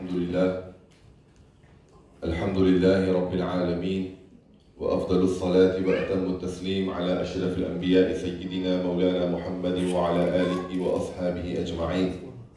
الحمد لله رب العالمين، وأفضل الصلاة وأتم التسليم على أشرف الأنبياء سيدنا مولانا محمد وعلى آله وأصحابه أجمعين.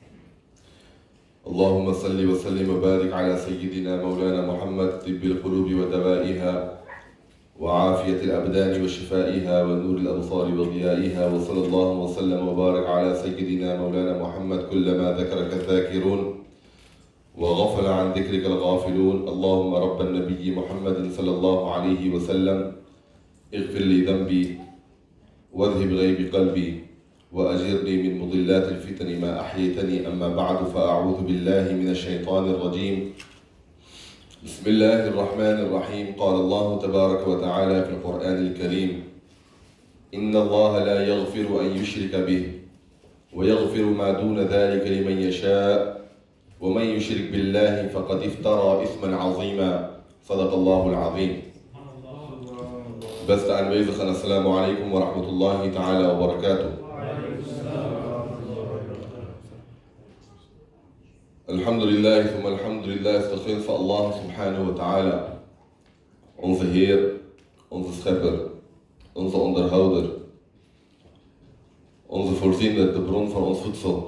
اللهم صل وسلم وبارك على سيدنا مولانا محمد طب القلوب ودوائها وعافية الأبدان وشفائها ونور الأبصار وضيائها، وصلى الله وسلم وبارك على سيدنا مولانا محمد كلما ذكرك الذاكرون وغفل عن ذكرك الغافلون. اللهم رب النبي محمد صلى الله عليه وسلم اغفر لي ذنبي واذهب غيب قلبي وأجرني من مضلات الفتن ما أحييتني. أما بعد، فأعوذ بالله من الشيطان الرجيم. بسم الله الرحمن الرحيم. قال الله تبارك وتعالى في القرآن الكريم: إن الله لا يغفر أن يشرك به ويغفر ما دون ذلك لمن يشاء ومن يشرك بالله فقد افترى إثما عظيما. صدق الله العظيم. Beste aanwezigen, assalamu alaikum wa rahmatullahi ta'ala wa barakatuh. Alhamdulillah, thumma alhamdulillah, is de gunst van Allah subhanahu wa ta'ala. Onze Heer, onze Schepper, onze onderhouder, onze voorziener, de bron van ons voedsel.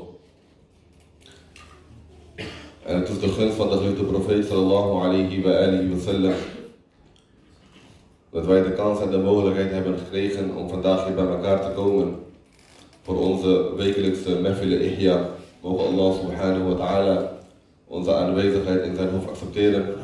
En het is de gunst van de geliefde profeet sallallahu alayhi wa alihi wa sallam dat wij de kans en de mogelijkheid hebben gekregen om vandaag hier bij elkaar te komen voor onze wekelijkse mehfil ihya. Mogen Allah subhanahu wa ta'ala onze aanwezigheid in zijn hof accepteren.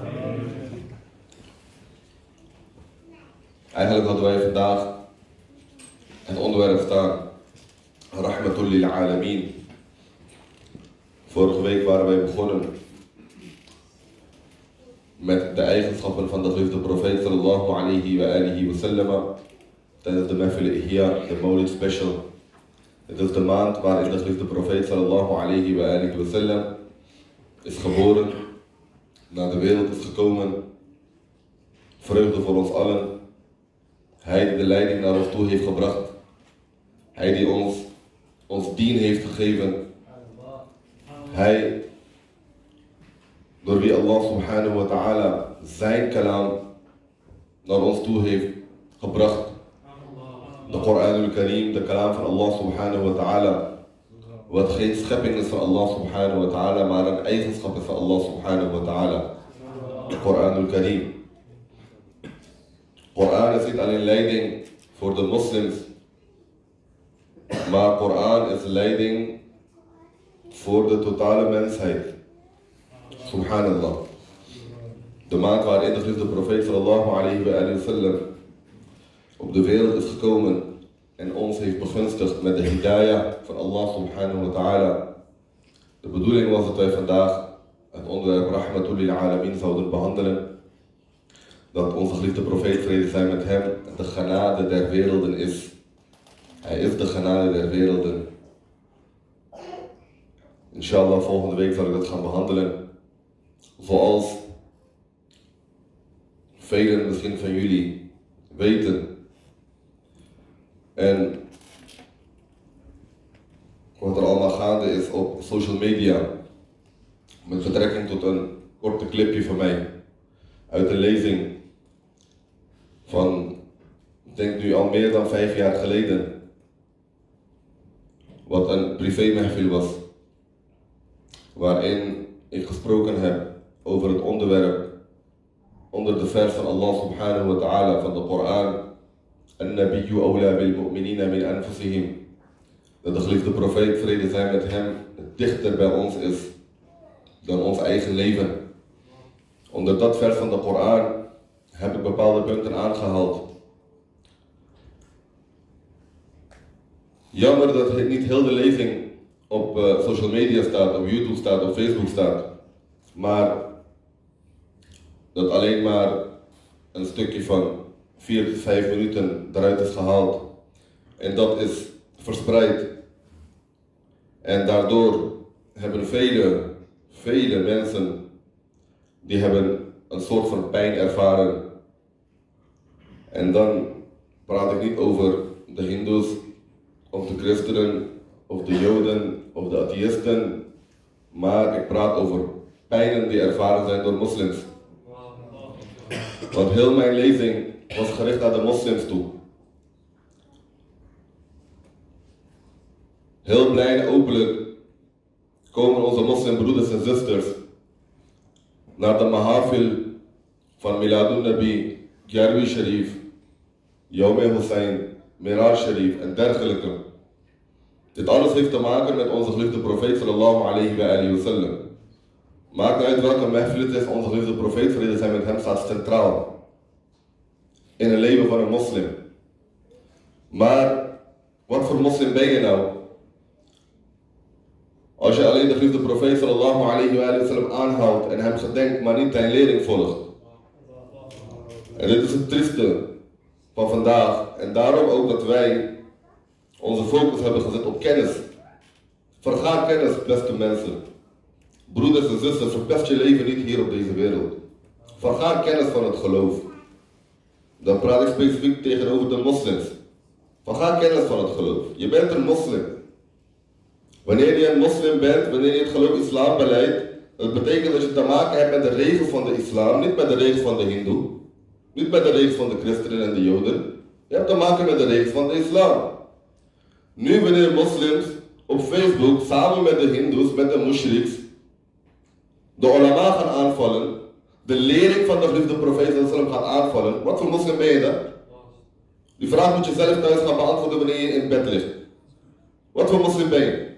Eigenlijk hadden wij vandaag het onderwerp staan Rahmatul lil Alameen. Vorige week waren wij begonnen met de eigenschappen van de geliefde profeet sallallahu alayhi wa alihi wa sallam tijdens de mehfil ihya, de Mawlid special. Het is de maand waarin de geliefde profeet sallallahu alayhi wa alihi wa sallam is geboren, naar de wereld is gekomen, vreugde voor ons allen. Hij die de leiding naar ons toe heeft gebracht, hij die ons dien heeft gegeven. Hij, door wie Allah subhanahu wa ta'ala zijn kalam naar ons toe heeft gebracht. De Koran al-Karim, de kalam van Allah subhanahu wa ta'ala. Wat geen schepping is van Allah subhanahu wa ta'ala, maar een eigenschap is van Allah subhanahu wa ta'ala. De Koran al-Karim. Koran is niet alleen leiding voor de moslims, maar Koran is leiding voor de totale mensheid. Subhanallah. De maand waarin de geliefde profeet sallallahu alayhi wa sallam op de wereld is gekomen en ons heeft begunstigd met de hidayah van Allah subhanahu wa ta'ala. De bedoeling was dat wij vandaag het onderwerp Rahmatul lil Alameen zouden behandelen. Dat onze geliefde profeet, vrede zij met hem, de genade der werelden is. Hij is de genade der werelden. Inshallah, volgende week zal ik dat gaan behandelen. Zoals velen misschien van jullie weten. En wat er allemaal gaande is op social media. Met betrekking tot een korte clipje van mij. Uit een lezing van, ik denk nu al meer dan 5 jaar geleden. Wat een privé mehfil was. Waarin ik gesproken heb over het onderwerp onder de vers van Allah subhanahu wa ta'ala van de Koran. An-nabiyyu awla bil mu'minina min anfusihim. Dat de geliefde profeet, vrede zij met hem, dichter bij ons is dan ons eigen leven. Onder dat vers van de Koran heb ik bepaalde punten aangehaald. Jammer dat niet heel de lezing op social media staat, op YouTube staat, op Facebook staat. Maar dat alleen maar een stukje van 4 tot 5 minuten eruit is gehaald. En dat is verspreid. En daardoor hebben vele mensen die hebben een soort van pijn ervaren. En dan praat ik niet over de Hindoes of de christenen of de Joden of de atheïsten, maar ik praat over pijnen die ervaren zijn door moslims. Want heel mijn lezing was gericht naar de moslims toe. Heel blij en openlijk komen onze moslimbroeders en zusters naar de mahafil van Miladun Nabi, Gyarwi Sharif, Yawm Hussein, Mirar Sharif en dergelijke. Dit alles heeft te maken met onze geliefde profeet sallallahu alayhi wa sallam. Maakt niet uit welke mahfil het is, onze geliefde profeet, vrede zijn met hem, staat centraal in het leven van een moslim. Maar wat voor moslim ben je nou? Als je alleen de geliefde profeet sallallahu alayhi wa sallam aanhoudt en hem gedenkt, maar niet zijn lering volgt. En dit is het trieste van vandaag. En daarom ook dat wij onze focus hebben gezet op kennis. Vergaar kennis, beste mensen. Broeders en zusters, verpest je leven niet hier op deze wereld. Vergaar kennis van het geloof. Dan praat ik specifiek tegenover de moslims. Vergaar kennis van het geloof. Je bent een moslim. Wanneer je een moslim bent, wanneer je het geloof islam beleidt, dat betekent dat je te maken hebt met de regels van de islam, niet met de regels van de hindoe. Niet met de regels van de christenen en de joden. Je hebt te maken met de regels van de islam. Nu wanneer moslims op Facebook samen met de hindoes, met de mushriks, de ulama gaan aanvallen, de lering van de geliefde profeet gaat aanvallen, wat voor moslim ben je dan? Die vraag moet je zelf thuis gaan beantwoorden wanneer je in bed ligt. Wat voor moslim ben je?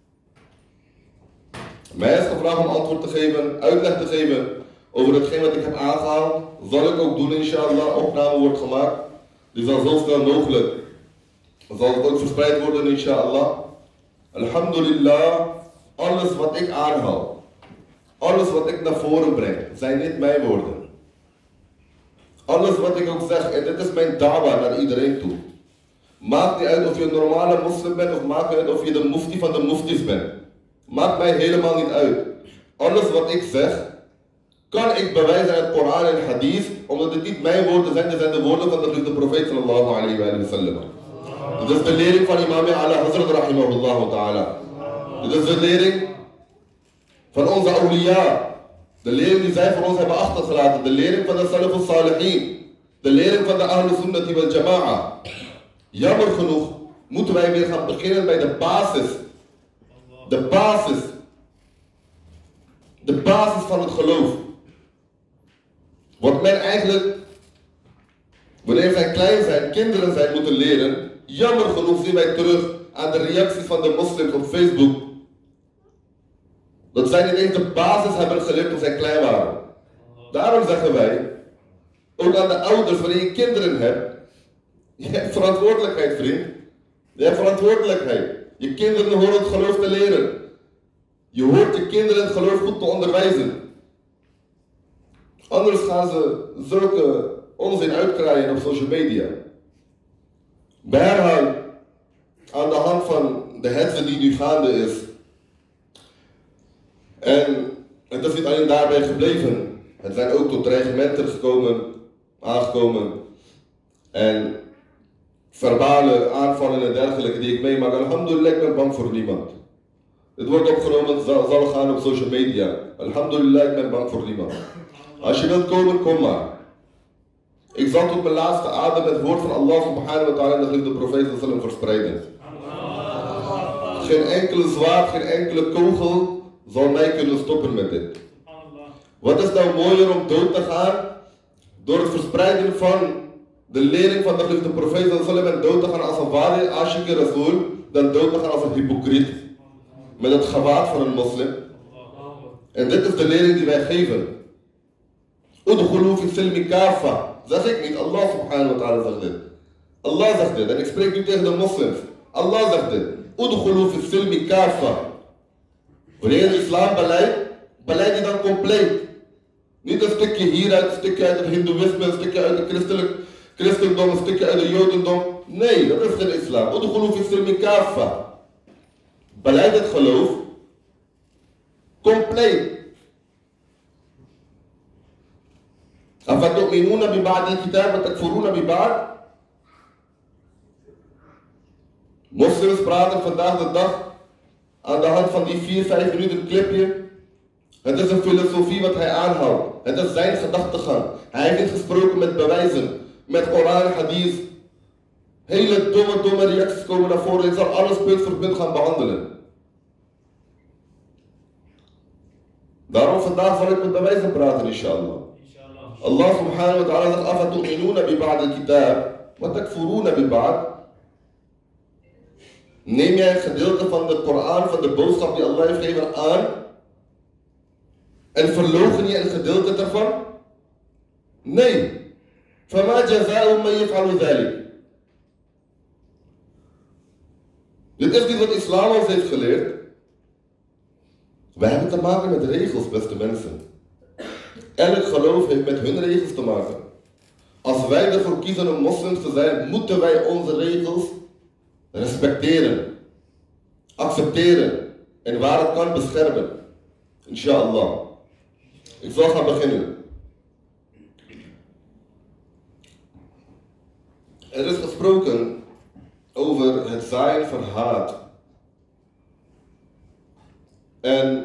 Mij is gevraagd om antwoord te geven, uitleg te geven over hetgeen wat ik heb aangehaald. Zal ik ook doen, inshallah. Opname wordt gemaakt. Die zal zo snel mogelijk, zal het ook verspreid worden, inshallah. Alhamdulillah, alles wat ik aanhaal, alles wat ik naar voren breng, zijn niet mijn woorden. Alles wat ik ook zeg, en dit is mijn da'wa naar iedereen toe. Maakt niet uit of je een normale moslim bent of maakt niet uit of je de mufti van de muftis bent. Maakt mij helemaal niet uit. Alles wat ik zeg, kan ik bewijzen uit Koran en Hadith, omdat het niet mijn woorden zijn, dit zijn de woorden van de geliefde profeet sallallahu alayhi wa sallam. Dit is de lering van imam ala Hazrat rahimahullah ta'ala. Dit is de lering van onze awliya. De lering die zij voor ons hebben achtergelaten. De lering van de Salaf al-Salihin. De lering van de Ahlul Sunnati wal Jama'a. Jammer genoeg moeten wij weer gaan beginnen bij de basis. De basis. De basis van het geloof. Wat men eigenlijk, wanneer zij klein zijn, kinderen zijn, moeten leren. Jammer genoeg zien wij terug aan de reacties van de moslims op Facebook. Dat zij niet eens de basis hebben geleerd toen zij klein waren. Daarom zeggen wij, ook aan de ouders, wanneer je kinderen hebt, je hebt verantwoordelijkheid, vriend. Je hebt verantwoordelijkheid. Je kinderen horen het geloof te leren. Je hoort je kinderen het geloof goed te onderwijzen. Anders gaan ze zulke onzin uitkraaien op social media. Bij herhaal, aan de hand van de hetze die nu gaande is. En het is niet alleen daarbij gebleven. Het zijn ook tot dreigementen aangekomen. En verbale aanvallen en dergelijke die ik meemaak. Alhamdulillah, ik ben bang voor niemand. Het wordt opgenomen, het zal gaan op social media. Alhamdulillah, ik ben bang voor niemand. Als je wilt komen, kom maar. Ik zal tot mijn laatste adem het woord van Allah subhanahu wa ta'ala en de geliefde profeet sallam verspreiden. Geen enkele zwaard, geen enkele kogel zal mij kunnen stoppen met dit. Wat is nou mooier om dood te gaan? Door het verspreiden van de lering van de geliefde profeet sallam en dood te gaan als een wali ashik rasool, dan dood te gaan als een hypocriet. Met het gewaad van een moslim. En dit is de lering die wij geven. Udkhulu fi silmi kafa. Zeg ik niet, Allah subhanahu wa ta'ala zegt dit. Allah zegt dit. En ik spreek nu tegen de moslims. Allah zegt dit. Udkhulu fi silmi kafa. Wanneer je de islam beleidt je dan compleet. Niet een stukje hieruit, een stukje uit het hindoeïsme, een stukje uit het christendom, een stukje uit het jodendom. Nee, dat is geen islam. Udkhulu fi silmi kafa. Beleid het geloof compleet. أفتؤمنون ببعض الكتاب وتكفرون ببعض. Moslims praten vandaag de dag aan de hand van die 4-5 minuten clipje Het is een filosofie wat hij aanhoudt. Het is zijn gedachtegang. Hij heeft niet gesproken met bewijzen, met Koran, hadith. Hele domme reacties komen naar voren. Ik zal alles punt voor punt gaan behandelen. Daarom vandaag zal ik met bewijzen praten, inshallah. Allah subhanahu wa ta'ala zegt, afatu'minuna bi ba'd al-kitab, wa takfuruna bi ba'd. Neem jij een gedeelte van de Koran, van de boodschap die Allah heeft gegeven aan, en verloochen je een gedeelte daarvan? Nee. فَمَا جَزَاءُ مَنْ يَفْعَلُ ذَلِكَ. Dit is niet wat islam ons heeft geleerd. Wij hebben te maken met regels, beste mensen. Elk geloof heeft met hun regels te maken. Als wij ervoor kiezen om moslims te zijn, moeten wij onze regels respecteren, accepteren en waar het kan beschermen. Inshallah. Ik zal gaan beginnen. Er is gesproken over het zaaien van haat. En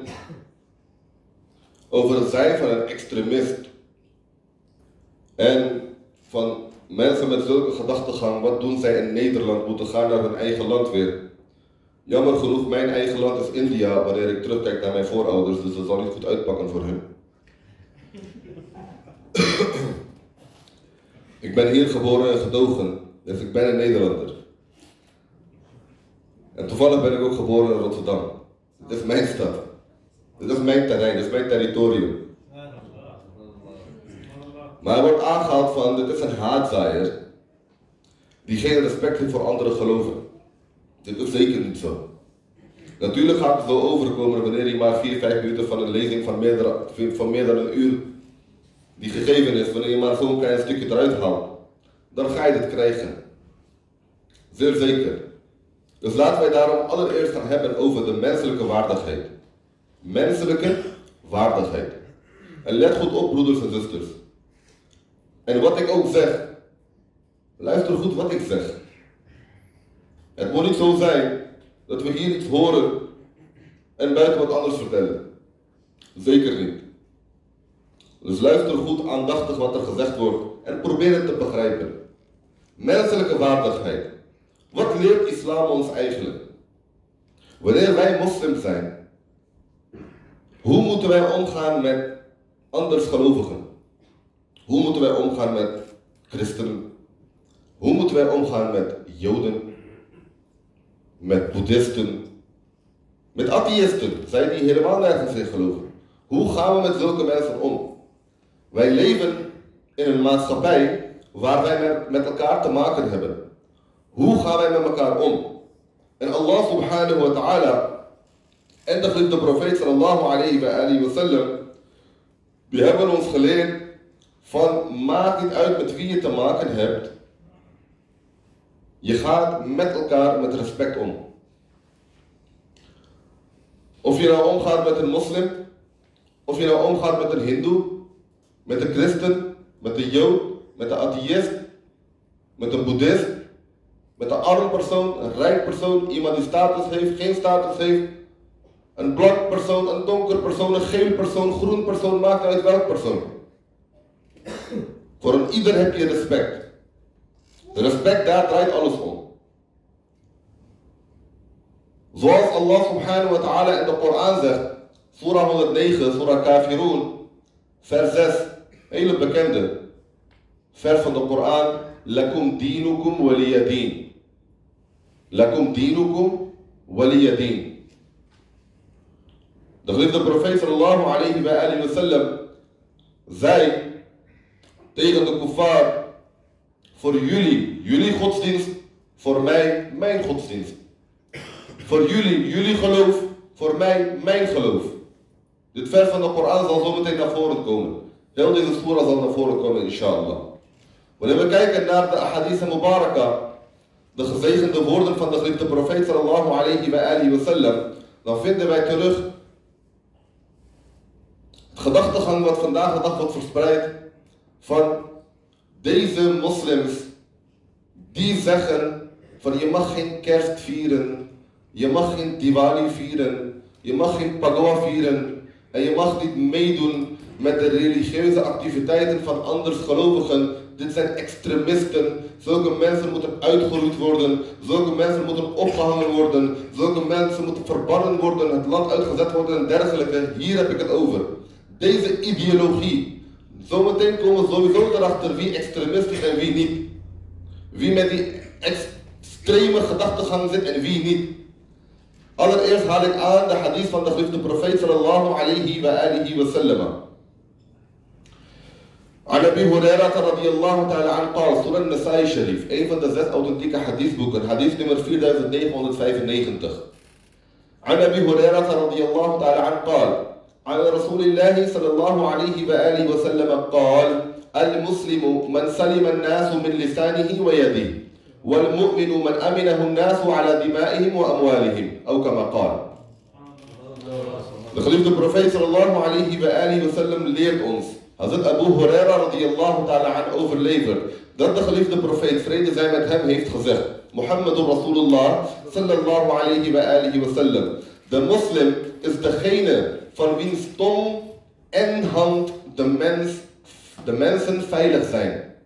over het zijn van een extremist. En van mensen met zulke gedachtegang, wat doen zij in Nederland, moeten gaan naar hun eigen land weer. Jammer genoeg, mijn eigen land is India, wanneer ik terugkijk naar mijn voorouders, dus dat zal niet goed uitpakken voor hen. Ik ben hier geboren en getogen, dus ik ben een Nederlander. En toevallig ben ik ook geboren in Rotterdam. Dit is mijn stad. Dit is mijn terrein, dit is mijn territorium. Maar er wordt aangehaald van, dit is een haatzaaier die geen respect heeft voor andere geloven. Dit is zeker niet zo. Natuurlijk gaat het zo overkomen wanneer je maar 4-5 minuten van een lezing van meer dan een uur die gegeven is, wanneer je maar zo'n klein stukje eruit haalt, dan ga je dit krijgen. Zeer zeker. Dus laten wij daarom allereerst gaan hebben over de menselijke waardigheid. Menselijke waardigheid. En let goed op, broeders en zusters. En wat ik ook zeg, luister goed wat ik zeg. Het moet niet zo zijn dat we hier iets horen en buiten wat anders vertellen. Zeker niet. Dus luister goed aandachtig wat er gezegd wordt en probeer het te begrijpen. Menselijke waardigheid. Wat leert islam ons eigenlijk? Wanneer wij moslims zijn, hoe moeten wij omgaan met andersgelovigen? Hoe moeten wij omgaan met christenen? Hoe moeten wij omgaan met joden? Met boeddhisten? Met atheïsten, zij die helemaal nergens in geloven. Hoe gaan we met zulke mensen om? Wij leven in een maatschappij waar wij met elkaar te maken hebben. Hoe gaan wij met elkaar om? En Allah subhanahu wa ta'ala en de geliefde profeet sallallahu alayhi wa sallam, die hebben ons geleerd van maakt niet uit met wie je te maken hebt. Je gaat met elkaar met respect om. Of je nou omgaat met een moslim, of je nou omgaat met een hindoe, met een christen, met een jood, met een atheïst, met een boeddhist, met een arm persoon, een rijk persoon, iemand die status heeft, geen status heeft, een blank persoon, een donker persoon, een geel persoon, groen persoon, maakt uit welk persoon. Voor een ieder heb je respect. De respect, daar draait alles om. Zoals Allah subhanahu wa ta'ala in de Koran zegt, Surah 109, Surah Kafirun, vers 6, hele bekende vers van de Koran, Lakum dinukum waliyadin. Lakum dinukum waliyadin. De geliefde profeet sallallahu alayhi wa sallam zei tegen de kuffar, voor jullie godsdienst, voor mij, mijn godsdienst. Voor jullie geloof, voor mij, mijn geloof. Dit vers van de Koran zal zo meteen naar voren komen. Heel deze surah zal naar voren komen, inshallah. Wanneer we kijken naar de ahadith mubaraka, de gezegende woorden van de geliefde profeet sallallahu alayhi wa sallam, dan vinden wij terug het gedachtegang wat vandaag de dag wordt verspreid van deze moslims die zeggen van je mag geen kerst vieren, je mag geen Diwali vieren, je mag geen Pagwa vieren, En je mag niet meedoen met de religieuze activiteiten van andersgelovigen. Dit zijn extremisten. Zulke mensen moeten uitgeroeid worden. Zulke mensen moeten opgehangen worden. Zulke mensen moeten verbannen worden, het land uitgezet worden en dergelijke. Hier heb ik het over. Deze ideologie. Zometeen komen we sowieso erachter wie extremist is en wie niet. Wie met die extreme gedachtegang zit en wie niet. Allereerst haal ik aan de hadith van de geliefde profeet sallallahu alayhi wa alihi wa sallam. عن أبي هريرة رضي الله تعالى عنه قال سورة النسائي الشريف een van de 6 authentieke hadithboeken, hadith nummer 4995. عن أبي هريرة رضي الله تعالى عنه قال عن رسول الله صلى الله عليه وآله وسلم قال المسلم من سلم الناس من لسانه ويده والمؤمن من أمنه الناس على دمائهم وأموالهم أو كما قال. De geliefde profeet sallallahu alayhi wa alihi wa sallam leert ons, Hazrat Abu Huraira radiyallahu ta'ala an overlevert, dat de geliefde profeet, vrede zij met hem, heeft gezegd, Muhammadur Rasulullah sallallahu alayhi wa alihi wa sallam, de moslim is degene van wiens tong en hand de mensen veilig zijn.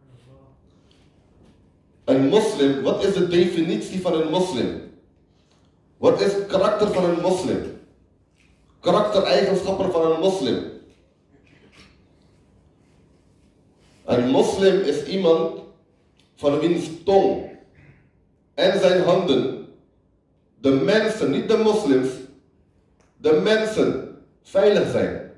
Een moslim, wat is de definitie van een moslim? Wat is het karakter van een moslim? Karaktereigenschappen van een moslim. Een moslim is iemand van wiens tong en zijn handen de mensen, niet de moslims, de mensen veilig zijn.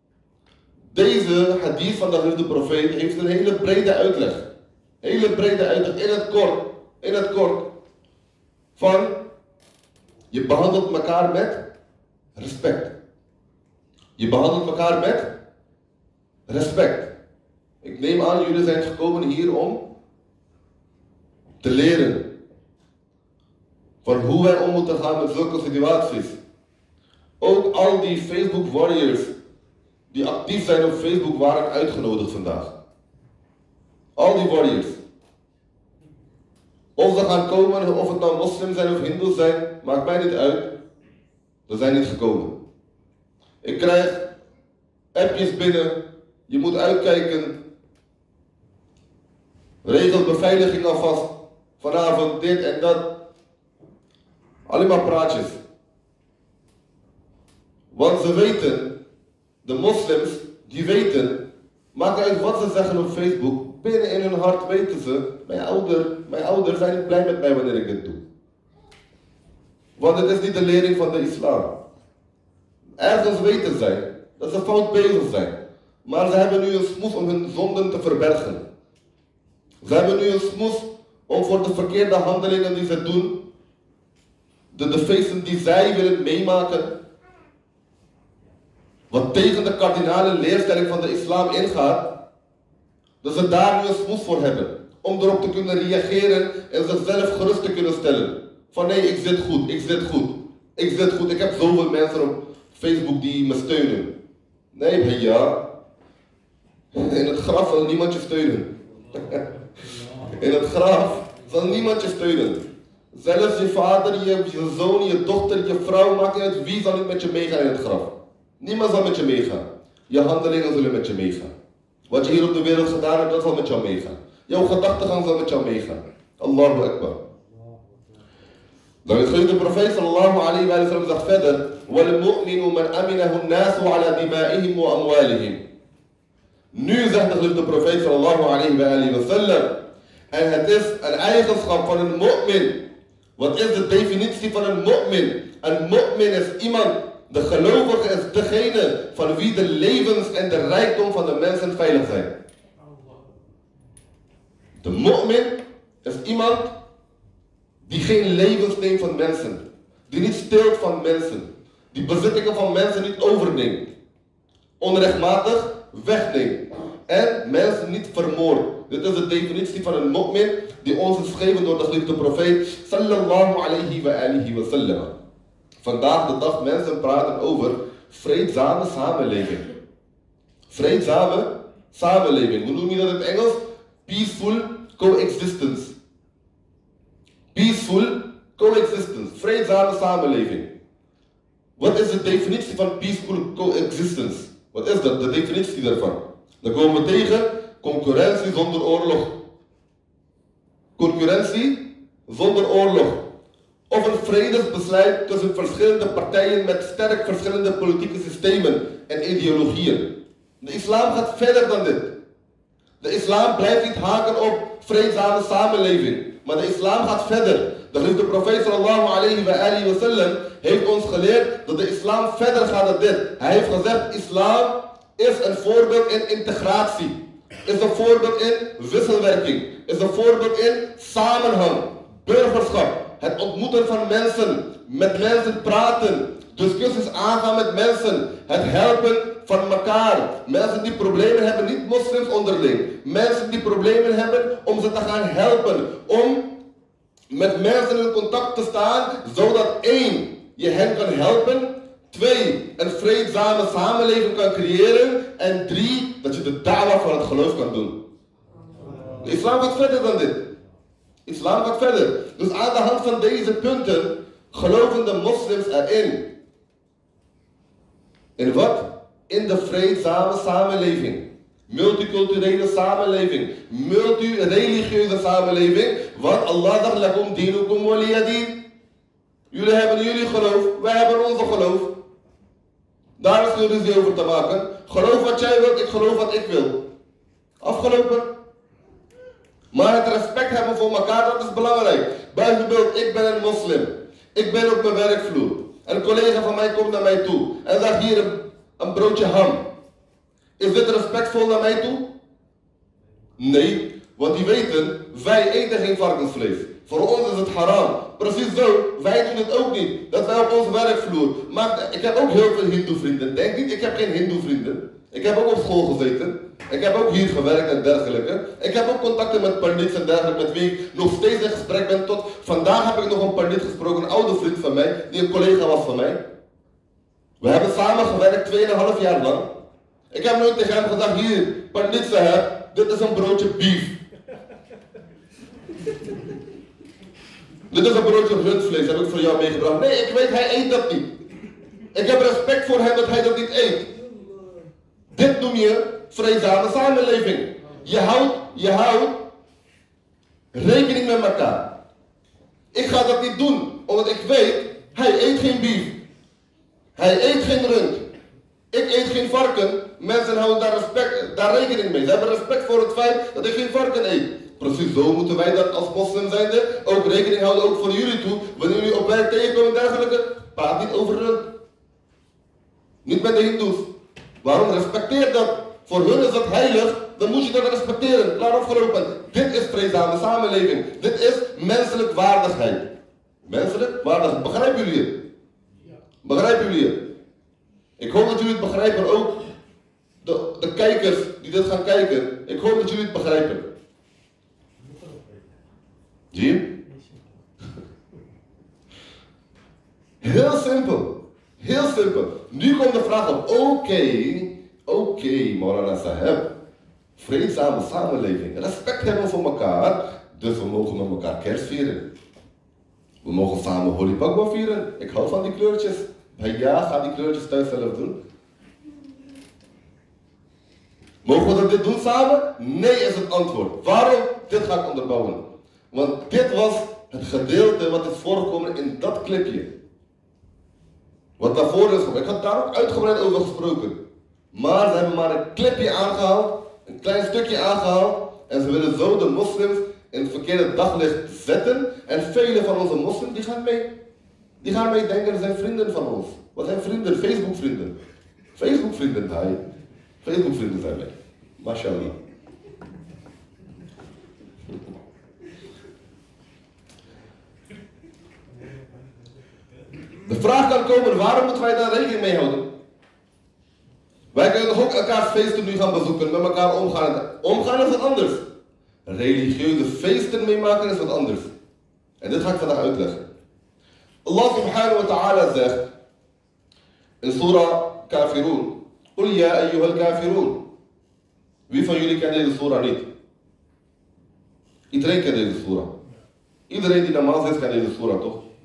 Deze hadith van de geliefde profeet heeft een hele brede uitleg. Hele brede uitleg, in het kort. Van, je behandelt elkaar met respect. Je behandelt elkaar met respect. Ik neem aan, jullie zijn gekomen hier om te leren van hoe wij om moeten gaan met zulke situaties. Ook al die Facebook warriors die actief zijn op Facebook waren uitgenodigd vandaag. Al die warriors. Of ze gaan komen, of het nou moslims zijn of hindoes zijn, maakt mij niet uit. Ze zijn niet gekomen. Ik krijg appjes binnen, je moet uitkijken. Regel beveiliging alvast. Vanavond dit en dat. Alleen maar praatjes. Want ze weten, de moslims, die weten, maakt uit wat ze zeggen op Facebook, binnen in hun hart weten ze, mijn ouders zijn niet blij met mij wanneer ik dit doe. Want het is niet de lering van de islam. Ergens weten zij dat ze fout bezig zijn. Maar ze hebben nu een smoes om hun zonden te verbergen. Ze hebben nu een smoes om voor de verkeerde handelingen die ze doen, de feesten die zij willen meemaken, wat tegen de kardinale leerstelling van de islam ingaat, dat ze daar nu een smoes voor hebben. Om erop te kunnen reageren en zichzelf gerust te kunnen stellen. Van nee, ik zit goed, ik zit goed, ik zit goed. Ik heb zoveel mensen op Facebook die me steunen. Nee, ja. In het graf zal niemand je steunen. In het graf zal niemand je steunen. Zelfs je vader, je zoon, je dochter, je vrouw, maakt niet uit wie zal niet met je meegaan in het graf. Niemand zal met je meegaan. Je handelingen zullen met je meegaan. Wat je hier op de wereld gedaan hebt, dat zal met jou meegaan. Jouw gedachtegang zal met jou meegaan. Allahu Akbar. Dan de profeet sallallahu alayhi wa sallam zegt verder: وَالْمُؤْمِنُ مَنْ أَمِنَهُ النَّاسُ عَلَى دِمَائِهِمْ وَأَمْوَالِهِمْ. Nu zegt de geliefde profeet sallallahu alayhi wa sallam, en het is een eigenschap van een mu'min. Wat is de definitie van een mu'min? Een mu'min is iemand, de gelovige is degene van wie de levens en de rijkdom van de mensen veilig zijn. De mu'min is iemand die geen levens neemt van mensen. Die niet steelt van mensen. Die bezittingen van mensen niet overneemt. Onrechtmatig wegneemt. En mensen niet vermoordt. Dit is de definitie van een mu'min die ons is gegeven door de geliefde profeet sallallahu alayhi wa alihi wa sallam. Vandaag de dag mensen praten over vreedzame samenleving. Vreedzame samenleving. Hoe noem je dat in het Engels? Peaceful coexistence. Peaceful coexistence. Vreedzame samenleving. Wat is de definitie van peaceful coexistence? Wat is dat, de definitie daarvan? Dan komen we tegen concurrentie zonder oorlog. Concurrentie zonder oorlog. Of een vredesbesluit tussen verschillende partijen met sterk verschillende politieke systemen en ideologieën. De islam gaat verder dan dit. De islam blijft niet haken op vreedzame samenleving. Maar de islam gaat verder. De profeet sallallahu alayhi wa sallam heeft ons geleerd dat de islam verder gaat dan dit. Hij heeft gezegd, islam is een voorbeeld in integratie. Is een voorbeeld in wisselwerking. Is een voorbeeld in samenhang, burgerschap. Het ontmoeten van mensen, met mensen praten, discussies aangaan met mensen, het helpen van elkaar. Mensen die problemen hebben, niet moslims onderling. Mensen die problemen hebben, om ze te gaan helpen. Om met mensen in contact te staan, zodat 1, je hen kan helpen. 2, een vreedzame samenleving kan creëren. En 3, dat je de dawa van het geloof kan doen. De islam gaat verder dan dit. Islam gaat verder. Dus aan de hand van deze punten geloven de moslims erin. In wat? In de vreedzame samenleving. Multiculturele samenleving. Multireligieuze samenleving. Want Allah zegt, lakum dinukum waliyadin. Jullie hebben jullie geloof, wij hebben onze geloof. Daar is geen ruzie over te maken. Geloof wat jij wilt, ik geloof wat ik wil. Afgelopen. Maar het respect hebben voor elkaar, dat is belangrijk. Bijvoorbeeld, ik ben een moslim. Ik ben op mijn werkvloer. Een collega van mij komt naar mij toe en zegt hier een broodje ham. Is dit respectvol naar mij toe? Nee, want die weten, wij eten geen varkensvlees. Voor ons is het haram. Precies zo, wij doen het ook niet. Dat wij op onze werkvloer. Maar ik heb ook heel veel hindoe-vrienden. Denk niet, ik heb geen hindoe-vrienden. Ik heb ook op school gezeten. Ik heb ook hier gewerkt en dergelijke. Ik heb ook contacten met pandits en dergelijke, met wie ik nog steeds in gesprek ben. Tot vandaag heb ik nog een pandit gesproken, een oude vriend van mij, die een collega was van mij. We hebben samen gewerkt 2,5 jaar lang. Ik heb nooit tegen hem gezegd, hier, pandit Saheb, dit is een broodje beef. Dit is een broodje rundvlees, heb ik voor jou meegebracht. Nee, ik weet, hij eet dat niet. Ik heb respect voor hem dat hij dat niet eet. Dit noem je vreedzame samenleving. Je houdt rekening met elkaar. Ik ga dat niet doen, omdat ik weet, hij eet geen beef. Hij eet geen rund. Ik eet geen varken. Mensen houden daar rekening mee. Ze hebben respect voor het feit dat ik geen varken eet. Precies zo moeten wij dat als moslim zijnde ook rekening houden, ook voor jullie toe. Wanneer jullie op werk tegenkomen en dergelijke, praat niet over rund. Niet met de hindoes. Waarom? Respecteer dat. Voor hun is dat heilig, dan moet je dat respecteren. Klaar afgelopen. Dit is vreedzame samenleving. Dit is menselijk waardigheid. Menselijk waardigheid. Begrijpen jullie het? Begrijpen jullie het? Ik hoop dat jullie het begrijpen, ook de kijkers die dit gaan kijken. Ik hoop dat jullie het begrijpen. Zie je? Heel simpel. Heel simpel. Nu komt de vraag op. Oké, Maulana Saheb. Vreedzame samenleving. Respect hebben voor elkaar. Dus we mogen met elkaar kerst vieren. We mogen samen Holi Pakwa vieren. Ik hou van die kleurtjes. Ja, ga die kleurtjes thuis zelf doen. Mogen we dit doen samen? Nee is het antwoord. Waarom? Dit ga ik onderbouwen. Want dit was het gedeelte wat is voorgekomen in dat clipje. Wat daarvoor is gekomen. Ik had daar ook uitgebreid over gesproken. Maar ze hebben maar een clipje aangehaald. Een klein stukje aangehaald. En ze willen zo de moslims in het verkeerde daglicht zetten. En vele van onze moslims die gaan mee. Die gaan mee denken, dat zijn vrienden van ons. Wat zijn vrienden? Facebook-vrienden. Facebook-vrienden, hi. Facebook-vrienden zijn wij. Mashallah. De vraag kan komen, waarom moeten wij daar rekening mee houden? Wij kunnen toch ook elkaars feesten nu gaan bezoeken, met elkaar omgaan. Omgaan is wat anders. Religieuze feesten meemaken is wat anders. En dit ga ik vandaag uitleggen. Allah subhanahu wa ta'ala zegt in surah Kafirun. Qul ya ayyuhal kafirun. Wie van jullie kent deze surah niet? Iedereen kent deze surah. Iedereen die namaaz is, kent deze surah toch?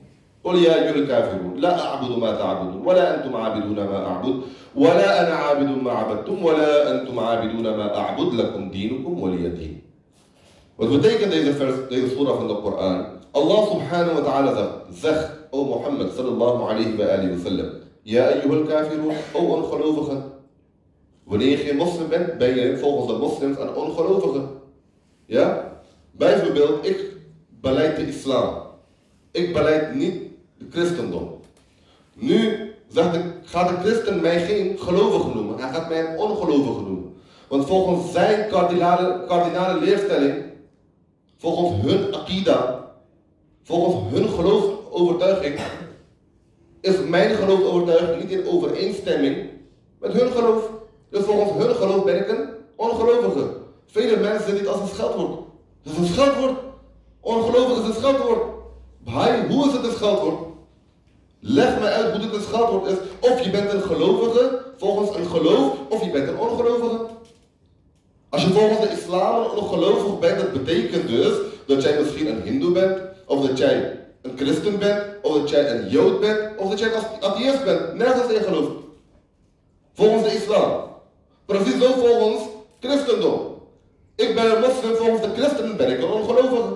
قل يا أيها الكافرون لا أعبد ما تعبدون ولا أنتم عابدون ما أعبد ولا أنا عابد ما عبدتم ولا أنتم عابدون ما أعبد لكم دينكم ولي دين. Wat betekent deze surah van de Koran? Allah subhanahu wa ta'ala zegt, O Mohammed sallallahu alayhi wa alihi wa sallam, Ja ayyuhal kafirun, O ongelovigen. Wanneer je geen moslim bent, ben je volgens de moslims een ongelovige. Ja? Bijvoorbeeld, ik belijd de islam. Ik belijd niet de christendom. Nu gaat de christen mij geen gelovige noemen. Hij gaat mij een ongelovige noemen. Want volgens zijn kardinale leerstelling, volgens hun akida, volgens hun geloofovertuiging, is mijn geloofovertuiging niet in overeenstemming met hun geloof. Dus volgens hun geloof ben ik een ongelovige. Vele mensen zien dit als een scheldwoord. Het is een scheldwoord. Ongelovig is een scheldwoord. Hoe is het een scheldwoord? Leg me uit hoe dit een scheldwoord is. Of je bent een gelovige volgens een geloof, of je bent een ongelovige. Als je volgens de islam een ongelovige bent, dat betekent dus dat jij misschien een hindoe bent, of dat jij een christen bent, of dat jij een jood bent, of dat jij een atheïst bent. Nergens in geloof. Volgens de islam. Precies zo volgens christendom. Ik ben een moslim, volgens de christenen ben ik een ongelovige.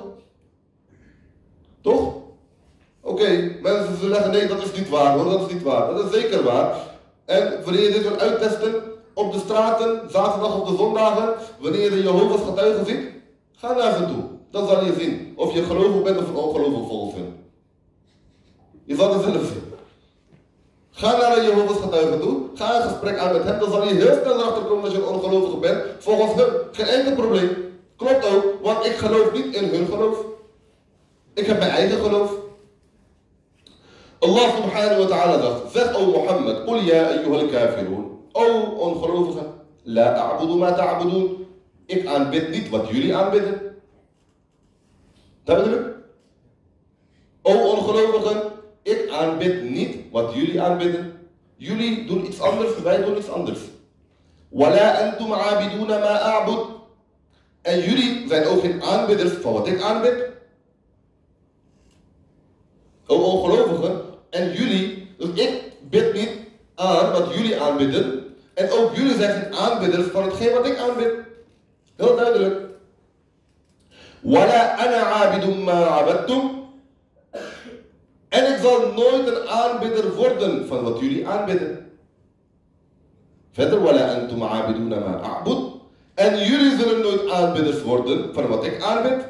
Toch? Oké, mensen zullen zeggen, nee, dat is niet waar hoor, dat is niet waar. Dat is zeker waar. En wanneer je dit wil uittesten op de straten, zaterdag op de zondagen, wanneer je de Jehovah's getuigen ziet, ga naar ze toe. Dan zal je zien of je gelovig bent of ongelovig volgens hen. Je zal het zelf zien. Ga naar de Jehovah's getuigen toe, ga een gesprek aan met hem, dan zal je heel snel erachter komen dat je een ongelovige bent. Volgens hem, geen enkel probleem. Klopt ook, want ik geloof niet in hun geloof. Ik heb mijn eigen geloof. Allah subhanahu wa ta'ala zegt, O Mohammed, Qul ya ayyuhal kafirun, O ongelovigen, La a'budu ma ta'budun, ik aanbid niet wat jullie aanbidden. Duidelijk? O ongelovigen, ik aanbid niet wat jullie aanbidden. Jullie doen iets anders, wij doen iets anders. Wala antum abiduna ma a'bud. En jullie zijn ook geen aanbidders van wat ik aanbid. O ongelovigen, en jullie, dus ik bid niet aan wat jullie aanbidden. En ook jullie zijn geen aanbidders van hetgeen wat ik aanbid. Heel duidelijk. Wala ana abidum ma abadtum. En ik zal nooit een aanbidder worden van wat jullie aanbidden. Verder, wala antum abiduna ma a'bud. En jullie zullen nooit aanbidders worden van wat ik aanbid.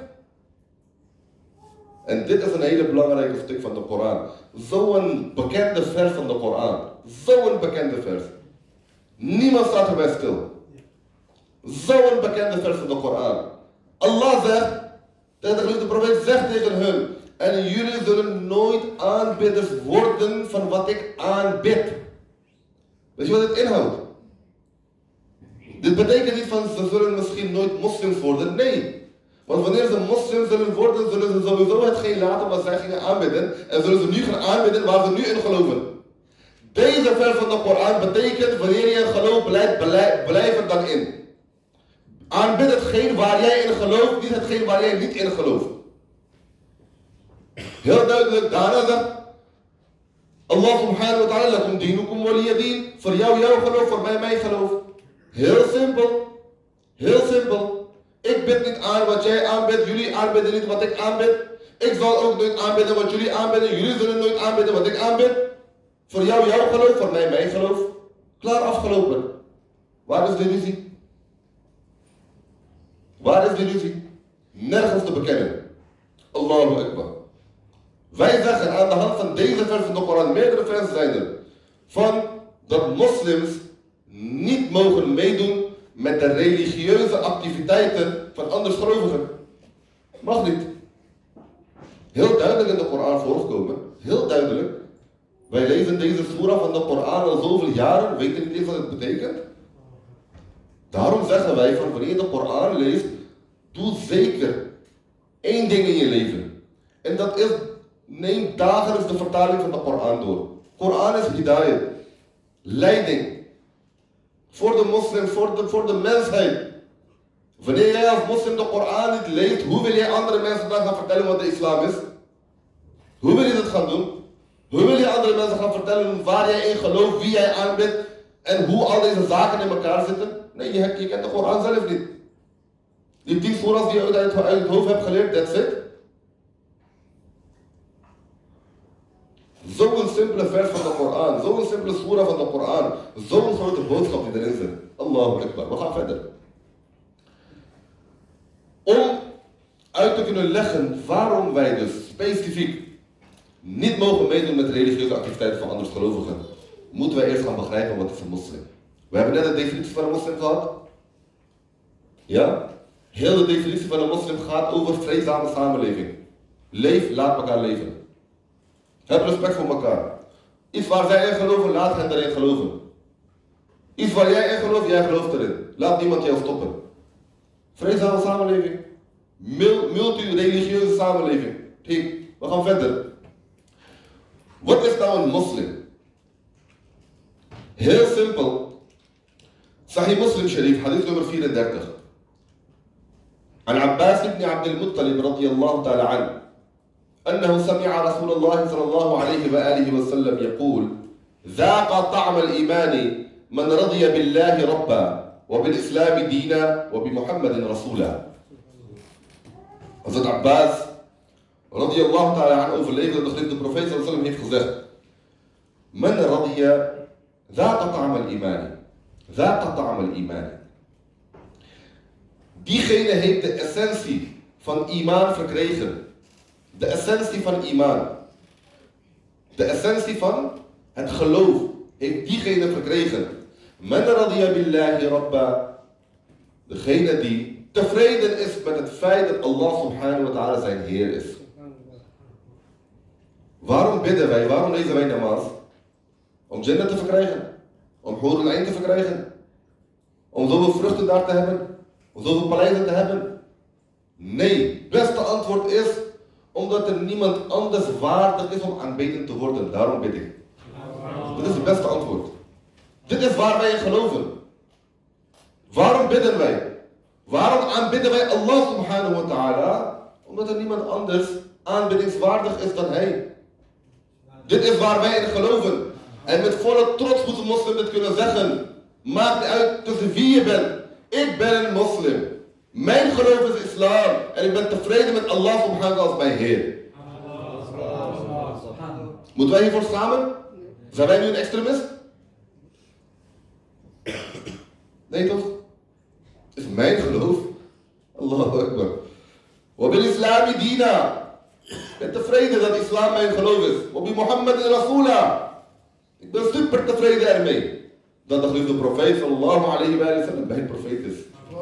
En dit is een hele belangrijke stuk van de Koran. Zo'n bekende vers van de Koran. Zo'n bekende vers. Niemand staat erbij stil. Zo'n bekende vers van de Koran. Allah zegt, de geliefde profeet zegt tegen hun, en jullie zullen nooit aanbidders worden van wat ik aanbid. Weet je wat dit inhoudt? Dit betekent niet van ze zullen misschien nooit moslims worden. Nee. Want wanneer ze moslims zullen worden, zullen ze sowieso hetgeen laten wat zij gingen aanbidden. En zullen ze nu gaan aanbidden waar ze nu in geloven. Deze vers van de Koran betekent wanneer je in geloof blijf er dan in. Aanbid hetgeen waar jij in gelooft, niet hetgeen waar jij niet in gelooft. Heel duidelijk, daarna zegt Allah subhanahu wa ta'ala, lakum dinukum waliya din. Voor jou jouw geloof, voor mij mijn geloof. Heel simpel. Heel simpel. Ik bid niet aan wat jij aanbidt, jullie aanbidden niet wat ik aanbid. Ik zal ook nooit aanbidden wat jullie aanbidden, jullie zullen nooit aanbidden wat ik aanbid. Voor jou jouw geloof, voor mij mijn geloof. Klaar, afgelopen. Waar is de ruzie? Waar is de ruzie? Nergens te bekennen. Allahu Akbar. Wij zeggen aan de hand van deze vers van de Koran, meerdere versen zijn er, van dat moslims niet mogen meedoen met de religieuze activiteiten van andersgelovigen. Mag niet. Heel duidelijk in de Koran voorgekomen. Heel duidelijk. Wij lezen deze surah van de Koran al zoveel jaren, weten niet eens wat het betekent. Daarom zeggen wij van wanneer je de Koran leest, doe zeker één ding in je leven. En dat is, neem dagelijks de vertaling van de Koran door. Koran is hidayah. Leiding. Voor de moslims, voor de mensheid. Wanneer jij als moslim de Koran niet leest, hoe wil jij andere mensen dan gaan vertellen wat de islam is? Hoe wil je dat gaan doen? Hoe wil je andere mensen gaan vertellen waar jij in gelooft, wie jij aanbidt en hoe al deze zaken in elkaar zitten? Nee, je kent de Koran zelf niet. Die 10 surahs die je uit het hoofd hebt geleerd, that's it. Zo'n simpele vers van de Koran, zo'n simpele surah van de Koran, zo'n grote boodschap die erin zit. Allahu Akbar. We gaan verder. Om uit te kunnen leggen waarom wij dus specifiek niet mogen meedoen met religieuze activiteiten van andere gelovigen, moeten wij eerst gaan begrijpen wat is een moslim. We hebben net de definitie van een moslim gehad. Ja? Heel de definitie van een moslim gaat over vreedzame samenleving. Leef, laat elkaar leven. Heb respect voor elkaar. Iets waar zij in geloven, laat hen erin geloven. Iets waar jij in gelooft, jij gelooft erin. Laat niemand jou stoppen. Vreedzame samenleving. Multireligieuze samenleving. Hey, we gaan verder. Wat is nou een moslim? Heel simpel. Sahih Muslim Sharif, hadith nummer 34. عن عباس بن عبد المطلب رضي الله تعالى عنه أنه سمع رسول الله صلى الله عليه وآله وسلم يقول ذاق طعم الإيمان من رضي بالله ربا وبالإسلام دينا وبمحمد رسولا. Hazrat Abbas رضي الله تعالى عنه overleverde dat de geliefde profeet sallallahu alaihi wasallam heeft gezegd: من رضي ذاق طعم الإيمان ذاق طعم الإيمان. Diegene heeft de essentie van iman verkregen. De essentie van iman. De essentie van het geloof heeft diegene verkregen. Man radiya billahi rabba. Degene die tevreden is met het feit dat Allah subhanahu wa ta'ala zijn Heer is. Waarom bidden wij? Waarom lezen wij namaz? Om Jannah te verkrijgen. Om Hur al-Ain te verkrijgen. Om zoveel vruchten daar te hebben. Om zoveel paleizen te hebben? Nee, het beste antwoord is omdat er niemand anders waardig is om aanbeden te worden. Daarom bid ik. Dit is het beste antwoord. Dit is waar wij in geloven. Waarom bidden wij? Waarom aanbidden wij Allah subhanahu wa ta'ala? Omdat er niemand anders aanbiddingswaardig is dan Hij. Dit is waar wij in geloven. En met volle trots moet een moslim dit kunnen zeggen. Maakt niet uit tussen wie je bent. Ik ben een moslim. Mijn geloof is islam. En ik ben tevreden met Allah subhanahu als mijn Heer. Moeten wij hiervoor samen? Zijn wij nu een extremist? Nee toch? Het is mijn geloof. Allahu Akbar. Wa bil islami dina. Ik ben tevreden dat islam mijn geloof is. Wa bi Muhammad Rasula. Ik ben super tevreden ermee. Dat de geliefde profeet sallallahu alayhi wa sallam mijn profeet is.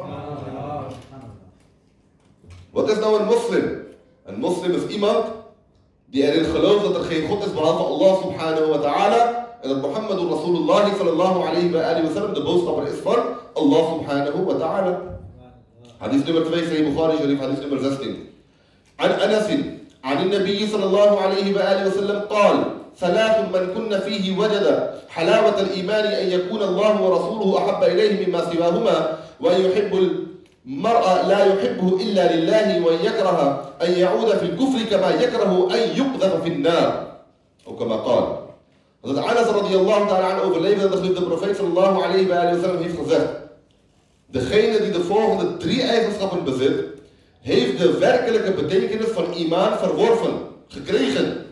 Wat is nou een moslim? Een moslim is iemand die erin gelooft dat er geen God is behalve Allah subhanahu wa ta'ala en dat Muhammad Rasulullah sallallahu alayhi wa sallam de boodschapper is van Allah subhanahu wa ta'ala. Hadith nummer 2, Sahih Bukhari Sharif, hadith nummer 16. عن أنس عن النبي صلى الله عليه وآله وسلم قال ثلاث من كن فيه وجد حلاوة الإيمان أن يكون الله ورسوله أحب إليه مما سواهما وأن يحب المرء لا يحبه إلا لله وأن يكره أن يعود في الكفر كما يكره أن يقذف في النار أو كما قال. Dat Anas radiyallahu ta'ala aan overleefde dat de profeet sallallahu alayhi wa sallam heeft gezegd: degene die de volgende 3 eigenschappen bezit, heeft de werkelijke betekenis van iman verworven, gekregen.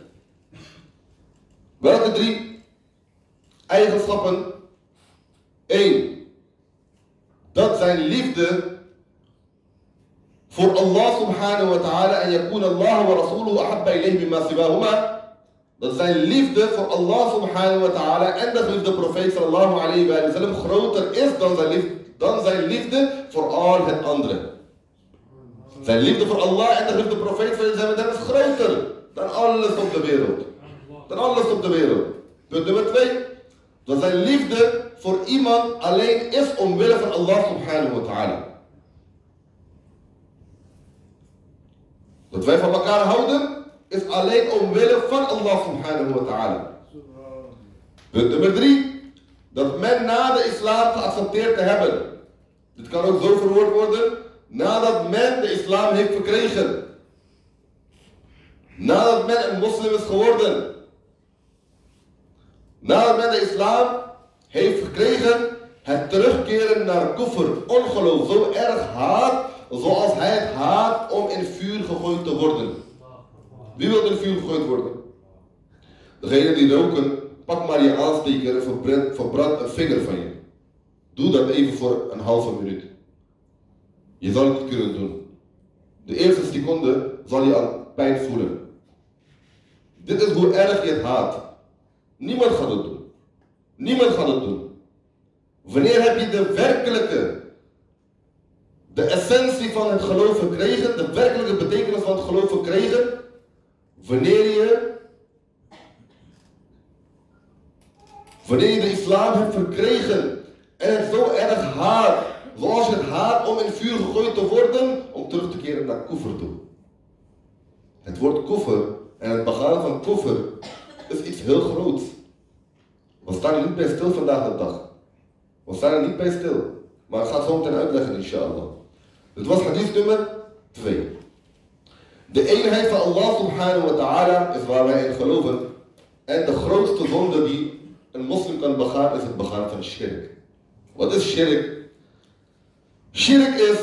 Welke 3 eigenschappen? 1. Dat zijn liefde voor Allah subhanahu wa ta'ala en yakun Allah wa rasuluhu ahabba ilayhi mimma siwahuma. Dat zijn liefde voor Allah subhanahu wa ta'ala en de geliefde profeet sallallahu alayhi wa sallam groter is dan zijn liefde voor al het andere. Zijn liefde voor Allah en de geliefde profeet sallallahu alayhi wa sallam is groter dan alles op de wereld. Dan alles op de wereld. Punt nummer 2. Dat zijn liefde voor iemand alleen is omwille van Allah subhanahu wa ta'ala. Dat wij van elkaar houden is alleen omwille van Allah subhanahu wa ta'ala. Punt nummer 3. Dat men na de islam geaccepteerd te hebben. Dit kan ook zo verwoord worden. Nadat men de islam heeft verkregen. Nadat men een moslim is geworden. Nadat men de islam heeft gekregen, het terugkeren naar kufr, ongeloof, zo erg haat, zoals hij het haat om in vuur gegooid te worden. Wie wil in vuur gegooid worden? Degene die roken, pak maar je aansteker en verbrand een vinger van je. Doe dat even voor een halve minuut. Je zal het niet kunnen doen. De eerste seconde zal je al pijn voelen. Dit is hoe erg je het haat. Niemand gaat het doen. Niemand gaat het doen. Wanneer heb je de werkelijke, de essentie van het geloof gekregen, de werkelijke betekenis van het geloof gekregen? Wanneer je de islam hebt verkregen en het zo erg haat, zoals je het haat om in vuur gegooid te worden, om terug te keren naar kufr toe. Het woord kufr en het begaan van kufr is iets heel groots. We staan er niet bij stil vandaag de dag. We staan er niet bij stil. Maar ik ga het zo meteen uitleggen, inshallah. Dit was hadith nummer 2. De eenheid van Allah subhanahu wa ta'ala is waar wij in geloven. En de grootste zonde die een moslim kan begaan is het begaan van shirk. Wat is shirk? Shirk is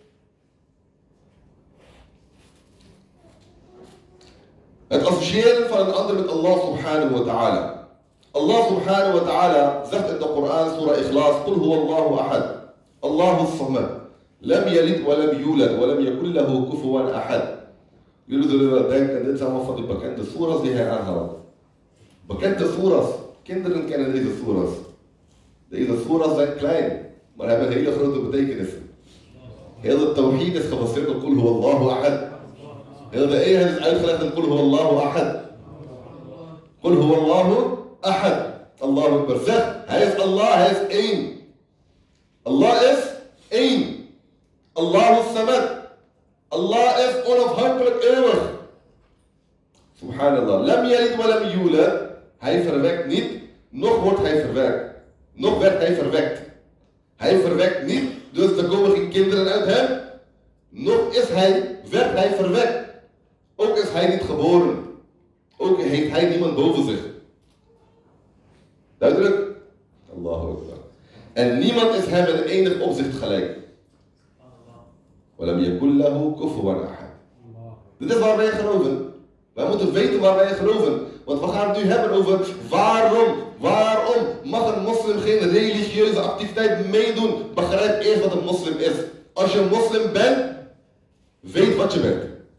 het associëren van een ander met Allah subhanahu wa ta'ala. Allah subhanahu wa ta'ala zegt in de Koran, surah Ikhlas, Qul huwa Allahu ahad, Allahu samad, lam yalid wa lam yulad wa lam yakul lahu kufuwan ahad. Jullie zullen wel denken, dit zijn allemaal van die bekende surahs die hij aanhaalt. Bekende surahs, kinderen kennen deze surahs. Deze surahs zijn klein, maar hebben hele grote betekenissen. Heel de tawhid is gebaseerd op Qul huwa Allahu ahad. Heel de eenheid is uitgelegd in Qul huwa Allahu ahad. Qul huwa Allahu ahad. Allahu Akbar. Zeg, hij is Allah, hij is één. Allah is één. Allahu samad. Allah is onafhankelijk eeuwig. Subhanallah. Lam yalid wa lam yulad. Hij verwekt niet, nog wordt hij verwerkt. Nog werd hij verwekt. Hij verwekt niet, dus er komen geen kinderen uit hem. Nog werd hij verwekt. Ook is hij niet geboren. Ook heeft hij niemand boven zich. Duidelijk? Allahu Akbar. En niemand is hem in enig opzicht gelijk. وَلَمْ يَكُنْ لَهُ كُفُوًا أَحَدٌ. Dit is waar wij geloven. Wij moeten weten waar wij geloven. Want we gaan het nu hebben over waarom mag een moslim geen religieuze activiteit meedoen. Begrijp eerst wat een moslim is. Als je een moslim bent, weet wat je bent.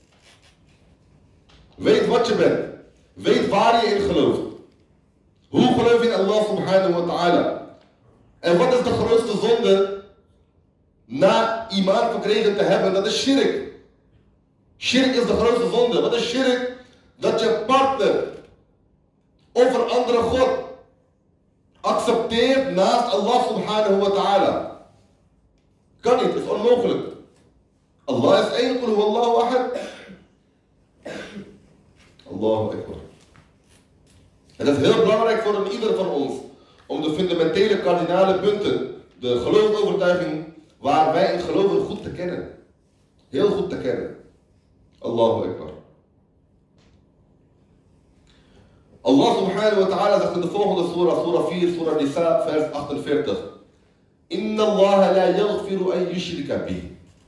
Weet wat je bent. Weet waar je in gelooft. Hoe geloof je in Allah subhanahu wa ta'ala? En wat is de grootste zonde na iman verkregen te hebben? Dat is shirk. Shirk is de grootste zonde. Wat is shirk? Dat je partner of een andere God accepteert naast Allah subhanahu wa ta'ala. Kan niet, is onmogelijk. Allah is één, Qul huwa Allahu ahad. Allahu Akbar. Het is heel belangrijk voor een ieder van ons om de fundamentele kardinale punten, de geloofsovertuiging waar wij in geloven, goed te kennen. Heel goed te kennen. Allahu Akbar. Allah subhanahu wa ta'ala zegt in de volgende surah, surah 4, surah Nisa, vers 48. Inna Allah la yaghfiru an yushrika bih.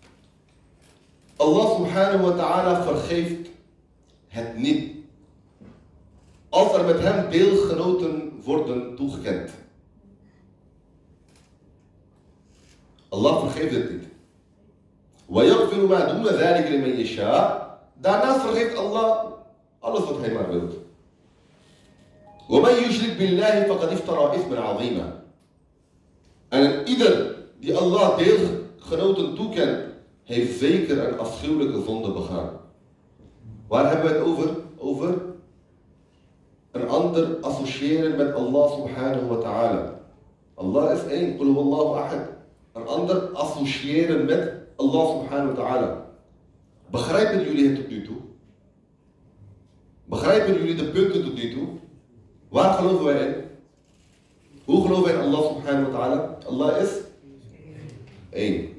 Allah subhanahu wa ta'ala vergeeft het niet als er met hem deelgenoten worden toegekend. Allah vergeeft het niet. وَيَغْفِرُ مَا دُونَ ذَلِكَ لِمَنْ يَشَاءُ. Daarnaast vergeeft Allah alles wat hij maar wilt. وَمَنْ يُشْرِكْ بِاللَّهِ فَقَدْ افْتَرَى إِثْمًا عَظِيمًا. En ieder die Allah deelgenoten toekent, heeft zeker een afschuwelijke zonde begaan. Waar hebben we het over? Over een ander associëren met Allah subhanahu wa ta'ala. Allah is één, Qul huwa Allahu ahad. Een ander associëren met Allah subhanahu wa ta'ala. Begrijpen jullie het tot nu toe? Begrijpen jullie de punten tot nu toe? Waar geloven wij in? Hoe geloven wij in Allah subhanahu wa ta'ala? Allah is één.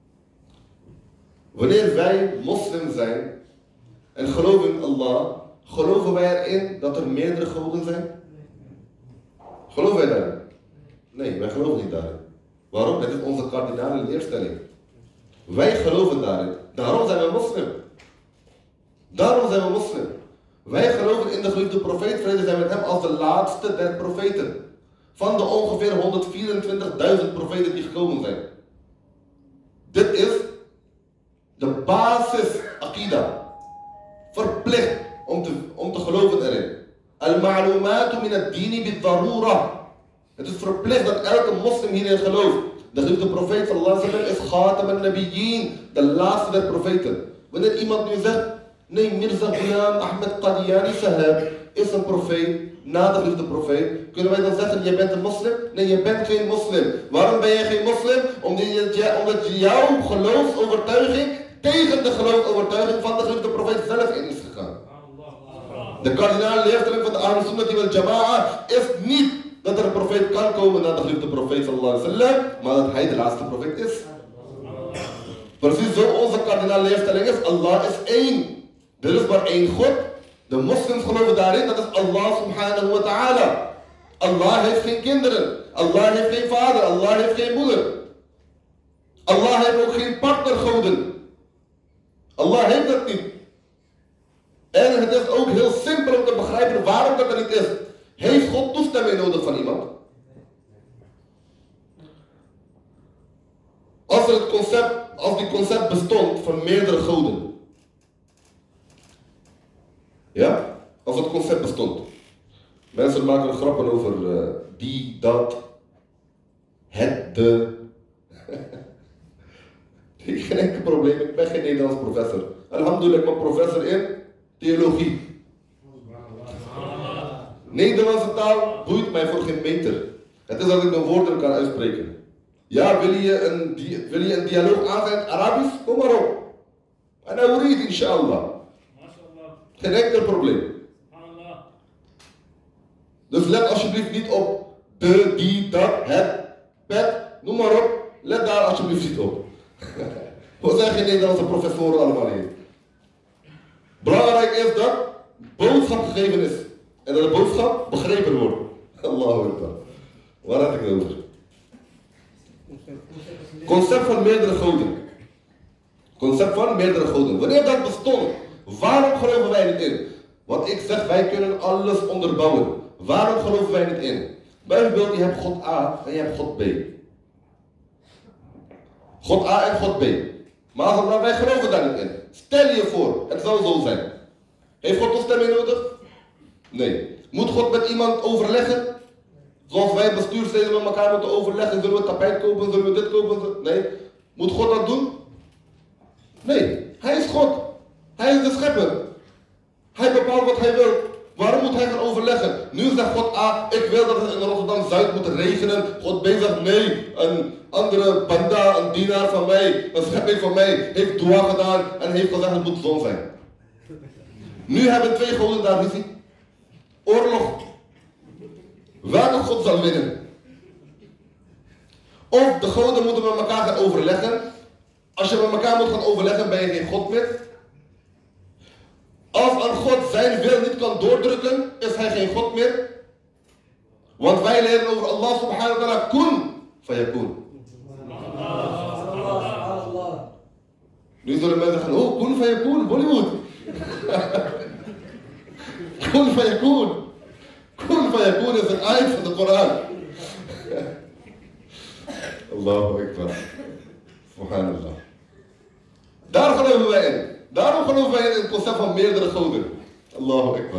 Wanneer wij moslim zijn en geloven in Allah, geloven wij erin dat er meerdere goden zijn? Geloven wij daarin? Nee, wij geloven niet daarin. Waarom? Het is onze kardinale leerstelling. Wij geloven daarin. Daarom zijn we moslim. Daarom zijn we moslim. Wij geloven in de geliefde profeet, vrede zijn met hem, als de laatste der profeten. Van de ongeveer 124.000 profeten die gekomen zijn. Dit is de basis akida. Verplicht om te geloven erin. Al-ma'lumatu min ad-dini bid-darura. Het is verplicht dat elke moslim hierin gelooft. De geliefde profeet sallallahu alaihi wasallam is Khatam al-Nabiyyin, de laatste der profeten. Wanneer iemand nu zegt, nee, Mirza Ghulam Ahmed Qadiani Sahab is een profeet, na de geliefde profeet, kunnen wij dan zeggen, jij bent een moslim? Nee, je bent geen moslim. Waarom ben je geen moslim? Omdat jouw geloofsovertuiging tegen de geloofsovertuiging van de geliefde profeet zelf in is gegaan. De kardinale leerstelling van de Ahlus Sunnah wal Jama'a is niet dat er een profeet kan komen na de geliefde profeet sallallahu alaihi wasallam, maar dat hij de laatste profeet is. Precies zo onze kardinale leerstelling is, Allah is één. Er is maar één God. De moslims geloven daarin, dat is Allah subhanahu wa ta'ala. Allah heeft geen kinderen. Allah heeft geen vader. Allah heeft geen moeder. Allah heeft ook geen partnergoden. Allah heeft dat niet. En het is ook heel simpel om te begrijpen waarom dat er niet is. Heeft God toestemming nodig van iemand? Als die concept bestond van meerdere goden. Ja? Als het concept bestond. Mensen maken er grappen over die, dat, het, de. Ik heb geen enkel probleem, ik ben geen Nederlands professor. Alhamdulillah, ik ben professor in theologie. Nederlandse taal boeit mij voor geen meter. Het is dat ik mijn woorden kan uitspreken. Ja, wil je een dialoog aan in het Arabisch? Kom maar op. En dan hoor je het, inshallah. Geen enkel probleem. Dus let alsjeblieft niet op de, die, dat, het, pet, noem maar op. Let daar alsjeblieft niet op. We zijn geen Nederlandse professoren allemaal hier. Belangrijk is dat boodschap gegeven is. En dat de boodschap begrepen wordt. Allahu Akbar. Waar had ik het over? Concept van meerdere goden. Concept van meerdere goden. Wanneer dat bestond, waarom geloven wij niet in? Want ik zeg, wij kunnen alles onderbouwen. Waarom geloven wij niet in? Bijvoorbeeld, je hebt God A en je hebt God B. God A en God B. Maar wij geloven daar niet in. Stel je voor, het zou zo zijn. Heeft God toestemming nodig? Nee. Moet God met iemand overleggen? Zoals wij bestuursleden met elkaar moeten overleggen. Zullen we tapijt kopen? Zullen we dit kopen? Nee. Moet God dat doen? Nee. Hij is God. Hij is de schepper. Hij bepaalt wat hij wil. Waarom moet hij gaan overleggen? Nu zegt God A, ik wil dat het in Rotterdam-Zuid moet regenen. God B zegt nee. Een andere banda, een dienaar van mij, een schepping van mij, heeft dua gedaan en heeft gezegd het moet zon zijn. Nu hebben twee goden daar ruzie. Oorlog. Welke God zal winnen? Of de goden moeten met elkaar gaan overleggen. Als je met elkaar moet gaan overleggen, ben je geen God meer. Als een God zijn wil niet kan doordrukken, is hij geen God meer. Want wij leren over Allah subhanahu wa ta'ala, kun fayakun. Nu zullen mensen gaan, oh, kun fayakun, Bollywood. Kun fayakun. Kun fayakun is een ayat van de Koran. Allahu Akbar. Subhanallah. Daar geloven wij in. Daarom geloven wij in het concept van meerdere goden. Allahu Akbar.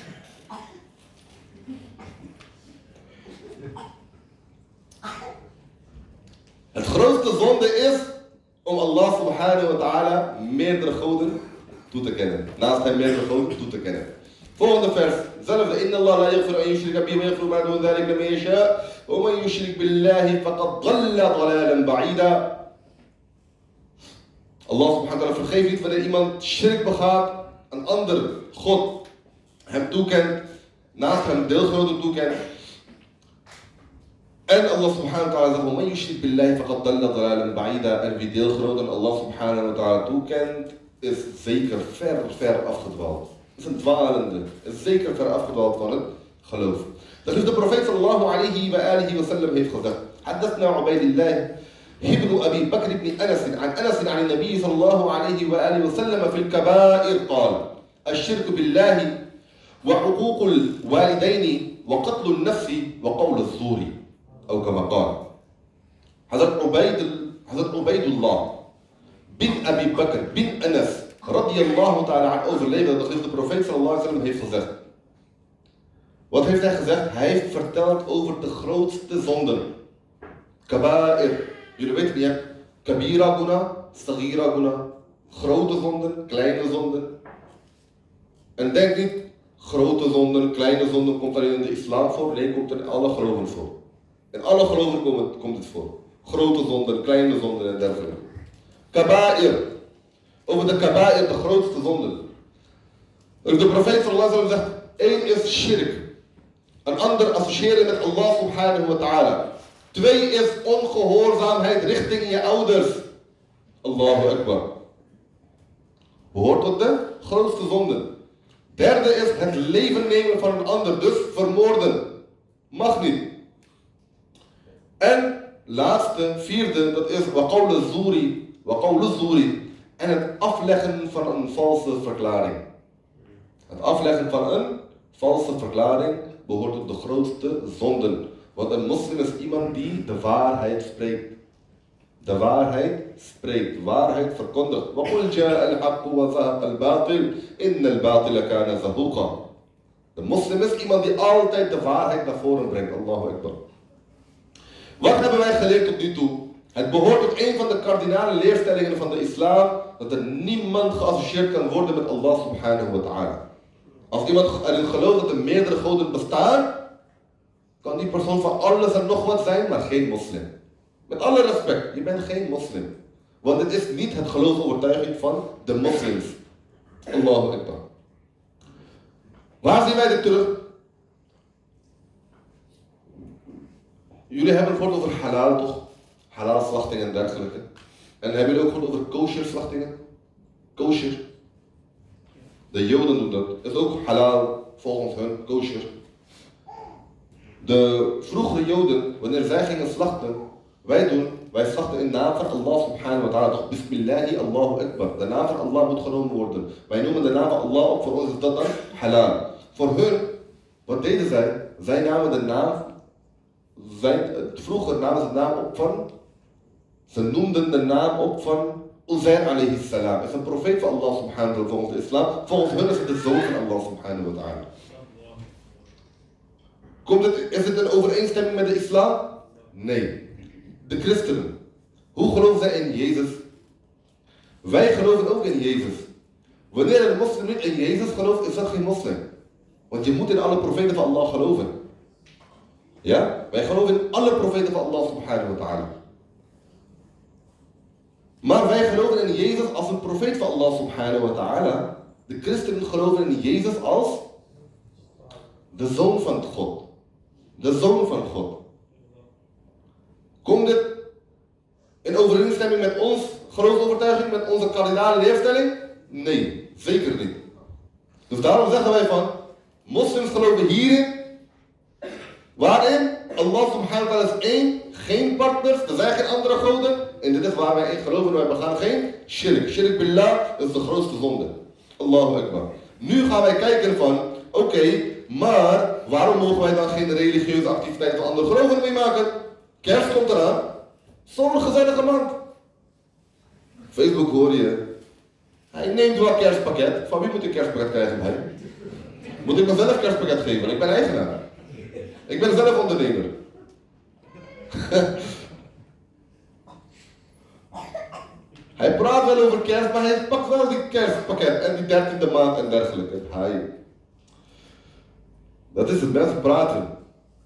Het grootste zonde is om Allah subhanahu wa ta'ala meerdere goden toe te kennen. Naast hem meerdere goden toe te kennen. Volgende vers. Zelfde. Inna Allah la yaghfiru an yushrika bihi wa yaghfiru ma dun dhalika liman yasha. Wa man yushrik billahi faqad dhalla dhalalan ba'ida. Allah subhanahu wa ta'ala vergeeft niet wanneer iemand shirk begaat, een ander God hem toekent, naast hem deelgenoten toekent. En Allah subhanahu wa ta'ala zegt, وَمَنْ يُشْرِكْ بِاللَّهِ فَقَدْ ضَلَّ ضَلَالًا بَعِيدًا. En wie deelgenoten Allah subhanahu wa ta'ala toekent, is zeker ver afgedwaald. Is een dwalende, is zeker ver afgedwaald van het geloof. Dat dus de profeet sallallahu alayhi wa alihi wa sallam heeft gezegd. حدثنا عبيد الله ابن أبي بكر بن أنس عن أنس عن النبي صلى الله عليه وآله وسلم في الكبائر قال الشرك بالله وعقوق الوالدين وقتل النفس وقول الزور أو كما قال. حضرت عبيد الله bin Abi Bakr bin Anas radiyallahu ta'ala an overleden, dat is de profeet sallallahu alaihi wasallam heeft gezegd. Wat heeft hij gezegd? Hij heeft verteld over de grootste zonden. Kaba'ir. Jullie weten niet, kabira guna, sagira guna. Grote zonden, kleine zonden. En denk niet, grote zonden, kleine zonden komt alleen in de islam voor. Nee, komt er in alle geloven voor. In alle geloven komt het voor. Grote zonden, kleine zonden en dergelijke. Kaba'ir. Over de kaba'ir, de grootste zonden. De profeet sallallahu alaihi wasallam zegt, één is shirk. Een ander associëren met Allah subhanahu wa ta'ala. 2 is ongehoorzaamheid richting je ouders. Allahu Akbar. Behoort tot de grootste zonden. 3 is het leven nemen van een ander, dus vermoorden. Mag niet. En laatste, 4e, dat is waqawlu zuri. En het afleggen van een valse verklaring. Het afleggen van een valse verklaring behoort tot de grootste zonden. Want een moslim is iemand die de waarheid spreekt. De waarheid spreekt, de waarheid verkondigt. وَقُلْ جَاءَ الْحَقُّ وَزَهَقَ الْبَاطِلُ إِنَّ الْبَاطِلَ كَانَ زَهُوقًا. De moslim is iemand die altijd de waarheid naar voren brengt. Allahu Akbar. Wat hebben wij geleerd tot nu toe? Het behoort tot een van de kardinale leerstellingen van de islam dat er niemand geassocieerd kan worden met Allah subhanahu wa ta'ala. Als iemand erin gelooft dat er meerdere goden bestaan, kan die persoon van alles en nog wat zijn, maar geen moslim. Met alle respect, je bent geen moslim. Want het is niet het geloofsovertuiging van de moslims. Allahu Akbar. Waar zien wij dit terug? Jullie hebben het gehoord over halal toch? Halal slachtingen en dergelijke. En hebben jullie ook gehoord over kosher slachtingen? Kosher. De Joden doen dat. Dat is ook halal volgens hun, kosher. De vroegere Joden, wanneer zij gingen slachten, wij slachten in naam van Allah subhanahu wa ta'ala. Toch bismillahi Allahu Akbar. De naam van Allah moet genomen worden. Wij noemen de naam van Allah op, voor ons is dat dan halal. Voor hun, wat deden zij? Zij namen de naam, vroeger namen ze de naam op van, ze noemden de naam op van Uzair alayhi salam. Het is een profeet van Allah subhanahu wa ta'ala volgens de islam. Volgens hun is het de zoon van Allah subhanahu wa ta'ala. Is het een overeenstemming met de islam? Nee. De christenen. Hoe geloven zij in Jezus? Wij geloven ook in Jezus. Wanneer een moslim niet in Jezus gelooft, is dat geen moslim. Want je moet in alle profeten van Allah geloven. Ja? Wij geloven in alle profeten van Allah subhanahu wa ta'ala. Maar wij geloven in Jezus als een profeet van Allah subhanahu wa ta'ala. De christenen geloven in Jezus als de zoon van God. De zoon van God. Komt dit in overeenstemming met ons geloofsovertuiging, met onze kardinale leerstelling? Nee, zeker niet. Dus daarom zeggen wij van, moslims geloven hierin. Waarin? Allah subhanahu wa ta'ala is één, geen partners, er zijn geen andere goden. En dit is waar wij in geloven, wij begaan geen shirk. Shirk billah is de grootste zonde. Allahu Akbar. Nu gaan wij kijken van, oké, maar waarom mogen wij dan geen religieuze activiteiten van andere geloven meemaken? Kerst komt eraan. Zo'n gezellige maand. Facebook hoor je. Hij neemt wel een kerstpakket. Van wie moet ik een kerstpakket krijgen bij? Moet ik mezelf een kerstpakket geven? Ik ben eigenaar. Ik ben zelf ondernemer. Hij praat wel over kerst, maar hij pakt wel die kerstpakket en die 13e maand en dergelijke. Dat is het, mensen praten.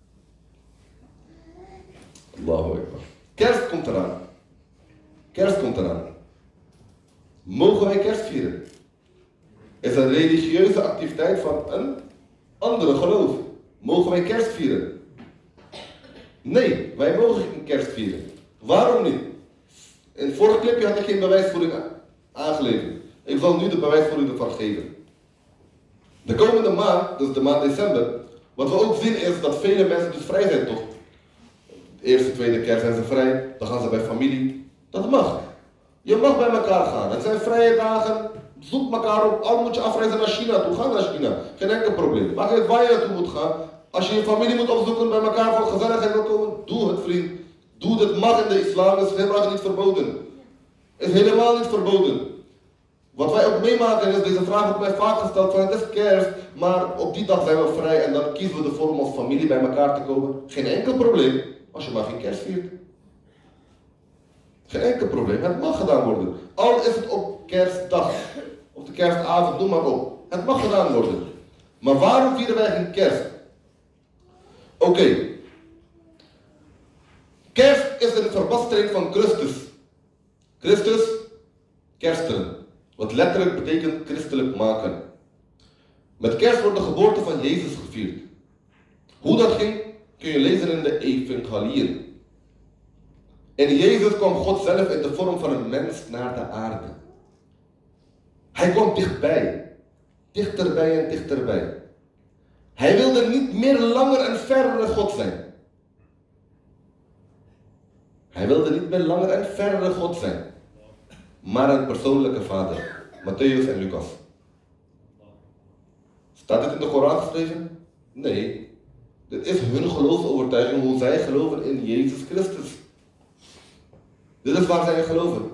Allahu Akbar. Kerst komt eraan. Kerst komt eraan. Mogen wij kerst vieren? Is een religieuze activiteit van een andere geloof. Mogen wij kerst vieren? Nee, wij mogen geen kerst vieren. Waarom niet? In het vorige clipje had ik geen bewijsvoering aangeleverd. Ik zal nu de bewijsvoering ervan geven. De komende maand, dus de maand december, Wat we ook zien is dat vele mensen dus vrij zijn, toch? De eerste, tweede kerst zijn ze vrij, dan gaan ze bij familie. Dat mag. Je mag bij elkaar gaan. Het zijn vrije dagen, zoek elkaar op. Al moet je afreizen naar China toe, ga naar China. Geen enkel probleem. Maakt niet waar je naartoe moet gaan. Als je je familie moet opzoeken, bij elkaar voor gezelligheid wil komen, doe het, vriend. Doe het, mag in de islam, is helemaal niet verboden. Is helemaal niet verboden. Wat wij ook meemaken is, deze vraag wordt mij vaak gesteld van het is kerst, maar op die dag zijn we vrij en dan kiezen we de vorm als familie bij elkaar te komen. Geen enkel probleem, als je maar geen kerst viert. Geen enkel probleem, het mag gedaan worden. Al is het op kerstdag, of de kerstavond, noem maar op. Het mag gedaan worden. Maar waarom vieren wij geen kerst? Oké. Kerst is een verbastering van Christus. Christus, kerstelen. Wat letterlijk betekent christelijk maken. Met kerst wordt de geboorte van Jezus gevierd. Hoe dat ging, kun je lezen in de Evangelieën. In Jezus kwam God zelf in de vorm van een mens naar de aarde. Hij kwam dichtbij. Dichterbij en dichterbij. Hij wilde niet meer langer een verre God zijn. Hij wilde niet meer langer een verre God zijn. Maar een persoonlijke vader. Matthäus en Lucas. Staat dit in de Koran geschreven? Nee. Dit is hun geloofsovertuiging, hoe zij geloven in Jezus Christus. Dit is waar zij in geloven.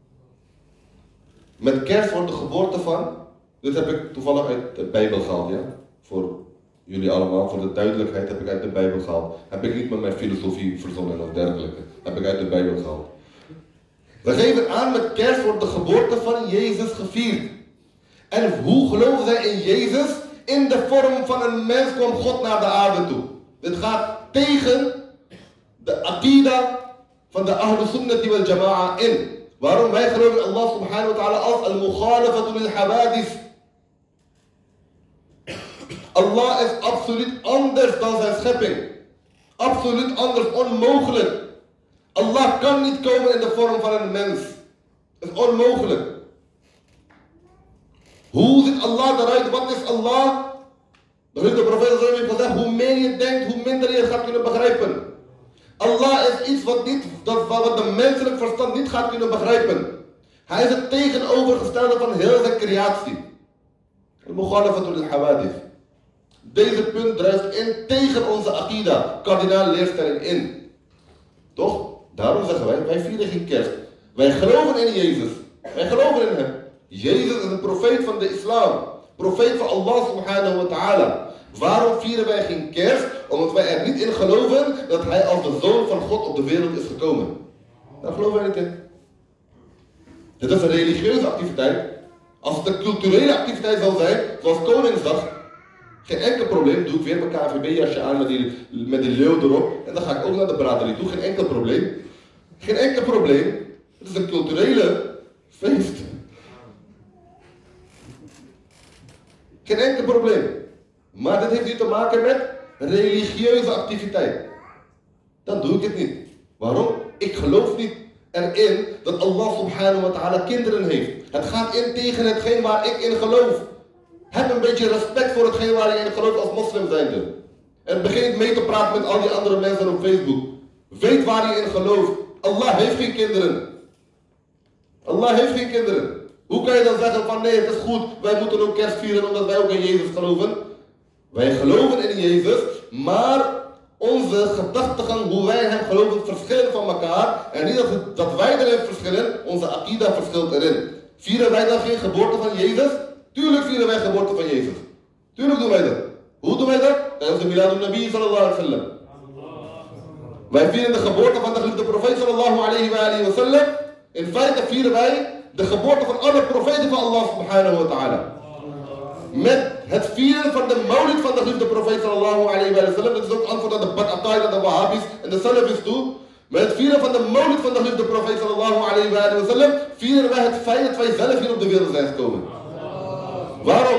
Met kerst wordt de geboorte van, dit heb ik toevallig uit de Bijbel gehaald, ja? Voor jullie allemaal, voor de duidelijkheid heb ik uit de Bijbel gehaald. Heb ik niet met mijn filosofie verzonnen of dergelijke. Heb ik uit de Bijbel gehaald. We geven aan, met kerst wordt de geboorte van Jezus gevierd. En hoe geloven zij in Jezus? In de vorm van een mens kwam God naar de aarde toe. Dit gaat tegen de aqida van de Ahlus Sunnati wal Jama'a in. Waarom? Wij geloven in Allah subhanahu wa ta'ala als al-mukhalafatu lil hawadith. Allah is absoluut anders dan zijn schepping. Absoluut anders, onmogelijk. Allah kan niet komen in de vorm van een mens. Dat is onmogelijk. Hoe ziet Allah eruit? Wat is Allah? De profeet heeft gezegd, hoe meer je denkt, hoe minder je het gaat kunnen begrijpen. Allah is iets wat de menselijk verstand niet gaat kunnen begrijpen. Hij is het tegenovergestelde van heel zijn creatie. Al-mukhalafatul hawadith. Deze punt druist in tegen onze aqida, kardinaal leerstelling in. Toch? Daarom zeggen wij vieren geen kerst. Wij geloven in Jezus. Wij geloven in hem. Jezus is een profeet van de islam. Profeet van Allah subhanahu wa ta'ala. Waarom vieren wij geen kerst? Omdat wij er niet in geloven dat hij als de zoon van God op de wereld is gekomen. Daar geloven wij niet in. Dit is een religieuze activiteit. Als het een culturele activiteit zou zijn, zoals Koningsdag, geen enkel probleem, doe ik weer mijn KVB-jasje aan met die leeuw erop. En dan ga ik ook naar de braderie toe, geen enkel probleem. Geen enkel probleem. Het is een culturele feest. Geen enkel probleem. Maar dit heeft niet te maken met religieuze activiteit. Dan doe ik het niet. Waarom? Ik geloof niet erin dat Allah subhanahu wa ta'ala kinderen heeft. Het gaat in tegen hetgeen waar ik in geloof. Heb een beetje respect voor hetgeen waar je in gelooft als moslim zijnde. En begin niet mee te praten met al die andere mensen op Facebook. Weet waar je in gelooft. Allah heeft geen kinderen. Allah heeft geen kinderen. Hoe kan je dan zeggen van nee, het is goed, wij moeten ook kerst vieren omdat wij ook in Jezus geloven? Wij geloven in Jezus, maar onze gedachtegang, hoe wij hem geloven, verschillen van elkaar. En niet dat wij erin verschillen, onze aqida verschilt erin. Vieren wij dan geen geboorte van Jezus? Tuurlijk vieren wij geboorte van Jezus. Tuurlijk doen wij dat. Hoe doen wij dat? Dat is de Miladun Nabi sallallahu alaihi wa sallam. Wij vieren de geboorte van de geliefde profeet sallallahu alaihi wa sallam. In feite vieren wij de geboorte van alle profeten van Allah subhanahu wa ta'ala. Met het vieren van de maulid van de geliefde profeet sallallahu alaihi wa sallam. Dat is ook antwoord aan de Bad-Aqaida, de Wahhabis en de Salafis toe. Met het vieren van de maulid van de geliefde profeet sallallahu alaihi wa sallam vieren wij het feit dat wij zelf hier op de wereld zijn gekomen. Waarom?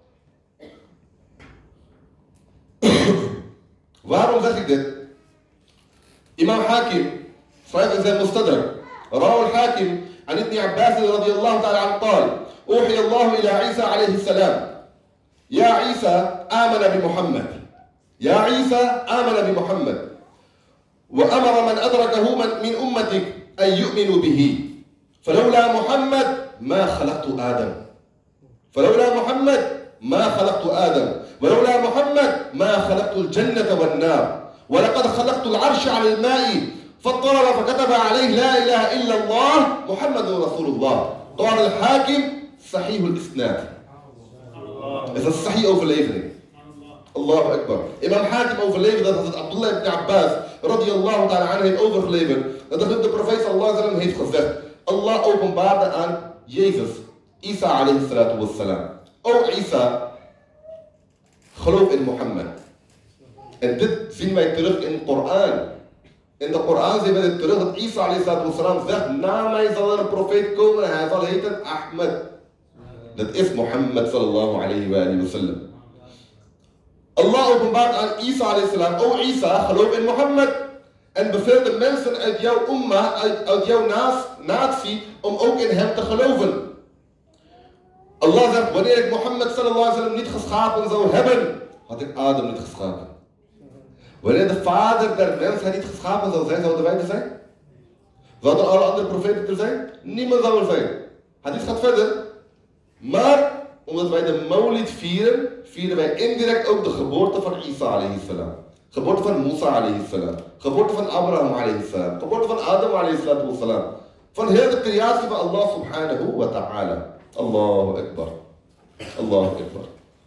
Waarom zeg ik dit? Imam Hakim schrijft in zijn Mustadrak. روى الحاكم عن ابن عباس رضي الله تعالى عنه قال أوحي الله إلى عيسى عليه السلام يا عيسى آمن بمحمد يا عيسى آمن بمحمد وأمر من أدركه من أمتك أن يؤمنوا به فلولا محمد ما خلقت آدم فلولا محمد ما خلقت آدم ولولا محمد ما خلقت الجنة والنار ولقد خلقت العرش على الماء فاضطرب فكتب عليه لا إله إلا الله محمد رسول الله. قال الحاكم صحيح الإسناد. Is dat sahih overlevering? Allahu Akbar. Imam Hakim overleverde dat het Abdullah ibn Abbas radiyallahu ta'ala anhu heeft overgeleverd. Dat de profeet sallallahu alaihi wasallam heeft gezegd. Allah openbaarde aan Jezus, Isa alayhi salatu wassalam. O Isa, geloof in Mohammed. En dit zien wij terug in de Koran. In de Koran zien wij dit terug dat Isa alayhi salatu wassalam zegt, na mij zal er een profeet komen en hij zal heten Ahmed. Dat is Mohammed sallallahu alayhi wa sallam. Allah openbaart aan Isa alayhi salam, o Isa, geloof in Mohammed. En beveel de mensen uit jouw umma, uit jouw natie, om ook in hem te geloven. Allah zegt, wanneer ik Mohammed sallallahu alayhi wa sallam niet geschapen zou hebben, had ik Adam niet geschapen. Wanneer de vader der mensheid niet geschapen zou zijn, zouden wij er zijn? Zouden alle andere profeten er zijn? Niemand zou er zijn. Hadith gaat verder. Maar omdat wij de Maulid vieren, vieren wij indirect ook de geboorte van Isa alayhi salam. Geboorte van Musa alayhi salam. Geboorte van Abraham alayhi salam. Geboorte van Adam alayhi salam. Van heel de creatie van Allah subhanahu wa ta'ala. Allahu Akbar. Allahu Akbar.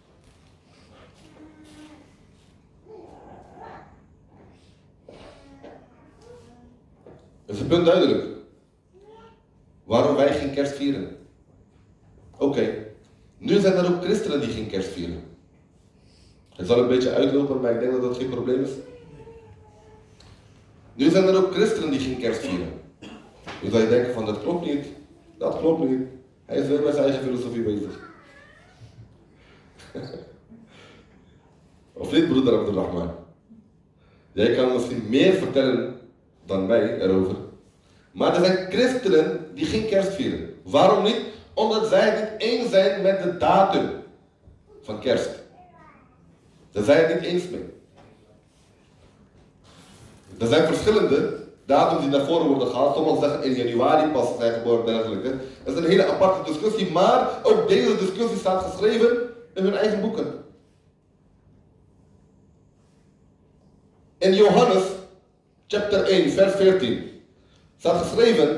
Is het punt duidelijk? Waarom wij geen kerst vieren? Oké. Nu zijn er ook christenen die geen kerst vieren. Het zal een beetje uitlopen, maar ik denk dat dat geen probleem is. Nu zijn er ook christenen die geen kerst vieren. Nu zou je denken van dat klopt niet. Dat klopt niet. Hij is weer met zijn eigen filosofie bezig. Of niet, broeder Abdulrahman? Jij kan misschien meer vertellen dan mij erover. Maar er zijn christenen die geen kerst vieren. Waarom niet? Omdat zij het niet eens zijn met de datum van kerst. Daar zijn het niet eens mee. Er zijn verschillende datums die naar voren worden gehaald. Sommigen zeggen in januari pas zijn geboren en dergelijke. Dat is een hele aparte discussie, maar ook deze discussie staat geschreven in hun eigen boeken. In Johannes, chapter 1, vers 14, staat geschreven.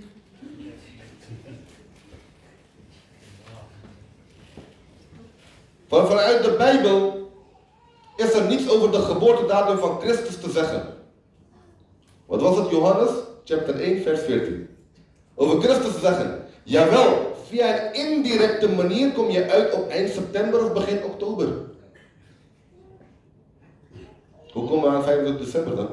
Vanuit de Bijbel is er niets over de geboortedatum van Christus te zeggen. Wat was het, Johannes? Chapter 1, vers 14. Over Christus te zeggen. Jawel, via een indirecte manier kom je uit op eind september of begin oktober. Hoe komen we aan 25 december dan?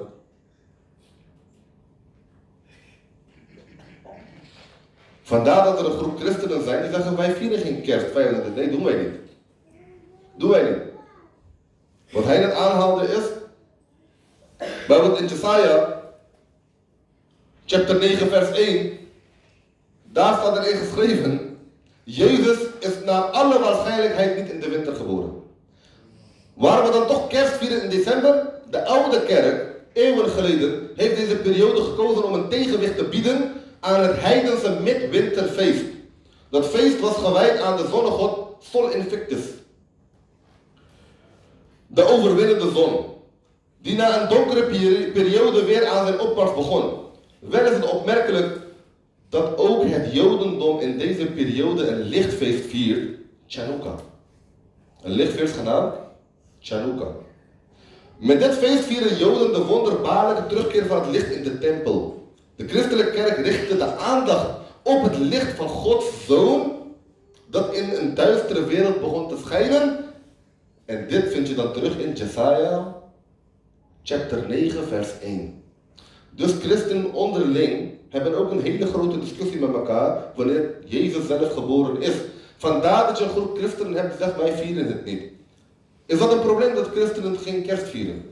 Vandaar dat er een groep christenen zijn die zeggen wij vieren geen kerst. Nee, doen wij niet. Doen wij niet. Wat hij net aanhaalde is, bijvoorbeeld in Jesaja, chapter 9 vers 1, daar staat erin geschreven, Jezus is naar alle waarschijnlijkheid niet in de winter geboren. Waarom we dan toch kerst vieren in december? De oude kerk, eeuwen geleden, heeft deze periode gekozen om een tegenwicht te bieden aan het heidense midwinterfeest. Dat feest was gewijd aan de zonnegod Sol Invictus. De overwinnende zon, die na een donkere periode weer aan zijn opmars begon. Wel is het opmerkelijk dat ook het Jodendom in deze periode een lichtfeest viert, Chanukah. Een lichtfeest genaamd Chanukah. Met dit feest vieren Joden de wonderbaarlijke terugkeer van het licht in de tempel. De christelijke kerk richtte de aandacht op het licht van Gods Zoon, dat in een duistere wereld begon te schijnen. En dit vind je dan terug in Jesaja, chapter 9, vers 1. Dus christenen onderling hebben ook een hele grote discussie met elkaar wanneer Jezus zelf geboren is. Vandaar dat je een groep christenen hebt die zegt wij vieren het niet. Is dat een probleem dat christenen geen kerst vieren?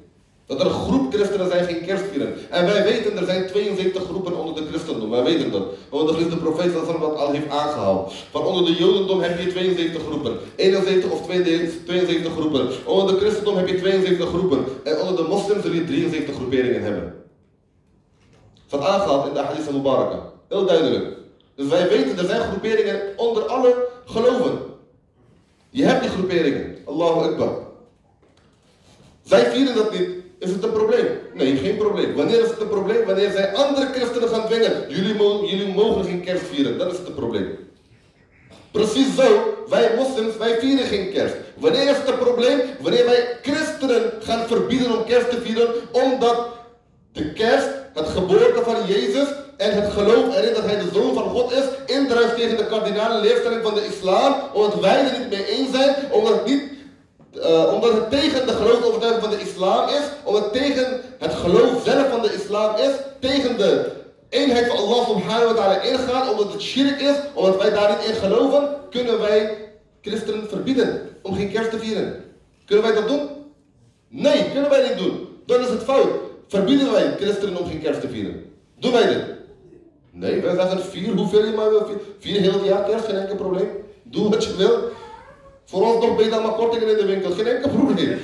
Dat er een groep christenen zijn geen kerst vieren. En wij weten, er zijn 72 groepen onder de christendom. Wij weten dat. Want de profeet dat al heeft aangehaald. Van onder de jodendom heb je 72 groepen. 71 of 72 groepen. Onder de christendom heb je 72 groepen. En onder de moslims zul je 73 groeperingen hebben. Dat is aangehaald in de hadith al-Mubaraka. Heel duidelijk. Dus wij weten, er zijn groeperingen onder alle geloven. Je hebt die groeperingen. Allahu Akbar. Zij vieren dat niet. Is het een probleem? Nee, geen probleem. Wanneer is het een probleem? Wanneer zij andere christenen gaan dwingen. Jullie mogen geen kerst vieren. Dat is het een probleem. Precies zo. Wij moslims, wij vieren geen kerst. Wanneer is het een probleem? Wanneer wij christenen gaan verbieden om kerst te vieren. Omdat de kerst, het geboorte van Jezus en het geloof erin dat hij de Zoon van God is, indruist tegen de kardinale leerstelling van de islam. Omdat wij er niet mee eens zijn. Omdat het tegen de geloofsovertuiging van de islam is, omdat het tegen het geloof zelf van de islam is, tegen de eenheid van Allah subhanahu wa ta'ala ingaat, omdat het shirk is, omdat wij daar niet in geloven, kunnen wij christenen verbieden om geen kerst te vieren. Kunnen wij dat doen? Nee, kunnen wij niet doen. Dan is het fout. Verbieden wij christenen om geen kerst te vieren? Doen wij dit? Nee, wij zeggen vier, hoeveel je maar wil vieren. Vier heel het jaar kerst, geen enkel probleem. Doe wat je wil. Voor ons nog beter maar kortingen in de winkel, geen enkel probleem.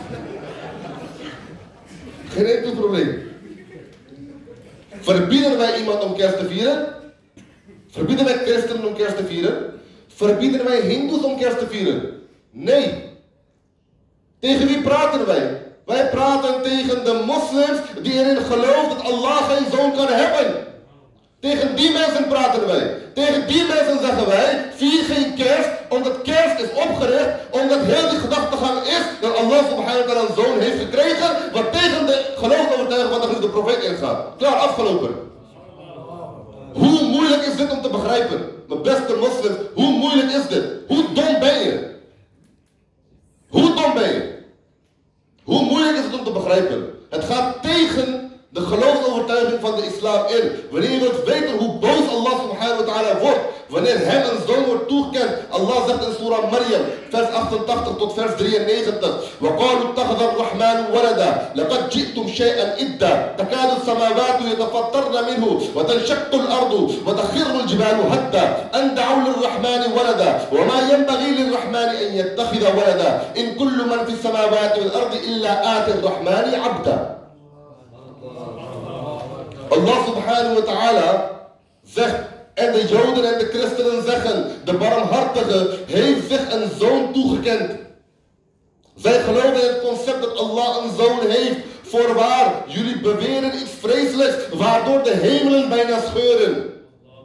Geen enkel probleem. Verbieden wij iemand om kerst te vieren? Verbieden wij christenen om kerst te vieren? Verbieden wij hindoes om kerst te vieren? Nee. Tegen wie praten wij? Wij praten tegen de moslims die erin geloven dat Allah geen zoon kan hebben. Tegen die mensen praten wij. Tegen die mensen zeggen wij, vier geen kerst, omdat kerst is opgericht, omdat heel die gedachtegang is dat Allah subhanahu wa ta'ala een zoon heeft gekregen, wat tegen de geloofsovertuiging van de profeet ingaat. Klaar, afgelopen. Hoe moeilijk is dit om te begrijpen? Mijn beste moslims, hoe moeilijk is dit? Hoe dom ben je? Hoe dom ben je? Hoe moeilijk is het om te begrijpen? Het gaat tegen de geloofsovertuiging van de islam in. Wanneer je wilt weten hoe boos Allah subhanahu wa ta'ala wordt, wanneer hem een zoon wordt toegekend. Allah zegt in surah Maryam, vers 88 tot vers 93. وَقَالُوا اتَّخَذَ الرَّحْمَنُ وَلَدًا لَقَدْ جِئْتُمْ شَيْئًا إِدًّا تَكَادُ السَّمَاوَاتُ يَتَفَطَّرْنَ مِنْهُ وَتَنشَقُّ الْأَرْضُ وَتَخِرُّ الْجِبَالُ هَدًّا أَنْ دَعَوْا لِلرَّحْمَنِ وَلَدًا وَمَا يَنبَغِي لِلرَّحْمَنِ أَنْ يَتَّخِذَ وَلَدًا إِنْ كُلُّ مَنْ فِي السَّمَاوَاتِ وَالْأَرْضِ إِلَّا آتِي الرَّحْمَنِ عَبْدًا. Allah subhanahu wa ta'ala zegt, en de Joden en de christenen zeggen, de barmhartige heeft zich een zoon toegekend. Zij geloven in het concept dat Allah een zoon heeft. Voorwaar, jullie beweren iets vreselijks, waardoor de hemelen bijna scheuren.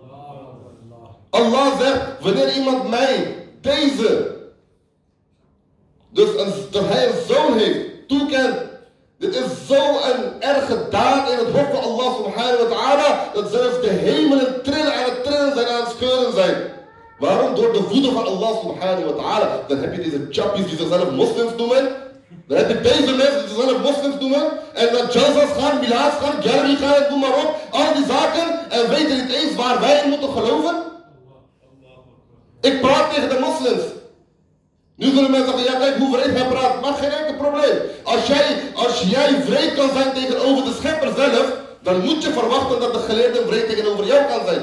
Allah zegt, wanneer iemand mij deze, dat hij een zoon heeft, toekent. Dit is zo'n erge daad in het hoofd van Allah subhanahu wa ta'ala, dat zelfs de hemelen trillen aan het trillen zijn, aan het scheuren zijn. Waarom? Door de woede van Allah subhanahu wa ta'ala. Dan heb je deze chappies die zichzelf moslims noemen. Dan heb je deze mensen die zichzelf moslims noemen. En dan jalsas gaan, mila's gaan, gallery gaan, noem maar op. Al die zaken. En weten niet eens waar wij in moeten geloven. Ik praat tegen de moslims. Nu zullen mensen zeggen, ja kijk hoe wreed hij praat, maar geen enkel probleem. Als jij wreed kan zijn tegenover de schepper zelf, dan moet je verwachten dat de geleerde wreed tegenover jou kan zijn.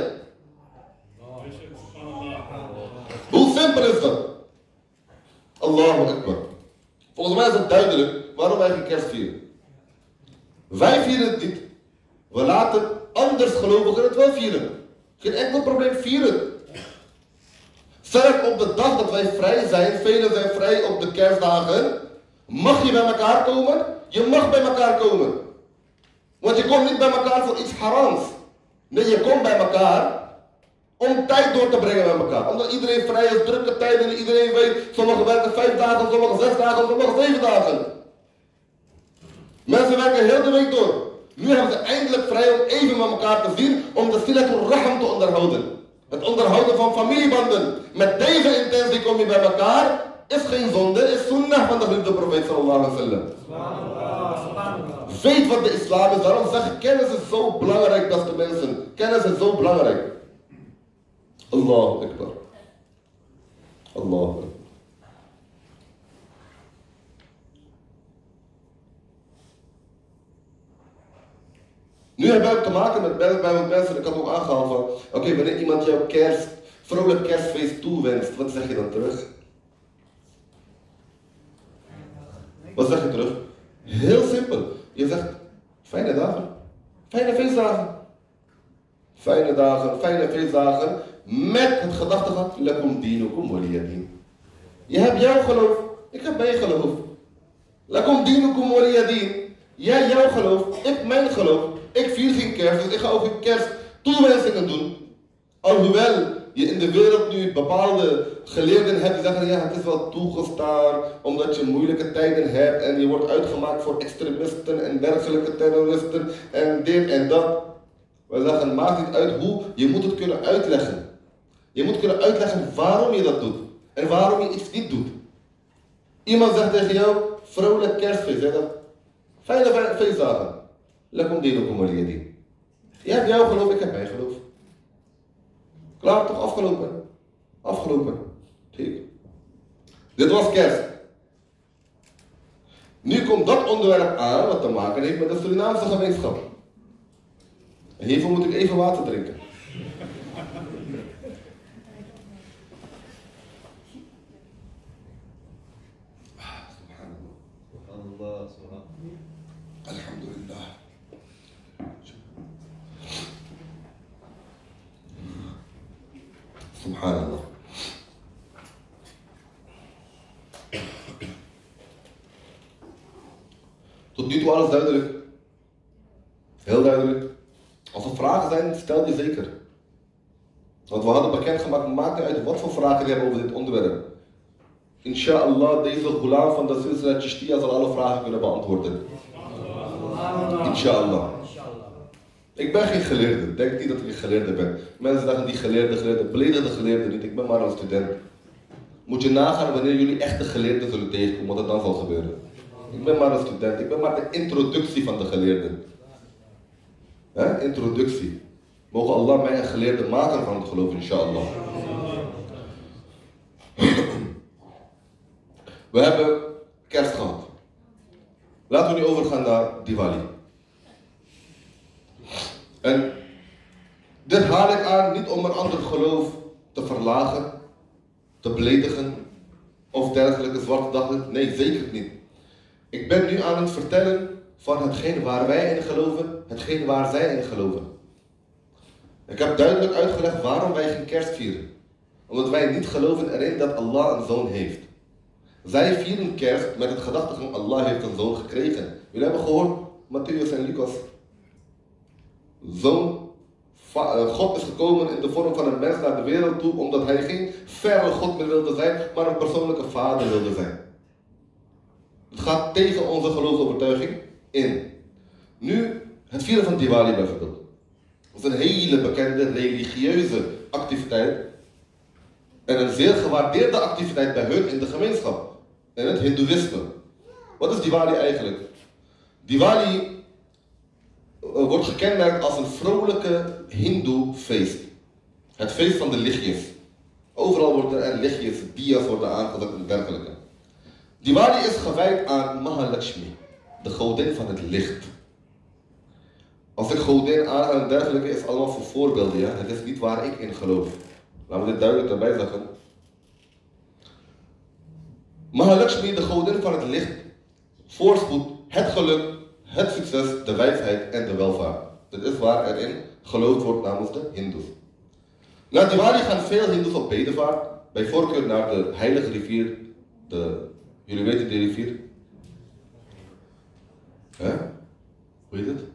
Hoe simpel is dat? Allahu Akbar. Volgens mij is het duidelijk waarom wij geen kerst vieren. Wij vieren het niet. We laten anders gelovigen het wel vieren. Geen enkel probleem, vieren. Zelfs op de dag dat wij vrij zijn, velen zijn vrij op de kerstdagen, mag je bij elkaar komen? Je mag bij elkaar komen. Want je komt niet bij elkaar voor iets harams. Nee, je komt bij elkaar om tijd door te brengen met elkaar. Omdat iedereen vrij is, drukke tijden, iedereen weet, sommigen werken 5 dagen, sommigen 6 dagen, sommigen 7 dagen. Mensen werken heel de week door. Nu hebben ze eindelijk vrij om even met elkaar te zien, om de silatul raham te onderhouden. Het onderhouden van familiebanden. Met deze intentie kom je bij elkaar. Is geen zonde, is sunnah van de geliefde profeet sallallahu alaihi wasallam. Weet wat de islam is. Daarom zeg ik, kennis is zo belangrijk, beste mensen. Kennis is zo belangrijk. Allahu Akbar. Allahu Akbar. Nu hebben we ook te maken met mensen, ik had ook aangehaald van, oké, wanneer iemand jouw vrolijk kerstfeest toewenst, wat zeg je dan terug? Wat zeg je terug? Heel simpel. Je zegt, fijne dagen. Fijne feestdagen. Fijne dagen, fijne feestdagen. Met het gedachtegang, lakum dinukum waliyadin. Je hebt jouw geloof, ik heb mijn geloof. Lakum dinukum waliyadin. Jij jouw geloof, ik mijn geloof. Ik vier geen kerst, dus ik ga ook geen kerst toewensingen doen. Alhoewel je in de wereld nu bepaalde geleerden hebt die zeggen, ja, het is wel toegestaan omdat je moeilijke tijden hebt en je wordt uitgemaakt voor extremisten en dergelijke terroristen en dit en dat. Wij zeggen, het maakt niet uit hoe, je moet het kunnen uitleggen. Je moet kunnen uitleggen waarom je dat doet en waarom je iets niet doet. Iemand zegt tegen jou, vrolijk kerstfeest, zeg dat. Fijne feestdagen. Lakum dinukum waliyadin. Je hebt jouw geloof, ik heb mijn geloof. Klaar, toch afgelopen? Afgelopen. Dit was kerst. Nu komt dat onderwerp aan wat te maken heeft met de Surinaamse gemeenschap. En hiervoor moet ik even water drinken. Alhamdulillah. Subhanallah. Tot nu toe alles duidelijk. Heel duidelijk. Als er vragen zijn, stel die zeker. Want we hadden bekendgemaakt, maakt niet uit wat voor vragen je hebt over dit onderwerp. Inshallah, deze ghulam van de Silsila Chishtiya zal alle vragen kunnen beantwoorden. Inshallah. Ik ben geen geleerde. Denk niet dat ik een geleerde ben. Mensen zeggen die geleerde, beledigen de geleerde niet. Ik ben maar een student. Moet je nagaan wanneer jullie echte geleerden zullen tegenkomen, wat er dan zal gebeuren. Ik ben maar een student. Ik ben maar de introductie van de geleerden. Introductie. Mogen Allah mij een geleerde maken van het geloof, inshallah. We hebben kerst gehad. Laten we nu overgaan naar Diwali. En dit haal ik aan niet om een ander geloof te verlagen, te beledigen of dergelijke zwarte dagen. Nee, zeker niet. Ik ben nu aan het vertellen van hetgeen waar wij in geloven, hetgeen waar zij in geloven. Ik heb duidelijk uitgelegd waarom wij geen kerst vieren. Omdat wij niet geloven erin dat Allah een zoon heeft. Zij vieren kerst met het gedachtegang Allah heeft een zoon gekregen. Jullie hebben gehoord, Matthäus en Lucas. God is gekomen in de vorm van een mens naar de wereld toe, omdat hij geen verre God meer wilde zijn, maar een persoonlijke vader wilde zijn. Het gaat tegen onze geloofsovertuiging in. Nu, het vieren van Diwali bijvoorbeeld. Dat is een hele bekende religieuze activiteit. En een zeer gewaardeerde activiteit bij hun in de gemeenschap. In het Hindoeïsme. Wat is Diwali eigenlijk? Diwali wordt gekenmerkt als een vrolijke Hindoe-feest. Het feest van de lichtjes. Overal worden er lichtjes, dia's worden aangezet en dergelijke. Diwali is gewijd aan Mahalakshmi, de godin van het licht. Als ik godin aan en dergelijke is allemaal voor voorbeelden, ja? Het is niet waar ik in geloof. Laten we dit duidelijk erbij zeggen. Mahalakshmi, de godin van het licht, voorspoed, het geluk, het succes, de wijsheid en de welvaart. Dit is waar erin geloofd wordt namens de Hindoes. Na Diwali gaan veel Hindoes op bedevaart, bij voorkeur naar de heilige rivier, jullie weten die rivier? Hoe heet het?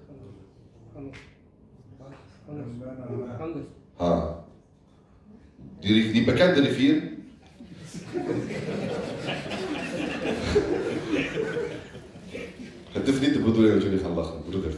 Die bekende rivier. Het is niet de bedoeling dat jullie gaan lachen, broeders.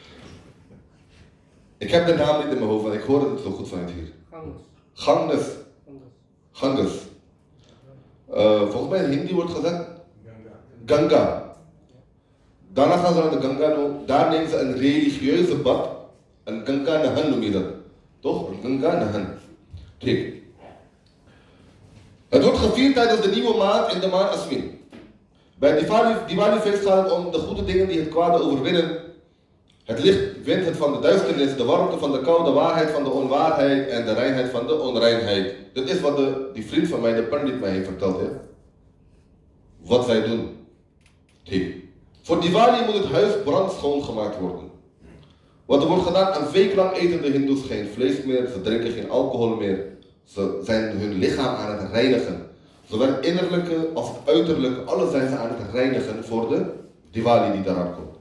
Ik heb de naam niet in mijn hoofd, want ik hoorde het zo goed vanuit hier. Ganges. Ganges. Volgens mij in Hindi wordt gezegd Ganga. Daarna gaan ze naar de Ganga, daar nemen ze een religieuze bad. Een Ganga Nahan noem je dat. Toch? Een Ganga Nahan. Kijk. Het wordt gevierd tijdens de nieuwe maand in de maand Aswin. Bij het Diwali-feest gaat het om de goede dingen die het kwade overwinnen. Het licht wint het van de duisternis, de warmte van de kou, de waarheid van de onwaarheid en de reinheid van de onreinheid. Dit is wat die vriend van mij, de pandit, mij heeft verteld. Hè? Wat zij doen. Voor Diwali moet het huis brandschoon gemaakt worden. Wat er wordt gedaan, een week lang eten de hindoes geen vlees meer, ze drinken geen alcohol meer. Ze zijn hun lichaam aan het reinigen. Zowel het innerlijke als het uiterlijke, alles zijn ze aan het reinigen voor de Diwali die daaraan komt.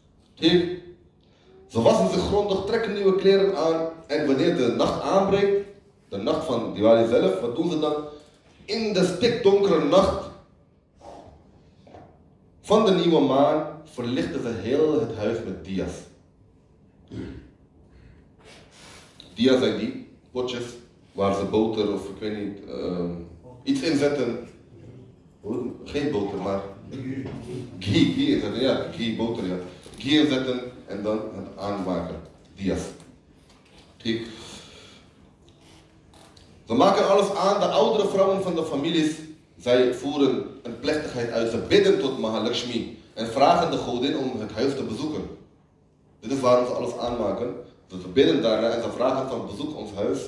Ze wassen zich grondig, trekken nieuwe kleren aan en wanneer de nacht aanbreekt, de nacht van Diwali zelf, wat doen ze dan? In de stikdonkere nacht van de nieuwe maan verlichten ze heel het huis met dia's. Dia's zijn die potjes waar ze boter of ik weet niet, iets in zetten. Geen boter, maar ghee inzetten, ja, ghee, boter, ja. Ghee inzetten en dan het aanmaken. Dia's. Ze maken alles aan, de oudere vrouwen van de families, zij voeren een plechtigheid uit. Ze bidden tot Mahalakshmi en vragen de godin om het huis te bezoeken. Dit is waarom ze alles aanmaken. Ze bidden daarna en ze vragen van bezoek ons huis.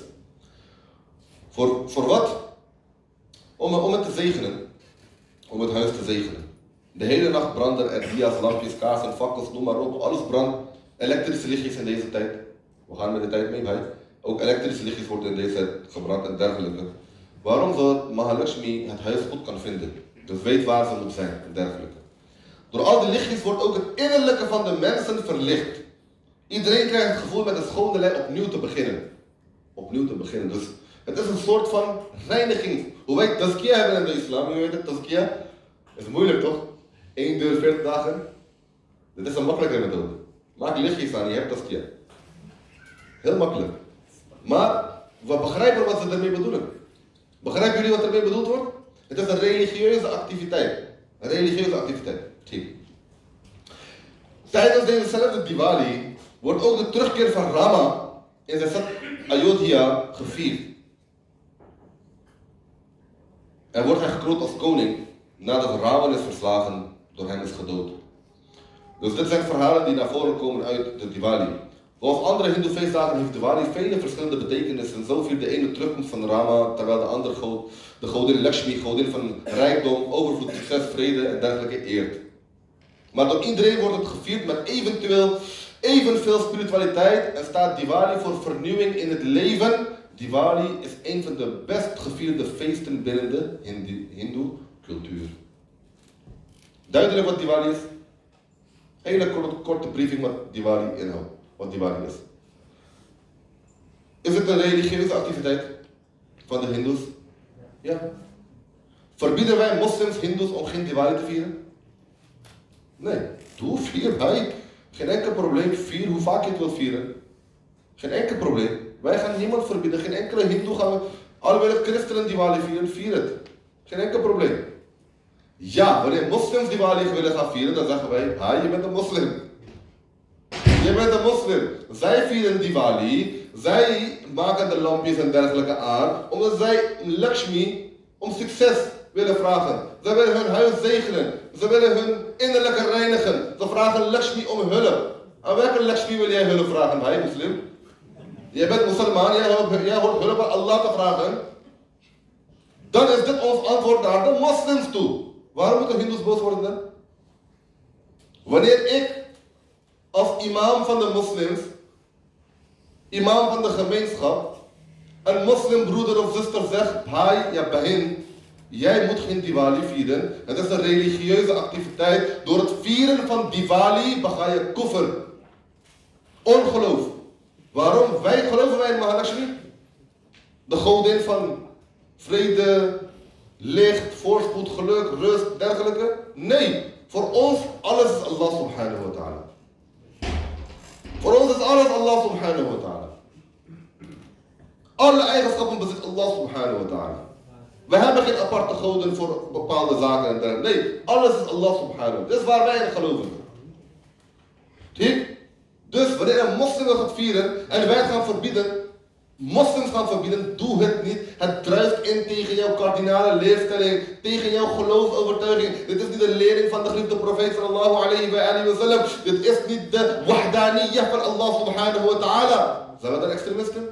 Voor wat? Om het te zegenen. Om het huis te zegenen. De hele nacht branden er dia's, lampjes, kaarsen, fakkels, noem maar op. Alles brandt. Elektrische lichtjes in deze tijd. We gaan met de tijd mee bij. Ook elektrische lichtjes worden in deze tijd gebrand en dergelijke. Waarom? Zodat Mahalakshmi het huis goed kan vinden. Dus weet waar ze moet zijn en dergelijke. Door al die lichtjes wordt ook het innerlijke van de mensen verlicht. Iedereen krijgt het gevoel met een schone lei opnieuw te beginnen. Opnieuw te beginnen. Dus het is een soort van reiniging. Hoe wij tazkiya hebben in de islam, hoe weet het tazkiya? Is moeilijk toch? 1 deur 40 dagen. Dit is een makkelijke methode. Maak lichtjes aan, je hebt tazkiya. Heel makkelijk. Maar we begrijpen wat ze ermee bedoelen. Begrijpen jullie wat ermee bedoeld wordt? Het is een religieuze activiteit. Een religieuze activiteit. Tijdens dezezelfde Diwali wordt ook de terugkeer van Rama in zijn stad Ayodhya gevierd. En wordt hij gekroond als koning nadat Ravan is verslagen, door hem is gedood. Dus dit zijn verhalen die naar voren komen uit de Diwali. Volgens andere hindoe feestdagen heeft Diwali vele verschillende betekenissen. Zo viert de ene terugkomst van Rama, terwijl de andere de godin Lakshmi, godin van rijkdom, overvloed, succes, vrede en dergelijke eert. Maar door iedereen wordt het gevierd met evenveel spiritualiteit en staat Diwali voor vernieuwing in het leven. Diwali is een van de best gevierde feesten binnen de hindoe cultuur. Duidelijk wat Diwali is? Hele korte briefing wat Diwali inhoudt. Wat Diwali is. Is het een religieuze activiteit van de hindoes? Ja. Verbieden wij moslims, hindoes om geen Diwali te vieren? Nee. Doe, vier, bij. Geen enkel probleem. Vier hoe vaak je het wilt vieren. Geen enkel probleem. Wij gaan niemand verbieden. Geen enkele hindoe gaan we. Alhoewel christenen Diwali vieren, vier het. Geen enkel probleem. Ja, wanneer moslims Diwali willen gaan vieren, dan zeggen wij, je bent een moslim. Je bent een moslim. Zij vieren Diwali, zij maken de lampjes en dergelijke aan, omdat zij Lakshmi om succes willen vragen. Zij willen hun huis zegenen. Ze willen hun innerlijke reinigen. Ze vragen Lakshmi om hulp. Aan welke Lakshmi wil jij hulp vragen, hij moslim? Jij bent moslimaan, jij hoort hulp aan Allah te vragen. Dan is dit ons antwoord naar de moslims toe. Waarom moeten hindoes boos worden dan? Wanneer ik als imam van de moslims, imam van de gemeenschap, een moslimbroeder of zuster zegt, bhai, ja bahin, jij moet geen Diwali vieren. Het is een religieuze activiteit. Door het vieren van Diwali bega je kufr. Ongeloof. Waarom? Geloven wij in Mahalakshmi? De godin van vrede, licht, voorspoed, geluk, rust, dergelijke? Nee. Voor ons, alles is Allah subhanahu wa ta'ala. Voor ons is alles Allah subhanahu wa ta'ala. Alle eigenschappen bezit Allah subhanahu wa ta'ala. We hebben geen aparte goden voor bepaalde zaken en dergelijke. Nee, alles is Allah subhanahu wa ta'ala. Dit is waar wij in geloven. Dus wanneer een moslim gaat vieren en wij gaan verbieden, moslims gaan verbieden, doe het niet. Het druist in tegen jouw kardinale leerstelling, tegen jouw geloofsovertuiging. Dit is niet de lering van de geliefde profeet sallallahu alayhi wa sallam. Dit is niet de wahdaniyah van Allah subhanahu wa ta'ala. Zijn we dan extremisten?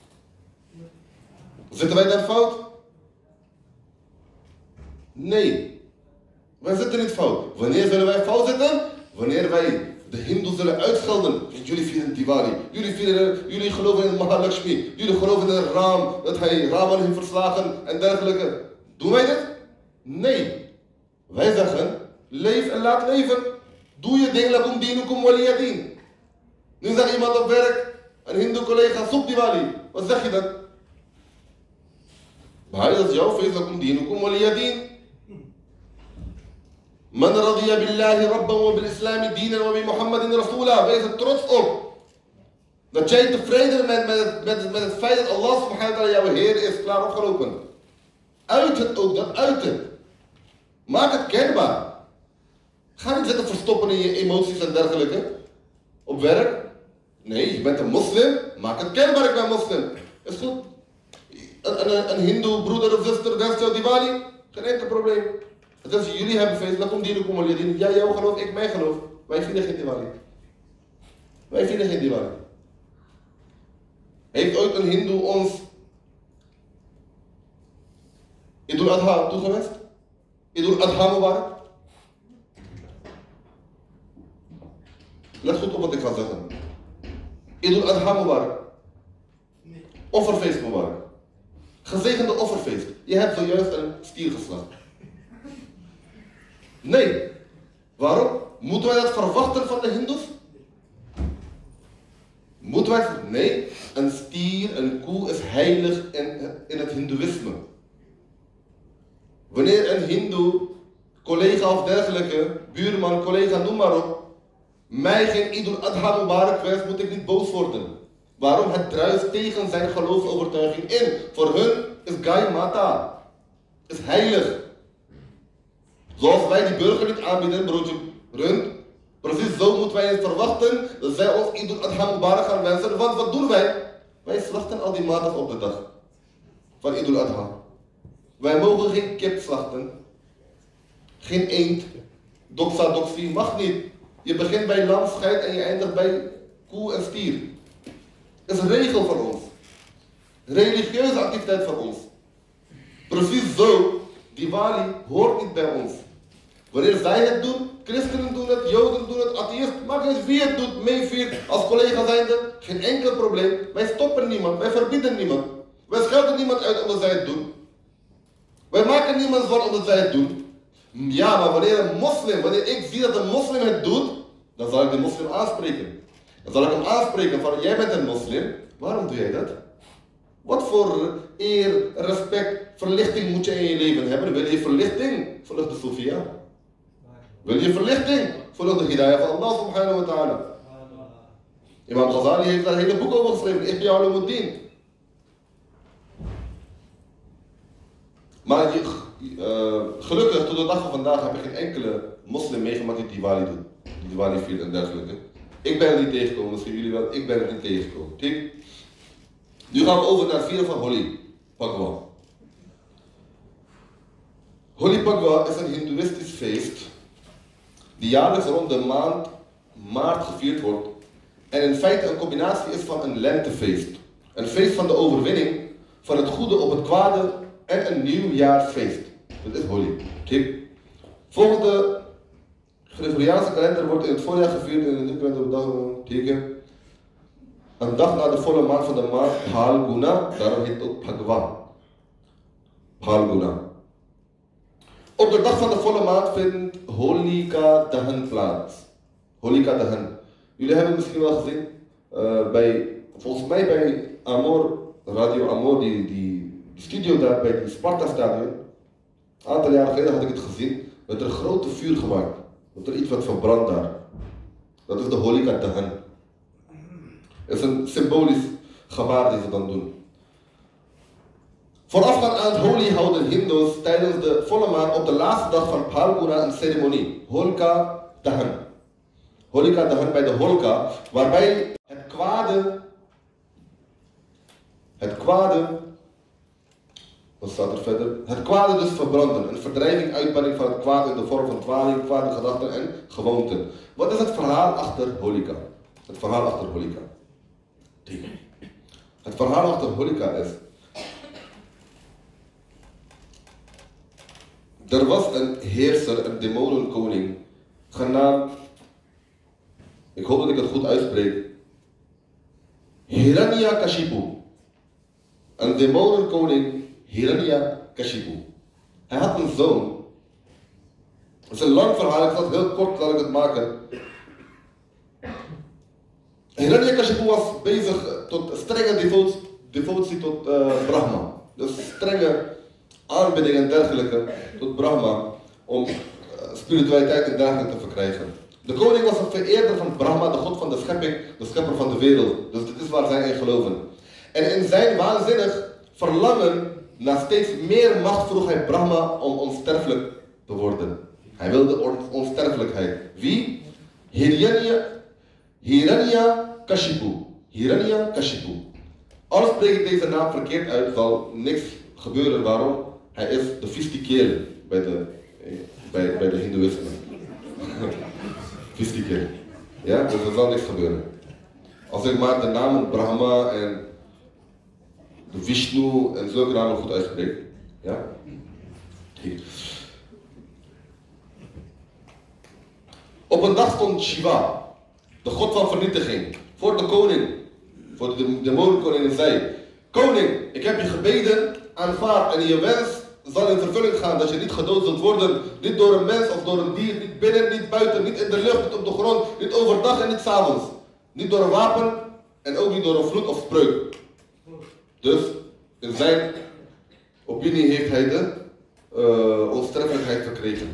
Zitten wij dan fout? Nee. Wij zitten niet fout. Wanneer zullen wij fout zitten? Wanneer wij de hindoes zullen uitschelden. Jullie vieren Diwali. Jullie geloven in Mahalakshmi. Jullie geloven in een Ram. Dat hij Raman heeft verslagen en dergelijke. Doen wij dit? Nee. Wij zeggen, leef en laat leven. Doe je ding, lakum dinukum waliyadin. Nu zegt iemand op werk, een hindoe collega, soep Diwali. Wat zeg je dan? Maar dat is jouw feest, lakum dinukum waliyadin. Man radiya billahi rabban wa bil islami dinan wa bi Muhammadin rasulah. Wees er trots op. Dat jij tevreden bent met het feit dat Allah subhanahu wa ta'ala jouw Heer is, klaar opgeroepen. Uit het ook, dat uit het. Maak het kenbaar. Ga niet zitten verstoppen in je emoties en dergelijke. Op werk. Nee, je bent een moslim. Maak het kenbaar, ik ben moslim. Is goed. Een hindoe broeder of zuster wenst jou Diwali. Geen enkel probleem. Het is jullie hebben feest, lakum dinukum waliyadin. Jij jouw geloof, ik mijn geloof. Wij vieren geen Diwali. Wij vieren geen Diwali. Heeft ooit een hindoe ons Idul Adha toegewenst? Idul Adha Mubarak? Let goed op wat ik ga zeggen. Idul Adha Mubarak. Offerfeest Mubarak. Gezegende offerfeest. Je hebt zojuist een stier geslacht. Nee. Waarom? Moeten wij dat verwachten van de hindoes? Moeten wij... Nee. Een stier, een koe is heilig in het hindoeïsme. Wanneer een hindoe, collega of dergelijke, buurman, collega, noem maar op, mij geen Idul Adha Mubarak wenst, moet ik niet boos worden. Waarom? Het druist tegen zijn geloofsovertuiging in. Voor hun is Gai Mata. Is heilig. Zoals wij die burger niet aanbieden, broodje rund. Precies zo moeten wij het verwachten dat zij ons Idul Adha Mubarak gaan wensen. Want wat doen wij? Wij slachten al die matas op de dag van Idul Adha. Wij mogen geen kip slachten. Geen eend. Doxa doxie mag niet. Je begint bij lam, scheid en je eindigt bij koe en stier. Dat is een regel van ons. Religieuze activiteit van ons. Precies zo. Diwali hoort niet bij ons. Wanneer zij het doen, christenen doen het, joden doen het, atheïsten, maakt niet wie het doet, meeviert, als collega zijnde, geen enkel probleem. Wij stoppen niemand, wij verbieden niemand. Wij schelden niemand uit omdat zij het doen. Wij maken niemand zwart omdat zij het doen. Ja, maar wanneer ik zie dat een moslim het doet, dan zal ik de moslim aanspreken. Dan zal ik hem aanspreken van, jij bent een moslim, waarom doe jij dat? Wat voor eer, respect, verlichting moet je in je leven hebben? Wil je verlichting? Volg de Sofia. Wil je verlichting? Volg de hidayah van Allah subhanahu wa ta'ala. Imam Ghazali heeft daar een hele boek over geschreven, Ihya Ulumuddin. Maar gelukkig tot de dag van vandaag heb ik geen enkele moslim meegemaakt die Diwali doet. Die Diwali viert en dergelijke. Ik ben er niet tegengekomen, misschien jullie wel, ik ben er niet tegengekomen. Kijk. Nu gaan we over naar het vieren van Holi Phagwa. Holi Phagwa is een hindoeïstisch feest die jaarlijks rond de maand maart gevierd wordt en in feite een combinatie is van een lentefeest. Een feest van de overwinning van het goede op het kwade en een nieuwjaarsfeest. Dat is Holi. Kijk. Volgens de Gregoriaanse kalender wordt in het voorjaar gevierd in de dag teken. Een dag na de volle maand van de maand Phalguna, daarom heet het ook Phagwa. Phalguna. Op de dag van de volle maand vindt Holika Dahan plaats. Holika Dahan. Jullie hebben het misschien wel gezien, volgens mij bij Amor, Radio Amor, die studio daar bij die Sparta-stadion. Een aantal jaren geleden had ik het gezien, werd er een grote vuur gemaakt. Dat er iets wat verbrandt daar. Dat is de Holika Dahan. Het is een symbolisch gebaar die ze dan doen. Voorafgaand aan het Holi houden Hindoes tijdens de volle maan op de laatste dag van Phalguna een ceremonie. Holika Dahan. Holika Dahan bij de Holka, waarbij het kwade Het kwade, wat staat er verder? Het kwade dus verbranden. Een verdrijving, uitbanning van het kwaad in de vorm van dwaling, kwade gedachten en gewoonten. Wat is het verhaal achter Holyka? Het verhaal achter Holyka. Het verhaal achter Holyka is... Er was een heerser, een demonenkoning, genaamd... Ik hoop dat ik het goed uitspreek. Hiranyakashipu. Een demonenkoning, Hiranyakashipu. Hij had een zoon. Het is een lang verhaal, ik zal het heel kort laat ik het maken. Hiranyakashipu was bezig tot strenge devotie tot Brahma. Dus strenge aanbidding en dergelijke tot Brahma om spiritualiteit en dergelijke te verkrijgen. De koning was een vereerder van Brahma, de god van de schepping, de schepper van de wereld. Dus dit is waar zij in geloven. En in zijn waanzinnig verlangen naar steeds meer macht vroeg hij Brahma om onsterfelijk te worden. Hij wilde onsterfelijkheid. Wie? Hiranyakashipu. Hiranyakashipu. Als spreek ik deze naam verkeerd uit, zal niks gebeuren. Waarom? Hij is de Vistikeel bij de Hindoeïsme. Vistikeel. Ja, dus er zal niks gebeuren. Als ik maar de namen Brahma en de Vishnu en zulke namen goed uitspreek. Ja? Hier. Op een dag stond Shiva, de god van vernietiging, voor de koning, voor de demonenkoning en zei: Koning, ik heb je gebeden, aanvaard en je wens zal in vervulling gaan dat je niet gedood zult worden. Niet door een mens of door een dier, niet binnen, niet buiten, niet in de lucht, niet op de grond, niet overdag en niet 's avonds. Niet door een wapen en ook niet door een vloed of spreuk. Dus in zijn opinie heeft hij de onsterfelijkheid verkregen.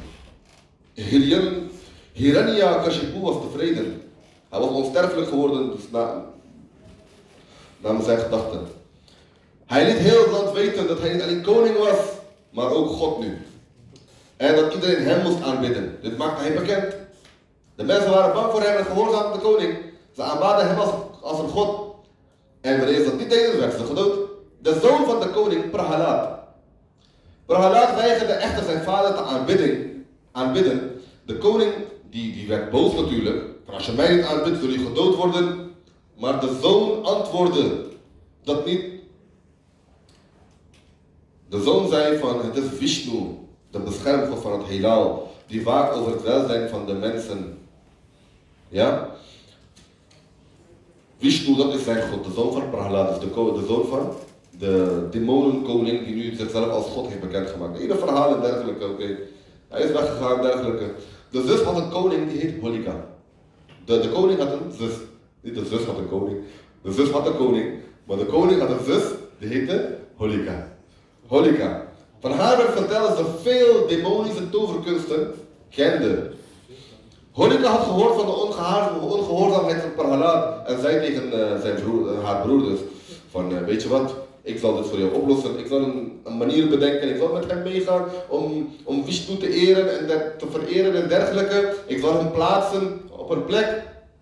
Hiranyakashipu was tevreden. Hij was onsterfelijk geworden dus namens zijn gedachten. Hij liet heel het land weten dat hij niet alleen koning was, maar ook God nu. En dat iedereen hem moest aanbidden. Dit maakte hij bekend. De mensen waren bang voor hem en gehoorzaamden de koning. Ze aanbaden hem als een god. En wanneer ze dat niet deden, werd ze gedood. De zoon van de koning, Prahalad. Prahalad weigerde echter zijn vader te aanbidden. De koning, die werd boos natuurlijk. Als je mij niet aanbidt, zul je gedood worden. Maar de zoon antwoordde dat niet. De zoon zei van: het is Vishnu, de beschermgod van het heelal, die waakt over het welzijn van de mensen. Ja? Vishnu, dat is zijn god, de zoon van Prahalad, dus de zoon van de demonenkoning die nu zichzelf als god heeft bekendgemaakt. Ieder verhaal en dergelijke, oké. Hij is weggegaan en dergelijke. De zus had een koning, die heet Holyka. De koning had een zus. Niet de zus had een koning. De zus had een koning. Maar de koning had een zus, die heette Holyka. Holyka. Van haar werd verteld dat ze veel demonische toverkunsten kende. Holyka had gehoord van de ongehoorzaamheid van Prahalad en zei tegen haar broer dus van weet je wat, ik zal dit voor jou oplossen. Ik zal een manier bedenken, ik zal met hem meegaan om Vishnu te eren en te vereren en dergelijke. Ik zal hem plaatsen op een plek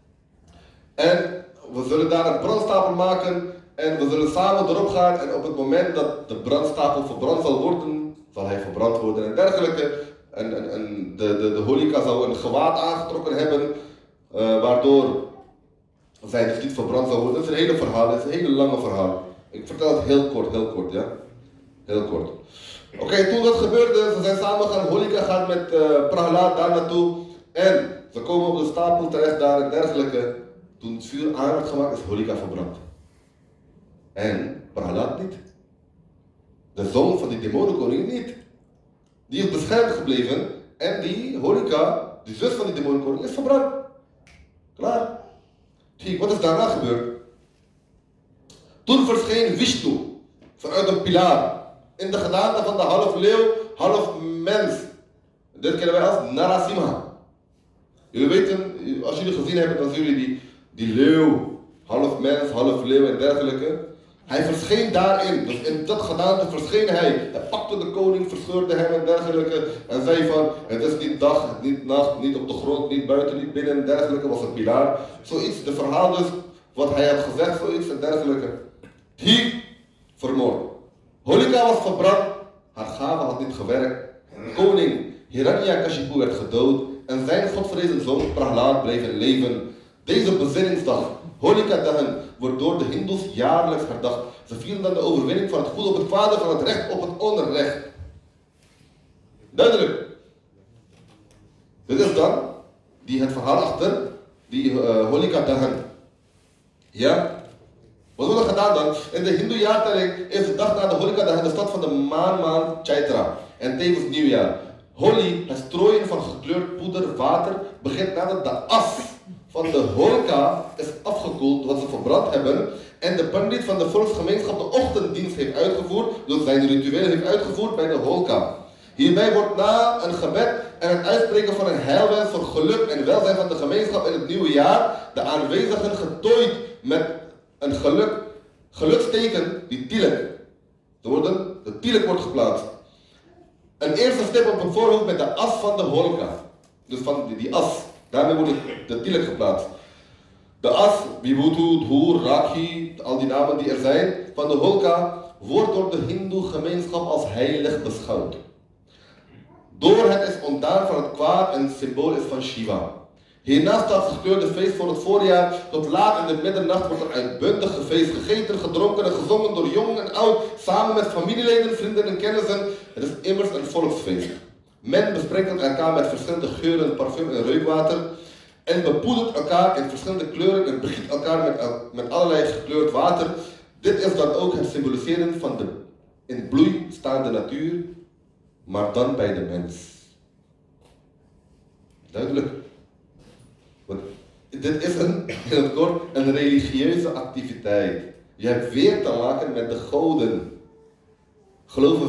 en we zullen daar een brandstapel maken en we zullen samen erop gaan en op het moment dat de brandstapel verbrand zal worden, zal hij verbrand worden en dergelijke. En de Holyka zou een gewaad aangetrokken hebben, waardoor zij dus niet verbrand zou worden. Dat is een hele verhaal, dat is een hele lange verhaal. Ik vertel het heel kort, ja. Heel kort. Oké, toen dat gebeurde, ze zijn samen gaan, Holyka gaat met Prahalad daar naartoe. En ze komen op de stapel terecht daar en dergelijke. Toen het vuur aan werd gemaakt, is Holyka verbrand. En Prahalad niet. De zoon van die demonenkoning niet. Die is beschermd gebleven en die Holyka, die zus van die demonenkoning, is verbrand. Klaar. Zie, wat is daarna gebeurd? Toen verscheen Vishnu vanuit een pilaar in de gedaante van de half leeuw, half mens. Dit kennen wij als Narasimha. Jullie weten, als jullie gezien hebben, dan zien jullie die leeuw, half mens, half leeuw en dergelijke. Hij verscheen daarin, dus in dat gedaante verscheen hij. Hij pakte de koning, verscheurde hem en dergelijke. En zei van, het is niet dag, niet nacht, niet op de grond, niet buiten, niet binnen en dergelijke. Was een pilaar. Zoiets, de verhaal dus, wat hij had gezegd, zoiets en dergelijke. Hier, vermoord. Holika was verbrand, haar gave had niet gewerkt. Koning Hiranyakashipu werd gedood en zijn godvrezen zoon Prahlad bleef in leven. Deze bezinningsdag, Holika Dahan, wordt door de Hindoes jaarlijks herdacht. Ze vieren dan de overwinning van het goede op het kwade, van het recht op het onrecht. Duidelijk. Dit is dan het verhaal achter die Holika Dahan. Ja? Wat wordt er gedaan dan? In de Hindoe jaartelling is de dag na de Holika Dahan de stad van de maand Chaitra en tevens nieuwjaar. Holi, het strooien van gekleurd poeder, water, begint nadat de as van de Holika is afgekoeld, wat ze verbrand hebben, en de pandit van de volksgemeenschap de ochtenddienst heeft uitgevoerd, dus zijn ritueel heeft uitgevoerd bij de Holika. Hierbij wordt na een gebed en het uitspreken van een heilwens voor geluk en welzijn van de gemeenschap in het nieuwe jaar de aanwezigen getooid met een geluksteken, die tilek. De tilek wordt geplaatst. Een eerste stip op het voorhoofd met de as van de Holika. Dus van die as. Daarmee wordt de tilek geplaatst. De as, Vibhuti, Dhur, Rakhi, al die namen die er zijn, van de Holika, wordt door de Hindoe gemeenschap als heilig beschouwd. Door het is ontdaan van het kwaad en het symbool is van Shiva. Hiernaast staat het gekleurde feest voor het voorjaar. Tot laat in de middernacht wordt er uitbundig gefeest, gegeten, gedronken en gezongen door jong en oud, samen met familieleden, vrienden en kennissen. Het is immers een volksfeest. Men besprenkelt elkaar met verschillende geuren, parfum en reukwater en bepoedert elkaar in verschillende kleuren en begiet elkaar met allerlei gekleurd water. Dit is dan ook het symboliseren van de in bloei staande natuur, maar dan bij de mens. Duidelijk. Want dit is in het kort een religieuze activiteit. Je hebt weer te maken met de goden. Geloven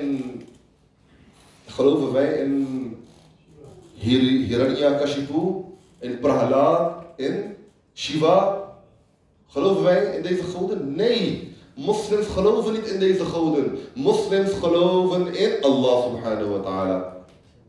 wij in Hiranyakashipu, in Prahlad, in Shiva? Geloven wij in deze goden? Nee. Moslims geloven niet in deze goden. Moslims geloven in Allah subhanahu wa ta'ala.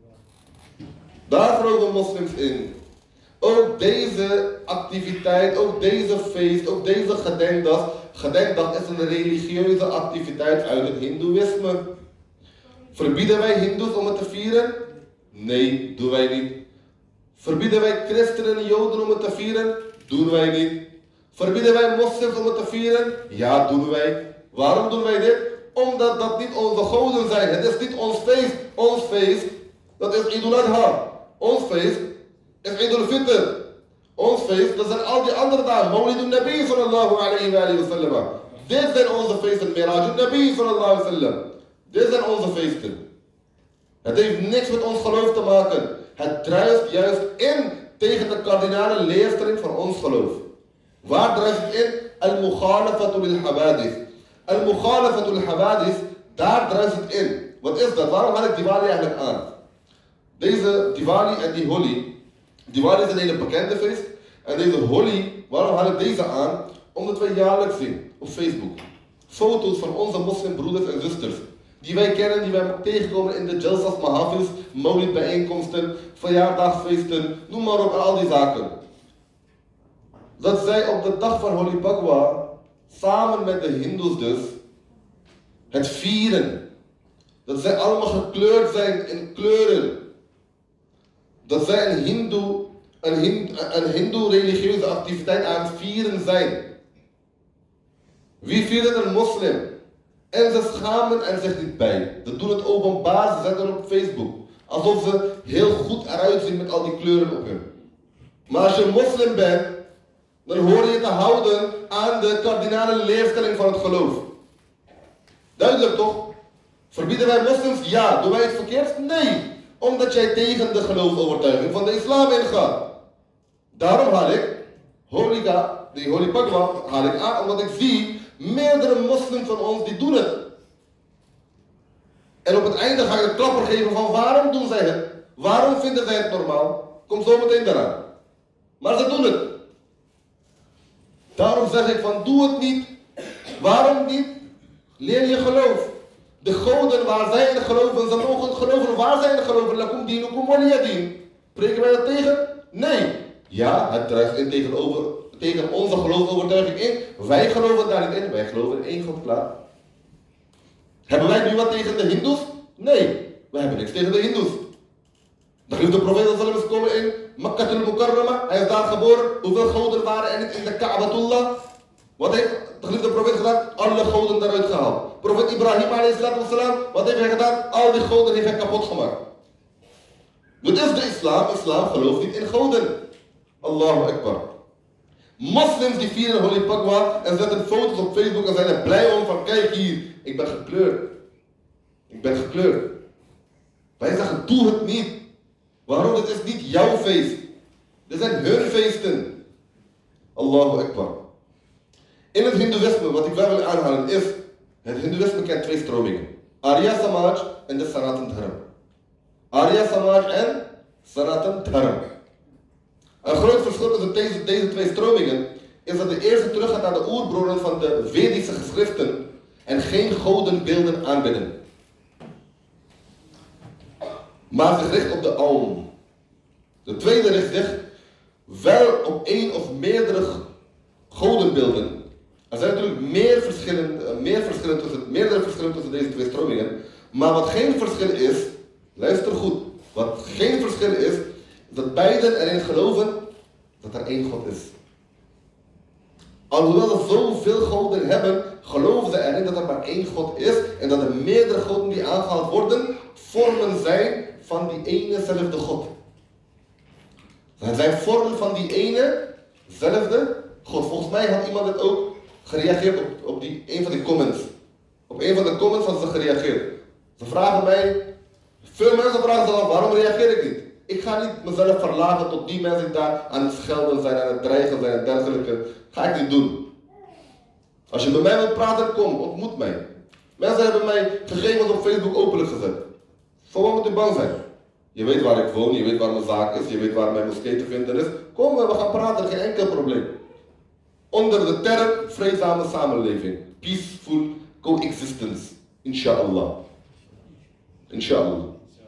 Daar geloven moslims in. Ook deze activiteit, ook deze feest, ook deze gedenkdag is een religieuze activiteit uit het hindoeïsme. Verbieden wij hindoes om het te vieren? Nee, doen wij niet. Verbieden wij christenen en joden om het te vieren? Doen wij niet. Verbieden wij moslims om het te vieren? Ja, doen wij. Waarom doen wij dit? Omdat dat niet onze goden zijn. Het is niet ons feest. Ons feest, dat is Eid al-Adha. Ons feest is Eid al-Fitr. Ons feest, dat zijn al die andere dagen. Mawlid al-Nabi sallallahu alayhi wa sallam. Dit zijn onze feesten. Miraj al-Nabi sallallahu alayhi wa sallam. Dit zijn onze feesten. Het heeft niks met ons geloof te maken. Het druist juist in tegen de kardinale leerstelling van ons geloof. Waar druist het in? Al-Mukhalafatu lil-Hawadith. Al-Mukhalafatu lil-Hawadith, daar druist het in. Wat is dat? Waarom haal ik Diwali eigenlijk aan? Deze Diwali en die Holi. Diwali is een hele bekende feest. En deze Holi, waarom haal ik deze aan? Omdat wij jaarlijks zien op Facebook foto's van onze moslimbroeders en zusters. Die wij kennen, die wij tegenkomen in de Jalsas, Mahafils, Maulid bijeenkomsten, verjaardagsfeesten, noem maar op, al die zaken. Dat zij op de dag van Holi Bhagwa, samen met de Hindoes dus, het vieren. Dat zij allemaal gekleurd zijn in kleuren. Dat zij een hindoe religieuze activiteit aan het vieren zijn. Wie viert het? Een moslim. En ze schamen er zich niet bij. Ze doen het openbaar, ze zetten het op Facebook. Alsof ze heel goed eruit zien met al die kleuren op hun. Maar als je een moslim bent, dan hoor je te houden aan de kardinale leerstelling van het geloof. Duidelijk toch? Verbieden wij moslims? Ja. Doen wij het verkeerd? Nee. Omdat jij tegen de geloofsovertuiging van de islam ingaat. Daarom haal ik die Holi Bhagwa haal ik aan, omdat ik zie meerdere moslims van ons die doen het. En op het einde ga ik een klapper geven van waarom doen zij het? Waarom vinden zij het normaal? Kom zo meteen daaraan. Maar ze doen het. Daarom zeg ik van doe het niet. Waarom niet? Leer je geloof. De goden waar zij in geloven, ze mogen geloven waar zij in geloven. Lakum dinukum waliyadin. Spreken wij dat tegen? Nee. Ja, het druist in tegen onze geloofsovertuiging in. Wij geloven daar niet in. Wij geloven in één God, klaar. Hebben wij nu wat tegen de Hindoes? Nee, we hebben niks tegen de Hindoes. De geliefde profeet sallallahu alaihi wasallam is komen in Makkah al-Mukarrama. Hij is daar geboren. Hoeveel goden waren er niet in de Ka'batullah? Wat heeft de geliefde profeet gedaan? Alle goden daaruit gehaald. Profeet Ibrahim alayhi salam, wat heeft hij gedaan? Al die goden heeft hij kapot gemaakt. Wat is de islam? Islam gelooft niet in goden. Allahu Akbar. Moslims die vieren Holy Pagwa en zetten foto's op Facebook en zijn er blij om van kijk hier, ik ben gekleurd. Ik ben gekleurd. Wij zeggen doe het niet. Waarom? Dit is niet jouw feest. Dit zijn hun feesten. Allahu Akbar. In het Hindoeïsme, wat ik wel wil aanhalen is, het Hindoeïsme kent twee stromingen. Arya Samaj en de Sanatan Dharma. Arya Samaj en Sanatan Dharma. Een groot verschil tussen deze twee stromingen is dat de eerste teruggaat naar de oerbronnen van de Vedische geschriften en geen godenbeelden aanbidden. Maar zich richt op de Aum. De tweede richt zich wel op één of meerdere godenbeelden. Er zijn natuurlijk meerdere verschillen tussen deze twee stromingen. Maar wat geen verschil is, luister goed, wat geen verschil is dat beiden erin geloven dat er één God is. Alhoewel ze zoveel goden hebben, geloven ze erin dat er maar één God is en dat er meerdere goden die aangehaald worden, vormen zijn van die enezelfde God. Het zijn vormen van die enezelfde God. Volgens mij had iemand het ook gereageerd op een van die comments. Op een van de comments hadden ze gereageerd. Ze vragen mij, veel mensen vragen zich af, waarom reageer ik niet? Ik ga niet mezelf verlagen tot die mensen die daar aan het schelden zijn, aan het dreigen zijn en dergelijke. Ga ik niet doen. Als je bij mij wilt praten, kom, ontmoet mij. Mensen hebben mij gegevens op Facebook openlijk gezet. Voor wat moet u bang zijn? Je weet waar ik woon, je weet waar mijn zaak is, je weet waar mijn moskee te vinden is. Kom, we gaan praten, geen enkel probleem. Onder de term vreedzame samenleving. Peaceful coexistence. Inshallah. Inshallah.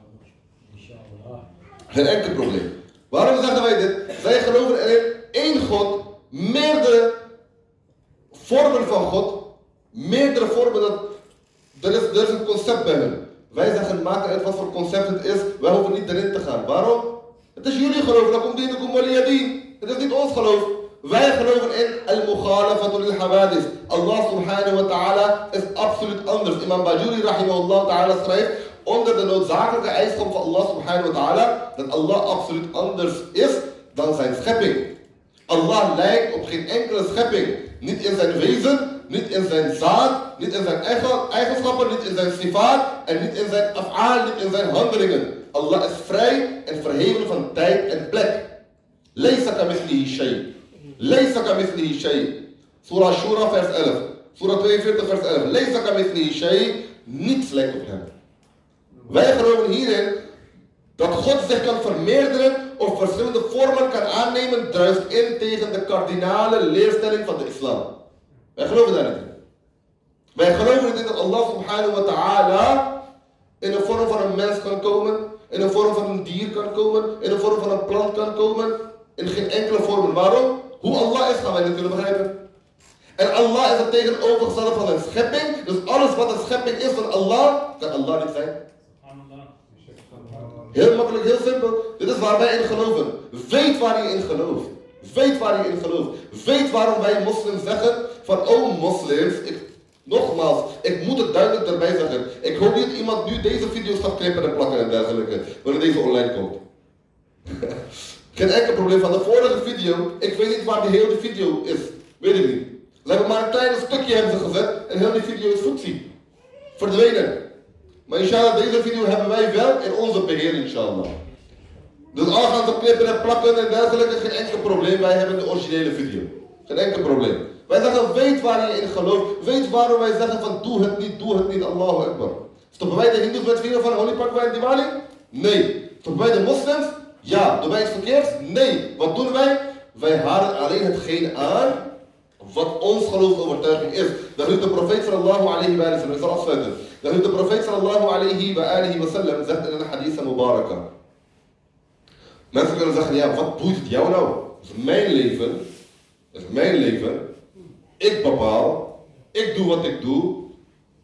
Geen enkel probleem. Waarom zeggen wij dit? Zij geloven in één God, meerdere vormen van God, meerdere vormen, er is een concept bij hen. Wij zeggen, maak uit wat voor concept het is, wij hoeven niet erin te gaan. Waarom? Het is jullie geloof, lakum dinukum waliyadin. Het is niet ons geloof. Wij geloven in al-mukhalafatul al-hawadis. Allah subhanahu wa ta'ala is absoluut anders. Imam Bajuri rahimahullah ta'ala schrijft, onder de noodzakelijke eigenschap van Allah subhanahu wa ta'ala, dat Allah absoluut anders is dan zijn schepping. Allah lijkt op geen enkele schepping. Niet in zijn wezen, niet in zijn zaad, niet in zijn eigenschappen, niet in zijn sifaat en niet in zijn af'aal, niet in zijn handelingen. Allah is vrij en verheven van tijd en plek. Laysa kamithlihi shay. Laysa kamithlihi shay. Surah Shura vers 11. Surah 42 vers 11. Laysa kamithlihi shay. Niets lijkt op hem. Wij geloven hierin dat God zich kan vermeerderen of verschillende vormen kan aannemen, druist in tegen de kardinale leerstelling van de islam. Wij geloven daar niet in. Wij geloven niet dat Allah subhanahu wa ta'ala in de vorm van een mens kan komen, in de vorm van een dier kan komen, in de vorm van een plant kan komen, in geen enkele vorm. Waarom? Hoe Allah is gaan wij niet kunnen begrijpen. En Allah is het tegenovergestelde van zijn schepping, dus alles wat een schepping is van Allah, kan Allah niet zijn. Heel makkelijk, heel simpel. Dit is waar wij in geloven. Weet waar je in gelooft. Weet waar je in gelooft. Weet waarom wij moslims zeggen van oh moslims, nogmaals, ik moet het duidelijk erbij zeggen. Ik hoop niet dat iemand nu deze video's gaat knippen en plakken en dergelijke, wanneer deze online komt. Geen enkel probleem van de vorige video, ik weet niet waar de hele video is. Weet ik niet. Ze hebben maar een klein stukje hebben ze gezet en heel die video is voetzie. Verdwenen. Maar inshallah, deze video hebben wij wel in onze beheer, inshallah. Dus al gaan ze knippen en plakken en dergelijke, geen enkel probleem. Wij hebben de originele video. Geen enkel probleem. Wij zeggen, weet waar je in gelooft. Weet waarom wij zeggen van doe het niet, Allahu Akbar. Stoppen wij de Hindoes met vieren van Holy Pagwa en Diwali? Nee. Stoppen wij de moslims? Ja. Doen wij iets verkeerds? Nee. Wat doen wij? Wij halen alleen hetgeen aan wat ons geloofsovertuiging is. Dat heeft de profeet sallallahu alayhi wa sallam, ik zal afsluiten. Dat heeft de profeet sallallahu alayhi wa sallam zegt in een hadith mubaraka. Mensen kunnen zeggen, ja, wat boeit het jou nou? Het is mijn leven. Het is mijn leven. Ik bepaal. Ik doe wat ik doe.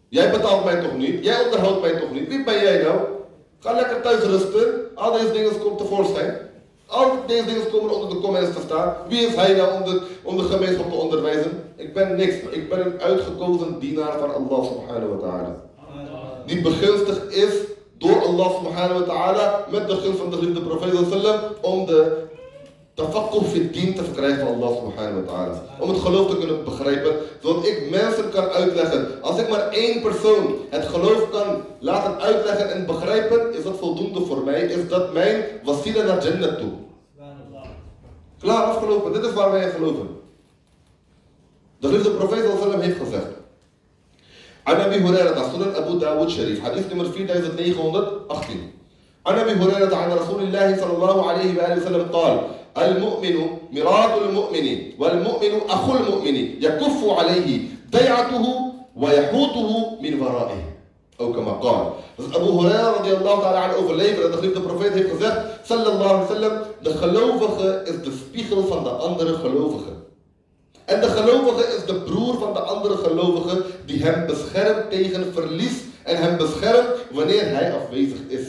Jij betaalt mij toch niet? Jij onderhoudt mij toch niet? Wie ben jij nou? Ga lekker thuis rusten. Al deze dingen komen tevoorschijn. Al deze dingen komen onder de comments te staan. Wie is hij nou om de gemeenschap te onderwijzen? Ik ben niks. Ik ben een uitgekozen dienaar van Allah subhanahu wa ta'ala. Die begunstigd is door Allah subhanahu wa ta'ala met de gunst van de geliefde profeet sallam om de tafakkur fi dien te verkrijgen van Allah subhanahu wa ta'ala. Om het geloof te kunnen begrijpen, zodat ik mensen kan uitleggen. Als ik maar één persoon het geloof kan laten uitleggen en begrijpen, is dat voldoende voor mij. Is dat mijn wasila naar Jannah toe. Klaar, afgelopen. Dit is waar wij in geloven. De geliefde profeet sallam heeft gezegd. عن أبي هريرة سنن أبو داود شريف حديث نمبر 4918 عن أبي هريرة عن رسول الله صلى الله عليه وآله وسلم قال المؤمن مراد المؤمن والمؤمن أخو المؤمن يكف عليه ضيعته ويحوطه من ورائه أو كما قال. Dus Abu Huraira radiyallahu ta'ala aan overleveren, de geliefde profeet heeft gezegd sallallahu alaihi wasallam, de gelovige is de spiegel van de andere gelovige. En de gelovige is de broer van de andere gelovige die hem beschermt tegen verlies en hem beschermt wanneer hij afwezig is.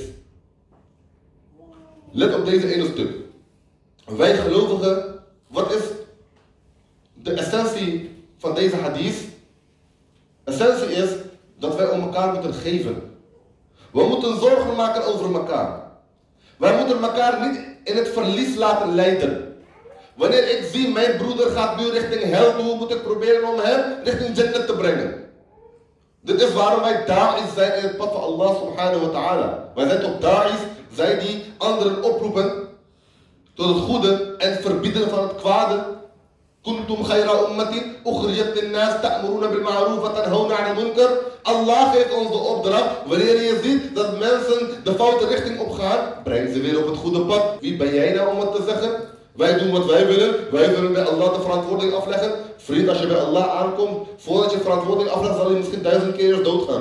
Let op deze ene stuk. Wij gelovigen, wat is de essentie van deze hadith? Essentie is dat wij om elkaar moeten geven. We moeten zorgen maken over elkaar. Wij moeten elkaar niet in het verlies laten leiden. Wanneer ik zie, mijn broeder gaat nu richting hel toe, moet ik proberen om hem richting Jannah te brengen. Dit is waarom wij da'is zijn in het pad van Allah subhanahu wa ta'ala. Wij zijn toch da'is, zij die anderen oproepen tot het goede en verbieden van het kwade. Kuntum khayra ummatin, ukhrijat linnas, ta'muruna bil ma'ruf wa tanhawna 'anil munkar. Allah geeft ons de opdracht, wanneer je ziet dat mensen de foute richting opgaan, breng ze weer op het goede pad. Wie ben jij nou om het te zeggen? Wij doen wat wij willen. Wij willen bij Allah de verantwoording afleggen. Vriend, als je bij Allah aankomt, voordat je verantwoording aflegt, zal je misschien 1000 keer doodgaan.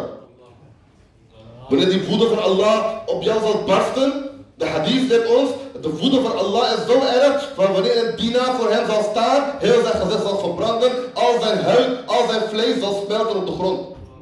Wanneer die woede van Allah op jou zal barsten, de hadith zegt ons, de woede van Allah is zo erg, van wanneer een dienaar voor hem zal staan, heel zijn gezicht zal verbranden, al zijn huid, al zijn vlees zal smelten op de grond.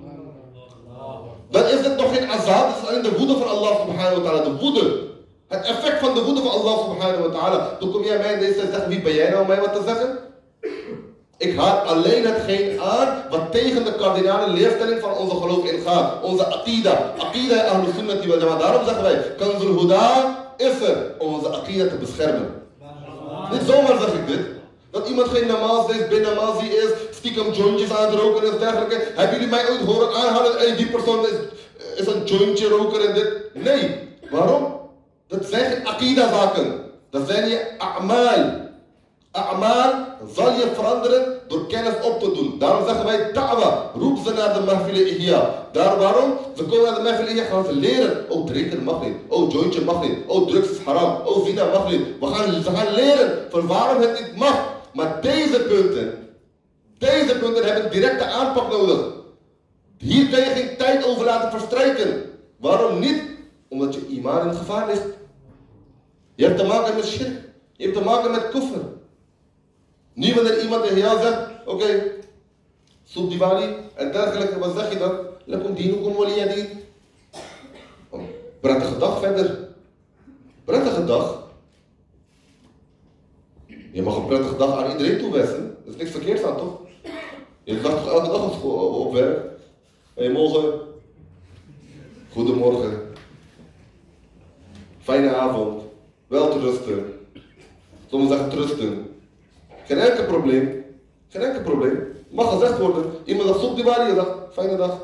Dan is het nog geen azab, het is alleen de woede van Allah subhanahu wa ta'ala, de woede. Het effect van de woede van Allah subhanahu wa ta'ala. Toen kom jij mij in deze tijd zeggen, wie ben jij nou om mij wat te zeggen? Ik haal alleen hetgeen aan wat tegen de kardinale leerstelling van onze geloof ingaat. Onze aqida. Aqida ahlus sunnati wal jamaah. Daarom zeggen wij, Kanzul Huda is er om onze aqida te beschermen. Niet zomaar zeg ik dit. Dat iemand geen namaz is, bin namazi is, stiekem jointjes aan het roken en dergelijke. Hebben jullie mij ooit horen aanhalen, hey, die persoon is een jointje roker en dit? Nee. Waarom? Dat zijn geen aqida-zaken. Dat zijn je a'mal. A'mal zal je veranderen door kennis op te doen. Daarom zeggen wij da'wa. Roep ze naar de mahfil ihya. Daar waarom? Ze komen naar de mahfil ihya, gaan ze leren. Oh, drinken mag niet. Oh, jointje mag niet. Oh, drugs is haram. Oh, zina mag niet. Ze gaan leren van waarom het niet mag. Maar deze punten hebben directe aanpak nodig. Hier kan je geen tijd over laten verstrijken. Waarom niet? Omdat je iman in gevaar ligt. Je hebt te maken met shirk. Je hebt te maken met kufr. Nu wanneer iemand tegen jou zegt, oké, soep Diwali en dergelijke, wat zeg je dan? Lakum dinukum waliya din. Prettige dag verder. Prettige dag. Je mag een prettige dag aan iedereen toewensen. Er is niks verkeerds aan, toch? Je dacht toch elke dag op school, op werk? Hey, morgen. Goedemorgen. Fijne avond. Wel te rusten. Sommigen zeggen trusten. Geen enkel probleem. Geen enkel probleem. Mag gezegd worden. Iemand zegt soep Diwali, je zegt fijne dag.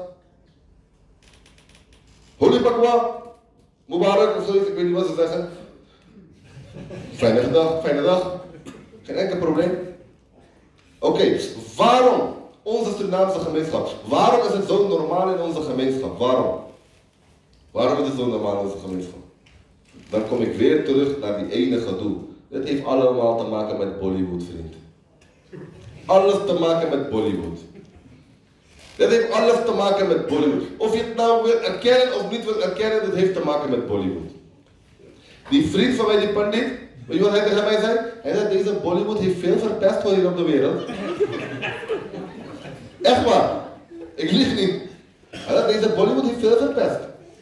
Holi Pakwa. Mubarak of zoiets, ik weet niet wat ze zeggen. Fijne dag, fijne dag. Geen enkel probleem. Oké, waarom onze Surinaamse gemeenschap? Waarom is het zo normaal in onze gemeenschap? Waarom? Waarom is het zo normaal in onze gemeenschap? Dan kom ik weer terug naar die ene gedoe. Dit heeft allemaal te maken met Bollywood, vriend. Alles te maken met Bollywood. Dit heeft alles te maken met Bollywood. Of je het nou wil erkennen of niet wil erkennen, dit heeft te maken met Bollywood. Die vriend van mij, die pandit, weet je wat hij tegen mij zei? Hij zei, deze Bollywood heeft veel verpest voor hier op de wereld. Echt waar. Ik lieg niet. deze Bollywood heeft veel verpest.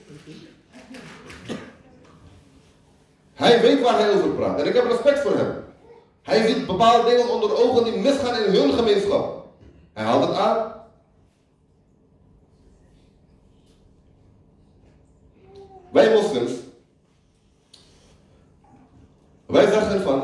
Hij weet waar hij over praat en ik heb respect voor hem. Hij ziet bepaalde dingen onder ogen die misgaan in hun gemeenschap. Hij haalt het aan. Wij moslims, wij zeggen van,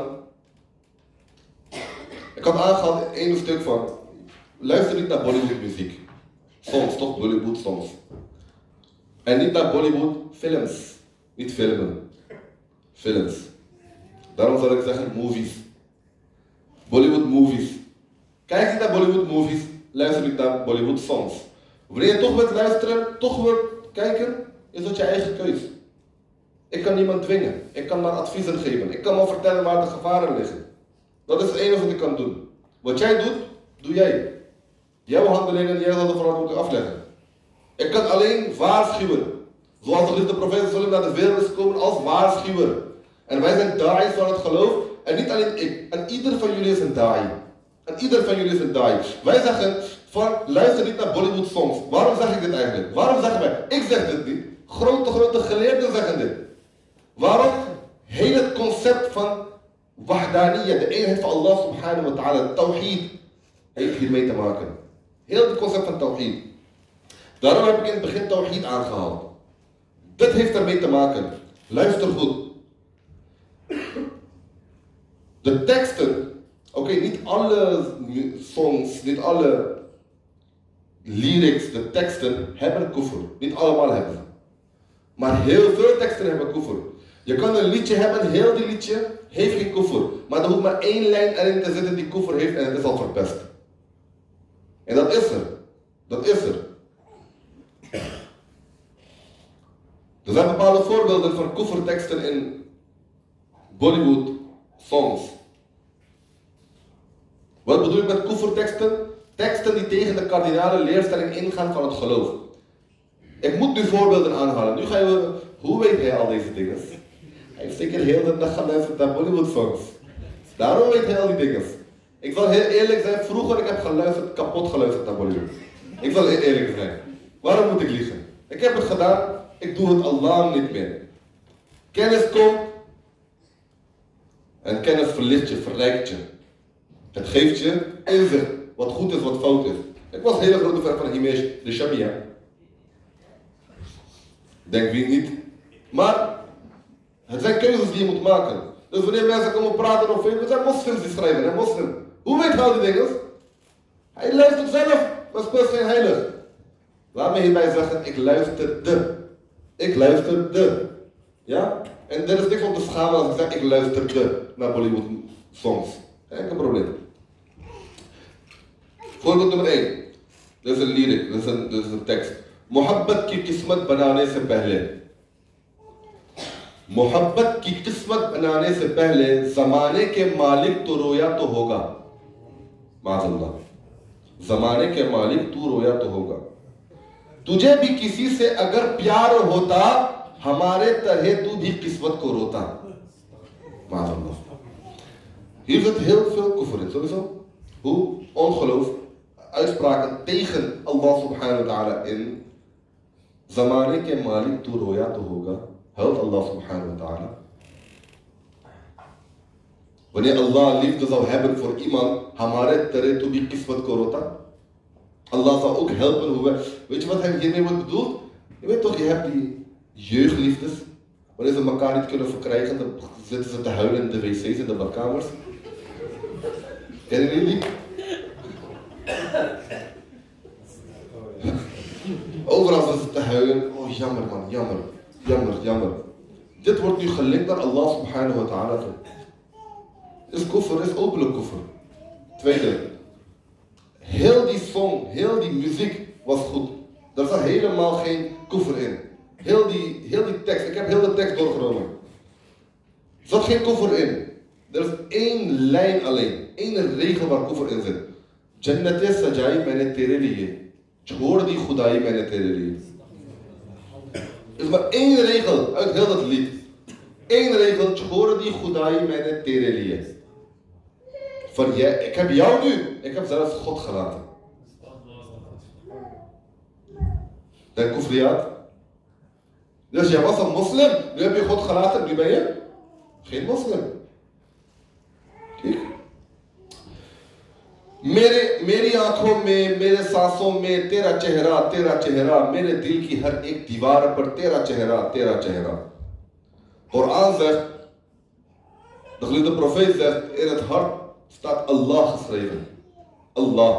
ik had aangehaald in één stuk van, luister niet naar Bollywood muziek. Songs, toch? Bollywood songs. En niet naar Bollywood films. Niet filmen. Films. Daarom zal ik zeggen movies. Bollywood movies. Kijk niet naar Bollywood movies, luister niet naar Bollywood songs. Wanneer je toch wilt luisteren, toch wilt kijken, is dat je eigen keus. Ik kan niemand dwingen. Ik kan maar adviezen geven. Ik kan maar vertellen waar de gevaren liggen. Dat is het enige wat ik kan doen. Wat jij doet, doe jij. Jouw handelingen, jij zal de verantwoordelijkheid afleggen. Ik kan alleen waarschuwen. Zoals de profeet Sallam naar de wereld is gekomen als waarschuwer. En wij zijn da'i's van het geloof. En niet alleen ik. En ieder van jullie is een da'i. En ieder van jullie is een da'i. Wij zeggen van luister niet naar Bollywood songs. Waarom zeg ik dit eigenlijk? Waarom zeggen wij? Ik zeg dit niet. Grote geleerden zeggen dit. Waarom? Heel het concept van wahdaniyya, de eenheid van Allah subhanahu wa ta'ala, tawhid, heeft hiermee te maken. Heel het concept van tawhid. Daarom heb ik in het begin tawhid aangehaald. Dit heeft ermee te maken. Luister goed. De teksten, oké, niet alle songs, niet alle lyrics, de teksten hebben kufr. Niet allemaal hebben ze. Maar heel veel teksten hebben kufr. Je kan een liedje hebben, heel die liedje heeft geen kufr. Maar er hoeft maar één lijn erin te zitten die kufr heeft en het is al verpest. En dat is er. Dat is er. Er zijn bepaalde voorbeelden van kufrteksten in Bollywood songs. Wat bedoel ik met kufrteksten? Teksten die tegen de kardinale leerstelling ingaan van het geloof. Ik moet nu voorbeelden aanhalen. Nu ga je, hoe weet hij al deze dingen? Hij heeft zeker heel de dag geluisterd naar Bollywood songs. Daarom weet hij al die dingen. Ik zal heel eerlijk zijn, vroeger ik heb kapot geluisterd naar Bollywood. Ik zal heel eerlijk zijn. Waarom moet ik liegen? Ik heb het gedaan, ik doe het al lang niet meer. Kennis komt en kennis verlicht je, verrijkt je. Het geeft je inzicht, wat goed is, wat fout is. Ik was een hele grote fan van Himesh Reshammiya. Denk wie niet. Maar het zijn keuzes die je moet maken. Dus wanneer mensen komen praten over film, het zijn moslims die schrijven, hè, moslim. Hoe weet hij al die dingen? Hij luistert zelf, maar speelt geen heilig. Laat me hierbij zeggen, ik luisterde. Ik luisterde. Ja? En er is niks om te schamen als ik zeg, ik luisterde naar Bollywood songs. Geen enkel probleem. Voorbeeld nummer 1. Dit is een lyric, dit is een tekst. Mohabbat ki kismat banane se pehle. मोहब्बत की किस्मत बनाने से पहले जमाने के मालिक तो रोया तो होगा माज़अल्लाह जमाने के मालिक तू रोया तो होगा तुझे भी किसी से अगर प्यार होता हमारे तरह तू भी किस्मत को रोता माज़अल्लाह hier zit heel veel kufr in sowieso hoe ongeloof uitspraken tegen Allah subhanahu wa ta'ala in zamaane ke malik tu roya to hoga helpt Allah subhanahu wa ta'ala. Wanneer Allah liefde zou hebben voor iemand, hamare tere tu bi kismat ko rota. Allah zou ook helpen hoe we... Weet je wat hij hiermee wordt bedoeld? Je weet toch, je hebt die jeugdliefdes. Wanneer ze elkaar niet kunnen verkrijgen, dan zitten ze te huilen in de wc's, in de badkamers. Kennen jullie die? Overal zitten ze te huilen. Oh jammer man, jammer. Jammer. Dit wordt nu gelinkt naar Allah subhanahu wa ta'ala toe. Is kufr, is openlijk kufr. Tweede. Heel die song, heel die muziek was goed. Er zat helemaal geen kufr in. Heel die tekst, ik heb heel de tekst doorgenomen. Er zat geen kufr in. Er is één lijn alleen. Één regel waar kufr in zit. Jannate sajai maine tere liye. Chhod di khudai maine tere liye. Er is maar één regel uit heel dat lied. Eén regel, chhod di khudai maine tere liye. Van jij, ik heb jou nu, ik heb zelfs God gelaten. Dan kufriyaat. Dus jij was een moslim, nu heb je God gelaten, nu ben je geen moslim. ठीक? मेरी आंखों में, मेरे सांसों में तेरा चेहरा, मेरे दिल की हर एक दीवार पर तेरा चेहरा. Quran zegt, de geliefde profeet zegt, in het hart staat Allah geschreven. Allah.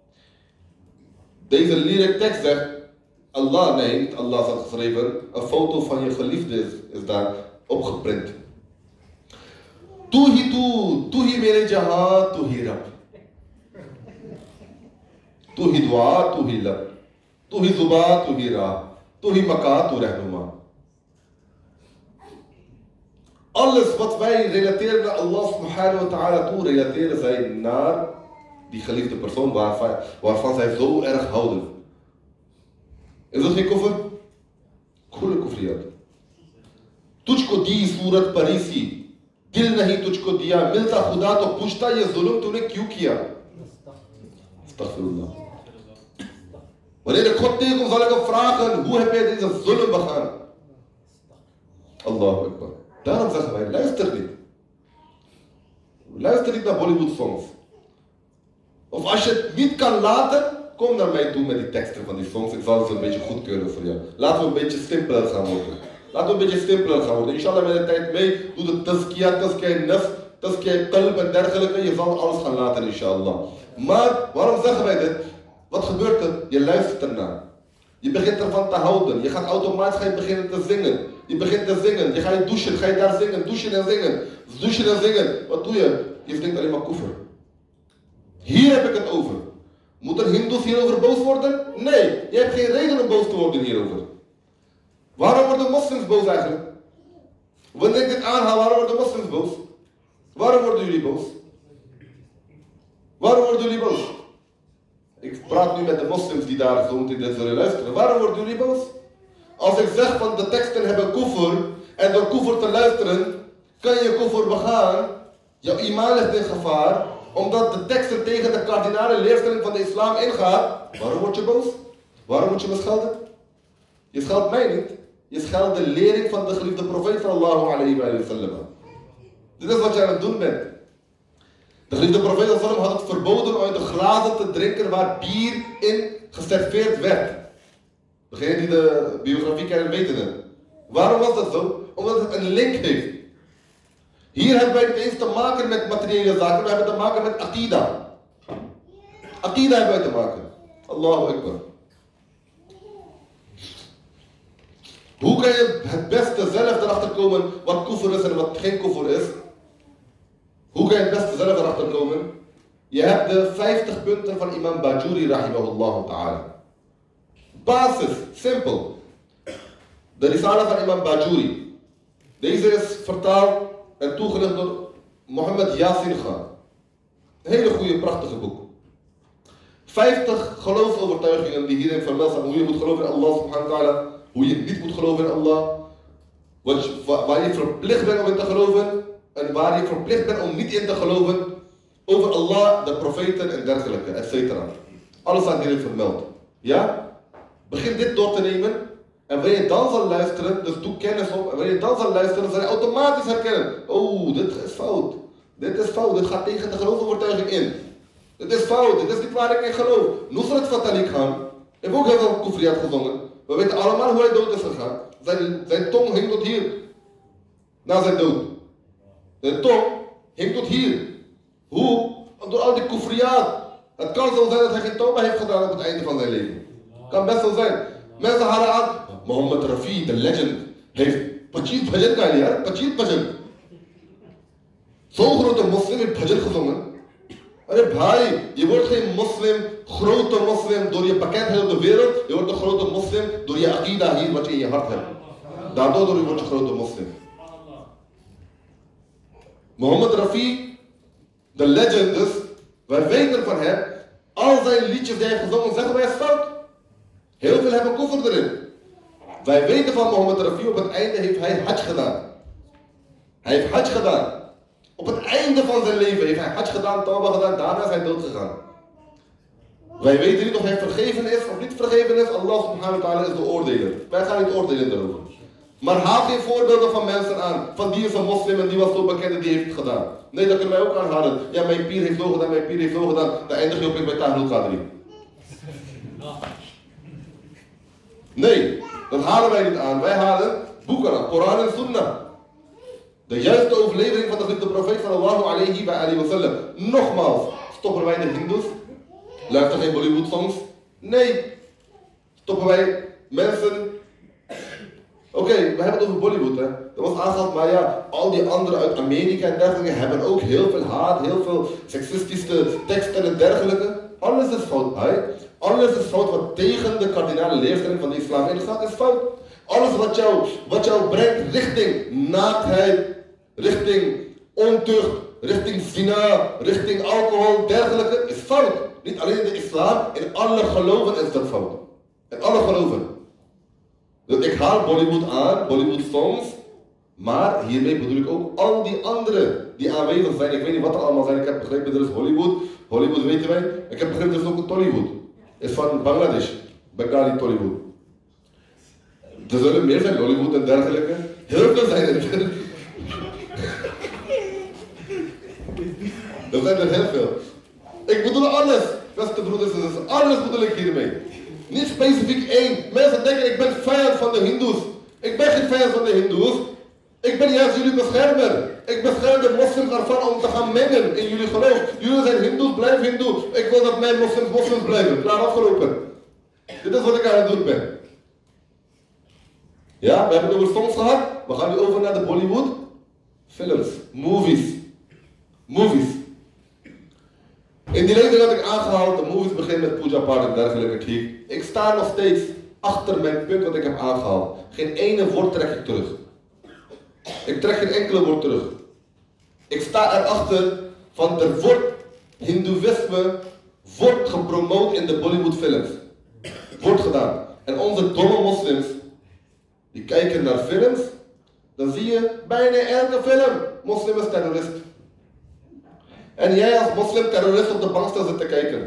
Deze lyric tekst zegt, Allah, nee, niet Allah staat geschreven, een foto van je geliefde is daar opgeprint. Tu hi mere jahan, tu hi Rab. Tu hi dua, tu hi lab. Tu hi zuba, tu hi raah. Tu hi maka, tu rehnuma. Alles wat wij relateren naar Allah subhanahu wa ta'ala toe, relateren zij naar die geliefde persoon waarvan zij zo erg houden. Is dat geen koffer? Goede kofferiyat. तुझको दी सूरत परी सी, दिल नहीं तुझको दिया, मिलता खुदा तो पूछता ये जुल्म तूने क्यों किया? Astaghfirullah. Wanneer ik God tegenkom zal ik hem vragen, hoe heb jij deze zulm begaan? Allahu Akbar. Daarom zeggen wij, luister niet. Luister niet naar Bollywood songs. Of als je het niet kan laten, kom naar mij toe met die teksten van die songs. Ik zal ze een beetje goedkeuren voor jou. Laten we een beetje simpeler gaan worden. Inshallah met de tijd mee, doe de tazkiyah nafs, tazkiyah qalb en dergelijke. Je zal alles gaan laten inshallah. Maar waarom zeggen wij dit? Wat gebeurt er? Je luistert ernaar. Je begint ervan te houden. Je gaat automatisch beginnen te zingen. Je begint te zingen. Je gaat douchen. Ga je daar zingen. Douchen en zingen. Wat doe je? Je denkt alleen maar kufr. Hier heb ik het over. Moeten hindoes hierover boos worden? Nee. Je hebt geen reden om boos te worden hierover. Waarom worden moslims boos eigenlijk? Wanneer ik dit aanhaal, waarom worden moslims boos? Waarom worden jullie boos? Waarom worden jullie boos? Ik praat nu met de moslims die daar zo meteen dit zullen luisteren. Waarom worden jullie boos? Als ik zeg van de teksten hebben kufr en door kufr te luisteren kan je kufr begaan, jouw iman ligt in gevaar, omdat de teksten tegen de kardinale leerstelling van de islam ingaat. Waarom word je boos? Waarom moet je me schelden? Je scheldt mij niet. Je scheldt de lering van de geliefde profeet sallallahu alayhi wa sallam. Dit is wat je aan het doen bent. De geliefde profeet sallallahu had het verboden om uit de glazen te drinken waar bier in geserveerd werd. Degenen die de biografie kennen weten het. Waarom was dat zo? Omdat het een link heeft. Hier hebben wij niet eens te maken met materiële zaken, we hebben te maken met aqida. Aqida hebben wij te maken. Allahu Akbar. Hoe kan je het beste zelf erachter komen wat kufr is en wat geen kufr is? Hoe kan je het beste zelf erachter komen? Je hebt de 50 punten van imam Bajuri rahimahullah ta'ala. Basis, simpel. De risala van imam Bajuri. Deze is vertaald en toegelicht door Mohammed Yasin Khan. Een hele goede, prachtige boek. 50 geloofsovertuigingen die hierin vermeld zijn. Hoe je moet geloven in Allah subhanahu wa ta'ala. Hoe je niet moet geloven in Allah. Waar je verplicht bent om in te geloven. En waar je verplicht bent om niet in te geloven. Over Allah, de profeten en dergelijke, etc. Alles staat hierin vermeld. Ja? Begin dit door te nemen. En wanneer je dan zal luisteren, dus doe kennis op. En wanneer je dan zal luisteren, zal je automatisch herkennen. Oh, dit is fout. Dit is fout. Dit gaat tegen de geloofsovertuiging in. Dit is fout. Dit is niet waar ik in geloof. Nusrat Fateh Ali Khan heeft ook heel veel kufriyat gezongen. We weten allemaal hoe hij dood is gegaan. Zijn tong hing tot hier. Na zijn dood. Zijn tong hing tot hier. Hoe? Door al die kufriyat. Het kan zo zijn dat hij geen tauba heeft gedaan op het einde van zijn leven. Kan best zo zijn. Mensen hadden aan. Mohammed Rafi, de legend, heeft Pachit Bhajan gehad. Pachit Bhajan. Zo'n grote moslim heeft Bhajan gezongen. Arre bhai, je wordt geen moslim, grote moslim door je bekendheid op de wereld. Je wordt een grote moslim door je aqida hier wat je in je hart hebt. Daardoor word je grote moslim. Mohammed Rafi, de legend dus, wij weten van hem, al zijn liedjes die hij heeft gezongen, zeggen wij is fout. Heel veel hebben kufr erin. Wij weten van Mohammed Rafi, op het einde heeft hij hajj gedaan. Hij heeft hajj gedaan. Op het einde van zijn leven heeft hij hajj gedaan, tawbah gedaan, daarna is hij dood gegaan. Wij weten niet of hij vergeven is of niet vergeven is. Allah subhanahu wa ta'ala is de oordeler. Wij gaan niet oordelen daarover. Maar haal geen voorbeelden van mensen aan. Van die is een moslim en die was zo bekend en die heeft het gedaan. Nee, dat kunnen wij ook aanhalen. Ja, mijn pier heeft zo gedaan, mijn pier heeft zo gedaan. Dan eindig je ook bij Tahlul Qadri. Nee, dat halen wij niet aan. Wij halen boeken aan, Koran en Sunnah. De juiste overlevering van de profeet sallallahu alayhi wa sallam. Nogmaals, stoppen wij de hindoes? Luister geen Bollywood songs? Nee. Stoppen wij mensen? Oké, we hebben het over Bollywood, hè. Dat was aangehaald, maar ja, al die anderen uit Amerika en dergelijke hebben ook heel veel haat, heel veel seksistische teksten en dergelijke. Alles is fout, hè. Alles is fout wat tegen de kardinale leerstelling van de islam ingaat, is fout. Alles wat jou brengt richting naaktheid, richting ontucht, richting zina, richting alcohol, dergelijke, is fout. Niet alleen in de islam, in alle geloven is dat fout. In alle geloven. Dus ik haal Bollywood aan, Bollywood songs, maar hiermee bedoel ik ook al die anderen die aanwezig zijn. Ik weet niet wat er allemaal zijn, ik heb begrepen, er is Hollywood. Hollywood weten wij. Ik heb begrepen, er is ook een Tollywood. Is van Bangladesh, Bengali Tollywood. Er zullen meer zijn, Hollywood en dergelijke. Heel veel zijn er. Er zijn er heel veel. Ik bedoel alles, beste broeders en zussen. Alles bedoel ik hiermee. Niet specifiek één. Mensen denken, ik ben vijand van de hindoes. Ik ben geen vijand van de hindoes. Ik ben juist jullie beschermer. Ik bescherm de moslims ervan om te gaan mengen in jullie geloof. Jullie zijn hindoes, blijf hindoe. Ik wil dat mijn moslims blijven. Klaar afgelopen. Dit is wat ik aan het doen ben. Ja, we hebben het over songs gehad. We gaan nu over naar de Bollywood. Films, movies. In die lezing had ik aangehaald, de movies beginnen met Puja Part en dergelijke. Ik sta nog steeds achter mijn punt wat ik heb aangehaald. Geen ene woord trek ik terug. Ik trek geen enkele woord terug. Ik sta erachter van er wordt hindoeïsme wordt gepromoot in de Bollywood films. Wordt gedaan. En onze domme moslims, die kijken naar films, dan zie je bijna elke film, moslim is terrorist. En jij als moslim-terrorist op de bank staat te kijken.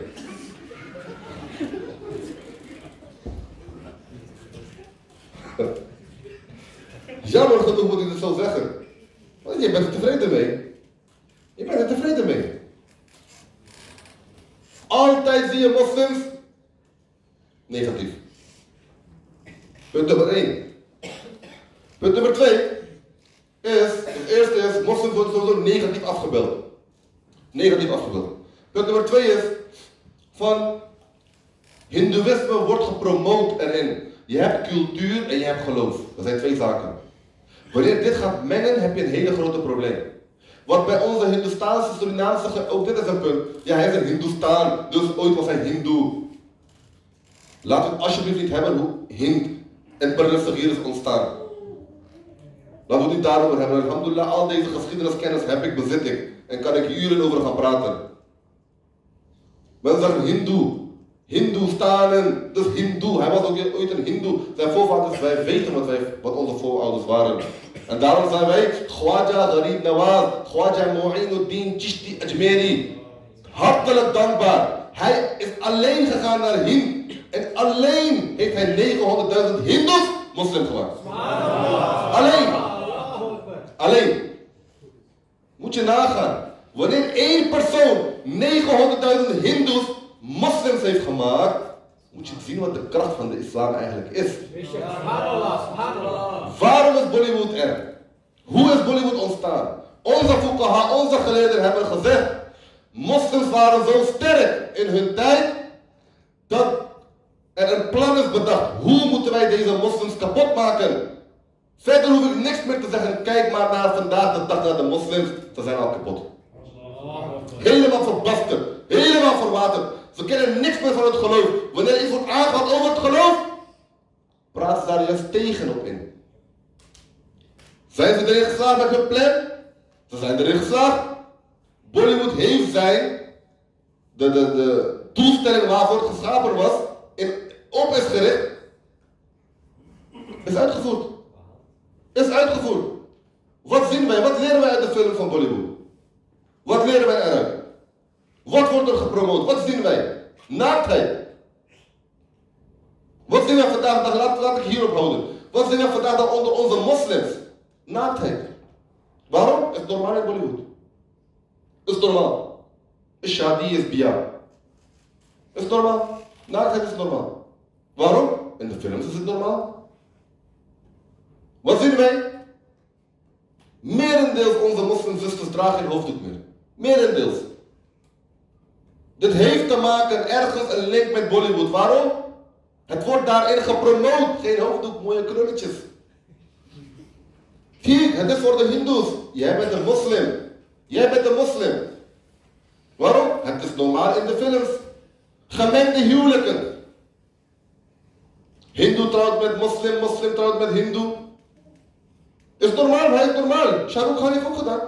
Jammer genoeg moet ik het zo zeggen. Want je bent er tevreden mee. Je bent er tevreden mee. Altijd zie je moslims negatief. Punt nummer 1. Punt nummer 2 is, het eerste is, moslims worden sowieso negatief afgebeeld. Negatief afgebeeld. Punt nummer 2 is, van hindoeïsme wordt gepromoot erin. Je hebt cultuur en je hebt geloof. Dat zijn twee zaken. Wanneer dit gaat mengen, heb je een hele grote probleem. Want bij onze Hindoestaanse, Surinaamse, ook dit is een punt. Ja, hij is een Hindoestaan, dus ooit was hij hindoe. Laten we het alsjeblieft niet hebben hoe Hind en Perluftig hier is ontstaan. Laten we het niet daarover hebben. Alhamdulillah, al deze geschiedeniskennis heb ik, bezit ik. En kan ik uren over gaan praten. Mensen zeggen hindoe. Hindoestanen, dus hindoe. Hij was ook ooit een hindoe. Zijn voorvaders, wij weten wat onze voorouders waren. En daarom zijn wij Khwaja Gharib Nawaz, Khwaja Mu'inuddin Chishti Ajmeri. Hartelijk dankbaar. Hij is alleen gegaan naar Hind. En alleen heeft hij 900.000 hindoes moslim gemaakt. Alleen. Moet je nagaan. Wanneer één persoon 900.000 hindoes moslims heeft gemaakt, moet je zien wat de kracht van de islam eigenlijk is. Waarom is Bollywood er? Hoe is Bollywood ontstaan? Onze fuqaha, onze geleerden hebben gezegd, moslims waren zo sterk in hun tijd, dat er een plan is bedacht. Hoe moeten wij deze moslims kapot maken? Verder hoef ik niks meer te zeggen. Kijk maar naar vandaag de dag naar de moslims. Ze zijn al kapot. Helemaal verbasterd. Helemaal verwaterd. Ze kennen niks meer van het geloof. Wanneer iets wordt aangehaald over het geloof, praten ze daar juist tegenop in. Zijn ze erin geslaagd met hun plan? Ze zijn erin geslaagd. Bollywood heeft zijn, de doelstelling waarvoor het geschapen was, op is gericht, is uitgevoerd. Is uitgevoerd. Wat zien wij? Wat leren wij uit de film van Bollywood? Wat leren wij eruit? Wat wordt er gepromoot? Wat zien wij? Naaktheid. Wat zien we vandaag, laat ik hierop houden. Wat zien we vandaag onder onze moslims? Naaktheid. Waarom? Is het normaal in Bollywood? Is het normaal? Is shadi, is bia. Is het normaal? Naaktheid is normaal. Waarom? In de films is het normaal. Wat zien wij? Merendeels onze moslimzusters dragen geen hoofddoek meer. Merendeels. Dit heeft te maken ergens een link met Bollywood. Waarom? Het wordt daarin gepromoot. Geen hoofddoek, mooie krulletjes. Kijk, het is voor de hindoes. Jij bent een moslim. Jij bent een moslim. Waarom? Het is normaal in de films. Gemengde huwelijken. Hindoe trouwt met moslim, moslim trouwt met hindoe. Is normaal, hij is normaal. Shah Rukh Khan heeft ook gedaan.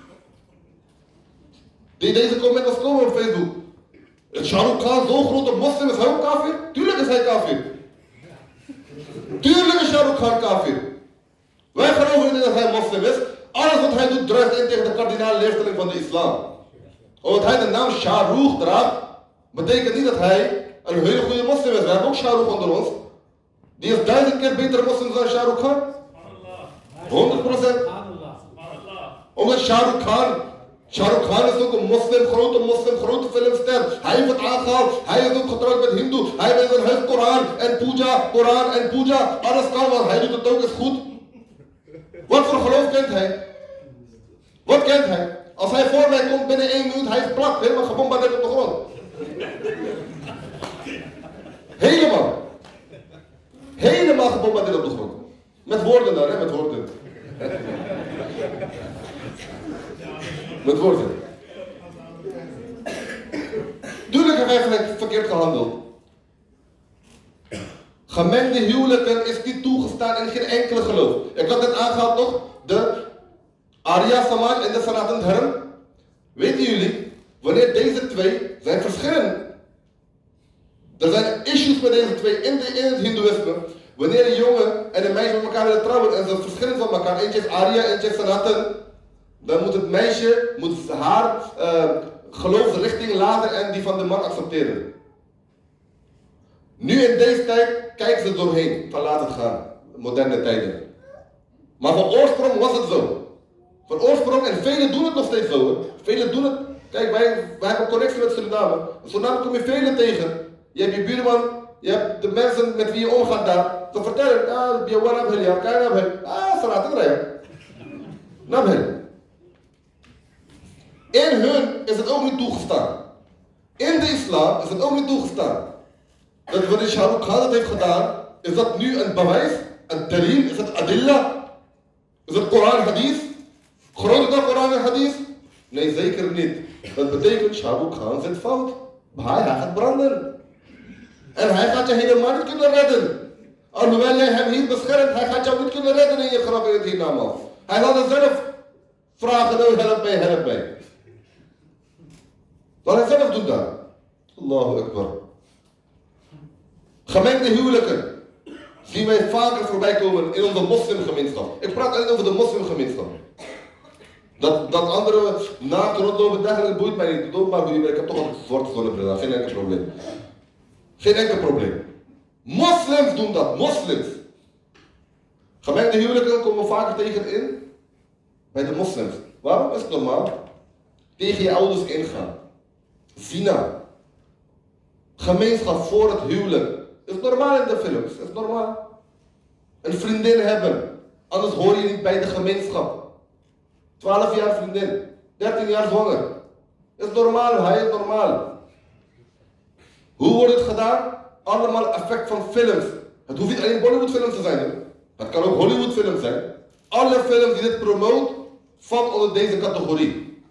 Deze comment was komen op Facebook. Shah Rukh Khan, zo'n grote moslim, is hij ook kafir? Tuurlijk is hij kafir. Tuurlijk is Shah Rukh Khan kafir. Wij geloven niet dat hij moslim is. Alles wat hij doet druist in tegen de kardinale leerstelling van de islam. Omdat hij de naam Shah Rukh draagt, betekent niet dat hij een hele goede moslim is. We hebben ook Shah Rukh onder ons. Die is 1000 keer betere moslim dan Shah Rukh Khan. 100%. Omdat Shah Rukh Khan is ook een moslim, grote filmster. Hij heeft het aangehaald. Hij is ook getrouwd met hindoe. Hij heeft een huis Koran en puja. Alles kan, want hij doet het ook, is goed. Wat voor geloof kent hij? Wat kent hij? Als hij voor mij komt binnen 1 minuut, hij is plat, helemaal gebombardeerd op de grond. Helemaal gebombardeerd op de grond. Met woorden dan, hè, met woorden. Met woorden. Tuurlijk heeft hij verkeerd gehandeld. Gemengde huwelijken is niet toegestaan in geen enkele geloof. Ik had net aangehaald nog, de Arya Samaj en de Sanatan Dharma. Weten jullie, wanneer deze twee zijn verschillend. Er zijn issues met deze twee in het hindoeïsme. Wanneer een jongen en een meisje met elkaar willen trouwen en ze verschillen van elkaar, eentje is Arya, eentje is Sanatan, dan moet het meisje haar geloofsrichting laten en die van de man accepteren. Nu in deze tijd kijken ze doorheen, van laat het gaan, moderne tijden. Maar van oorsprong was het zo. Van oorsprong, en velen doen het nog steeds zo. Hè. Velen doen het, kijk wij hebben een connectie met Suriname. In Suriname kom je velen tegen. Je hebt je buurman, je hebt de mensen met wie je omgaat daar. Ze vertellen, ah, biawan abhel, ja, kijk abhel. Ah, salat het rijden. Nabhel. In hun is het ook niet toegestaan. In de islam is het ook niet toegestaan. Dat wanneer Shah Rukh Khan het heeft gedaan, is dat nu een bewijs, een dalil, is het adilla? Is het Koran en Hadith? Groter dan Koran en Hadith? Nee, zeker niet. Dat betekent Shah Rukh Khan zit fout. Hij gaat branden. En hij gaat je helemaal niet kunnen redden. Alhoewel jij hem hier beschermt, hij gaat jou niet kunnen redden in je graf in het hiernamaals. Hij zal er zelf vragen, nou help mij. Zal hij zelf doen dan? Allahu Akbar. Gemengde huwelijken zien wij vaker voorbij komen in onze moslimgemeenschap. Ik praat alleen over de moslimgemeenschap. Dat anderen naakt rondlopen, dergelijke boeit mij niet. Doe maar hoe je, ik heb toch al een zwarte zonnebril aan, geen enkel probleem. Geen enkel probleem. Moslims doen dat, moslims. Gemengde huwelijken komen we vaker tegen in bij de moslims. Waarom is het normaal? Tegen je ouders ingaan. Zina. Gemeenschap voor het huwelijk. Is normaal in de films, is normaal. Een vriendin hebben, anders hoor je niet bij de gemeenschap. 12 jaar vriendin, 13 jaar zwanger. Is normaal, hij is normaal. Hoe wordt het gedaan? Allemaal effect van films. Het hoeft niet alleen Bollywood films te zijn. Hè? Het kan ook Hollywood films zijn. Alle films die dit promoten, vallen onder deze categorie.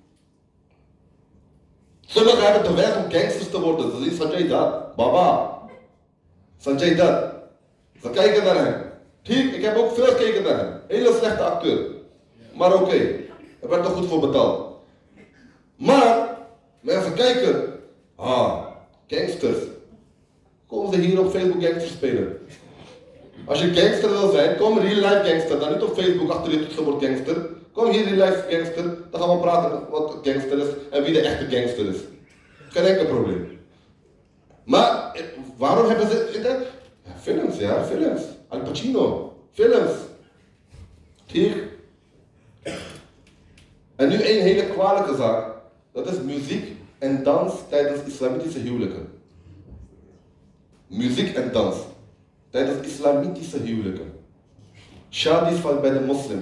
Sommigen hebben de weg om gangsters te worden. Ze zien Sanjay Dutt, Baba. Sanjay Dutt. Ze kijken naar hem. Ik heb ook veel gekeken naar hem. Hele slechte acteur. Maar oké, er werd er goed voor betaald. Maar, mensen kijken. Gangsters. Komen ze hier op Facebook gangsters spelen. Als je gangster wil zijn, kom real life gangster. Dan niet op Facebook achter je toetsenbord gangster. Kom hier real life gangster. Dan gaan we praten wat gangster is en wie de echte gangster is. Geen enkel probleem. Maar waarom hebben ze dat? Ja, films, ja, films. Al Pacino, films. Hier. En nu één hele kwalijke zaak. Dat is muziek en dans tijdens islamitische huwelijken. Muziek en dans tijdens islamitische huwelijken. Shadis van bij de moslims.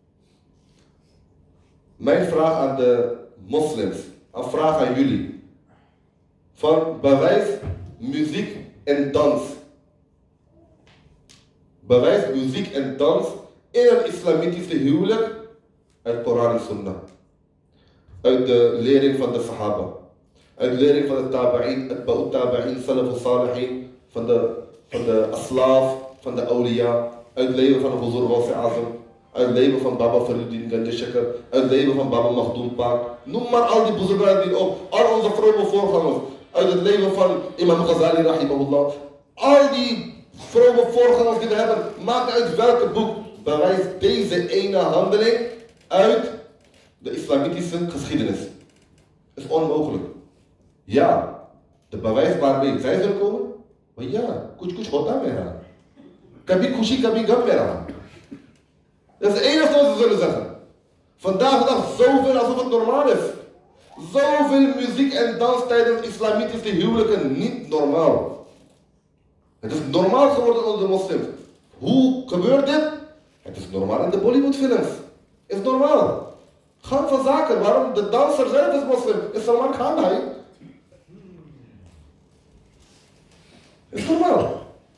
Mijn vraag aan de moslims, een vraag aan jullie. Van bewijs muziek en dans. Bewijs muziek en dans in een islamitische huwelijk uit Koran en Sunnah. Uit de lering van de Sahaba. Uit de lering van de Tabi'in, het Ba'ut Tabi'in, Salaf al-Salihin, van de Aslaf, van de Awliya. Uit het leven van de Huzur Wasi Azam. Uit het leven van Baba Faruddin Ganjashakar. Uit het leven van Baba Makhdoom Pak. Noem maar al die boezemaren die op. Al onze vrome voorgangers. Uit het leven van Imam Ghazali rahimahullah. Al die vrome voorgangers die we hebben. Maakt uit welke boek. Bewijst deze ene handeling uit de islamitische geschiedenis. Is onmogelijk. Ja, de bewijs waarmee zij zullen komen. Maar ja, kuch hota mera. Kabi kushi kabi gam mera. Dat is het enige wat ze zullen zeggen. Vandaag de dag zoveel alsof het normaal is. Zoveel muziek en dans tijdens islamitische huwelijken, niet normaal. Het is normaal geworden onder de moslims. Hoe gebeurt dit? Het is normaal in de Bollywoodfilms. Het is normaal. Gang van zaken. Waarom? De danser zelf is moslim. Is Salman Khan hij? Het is normaal.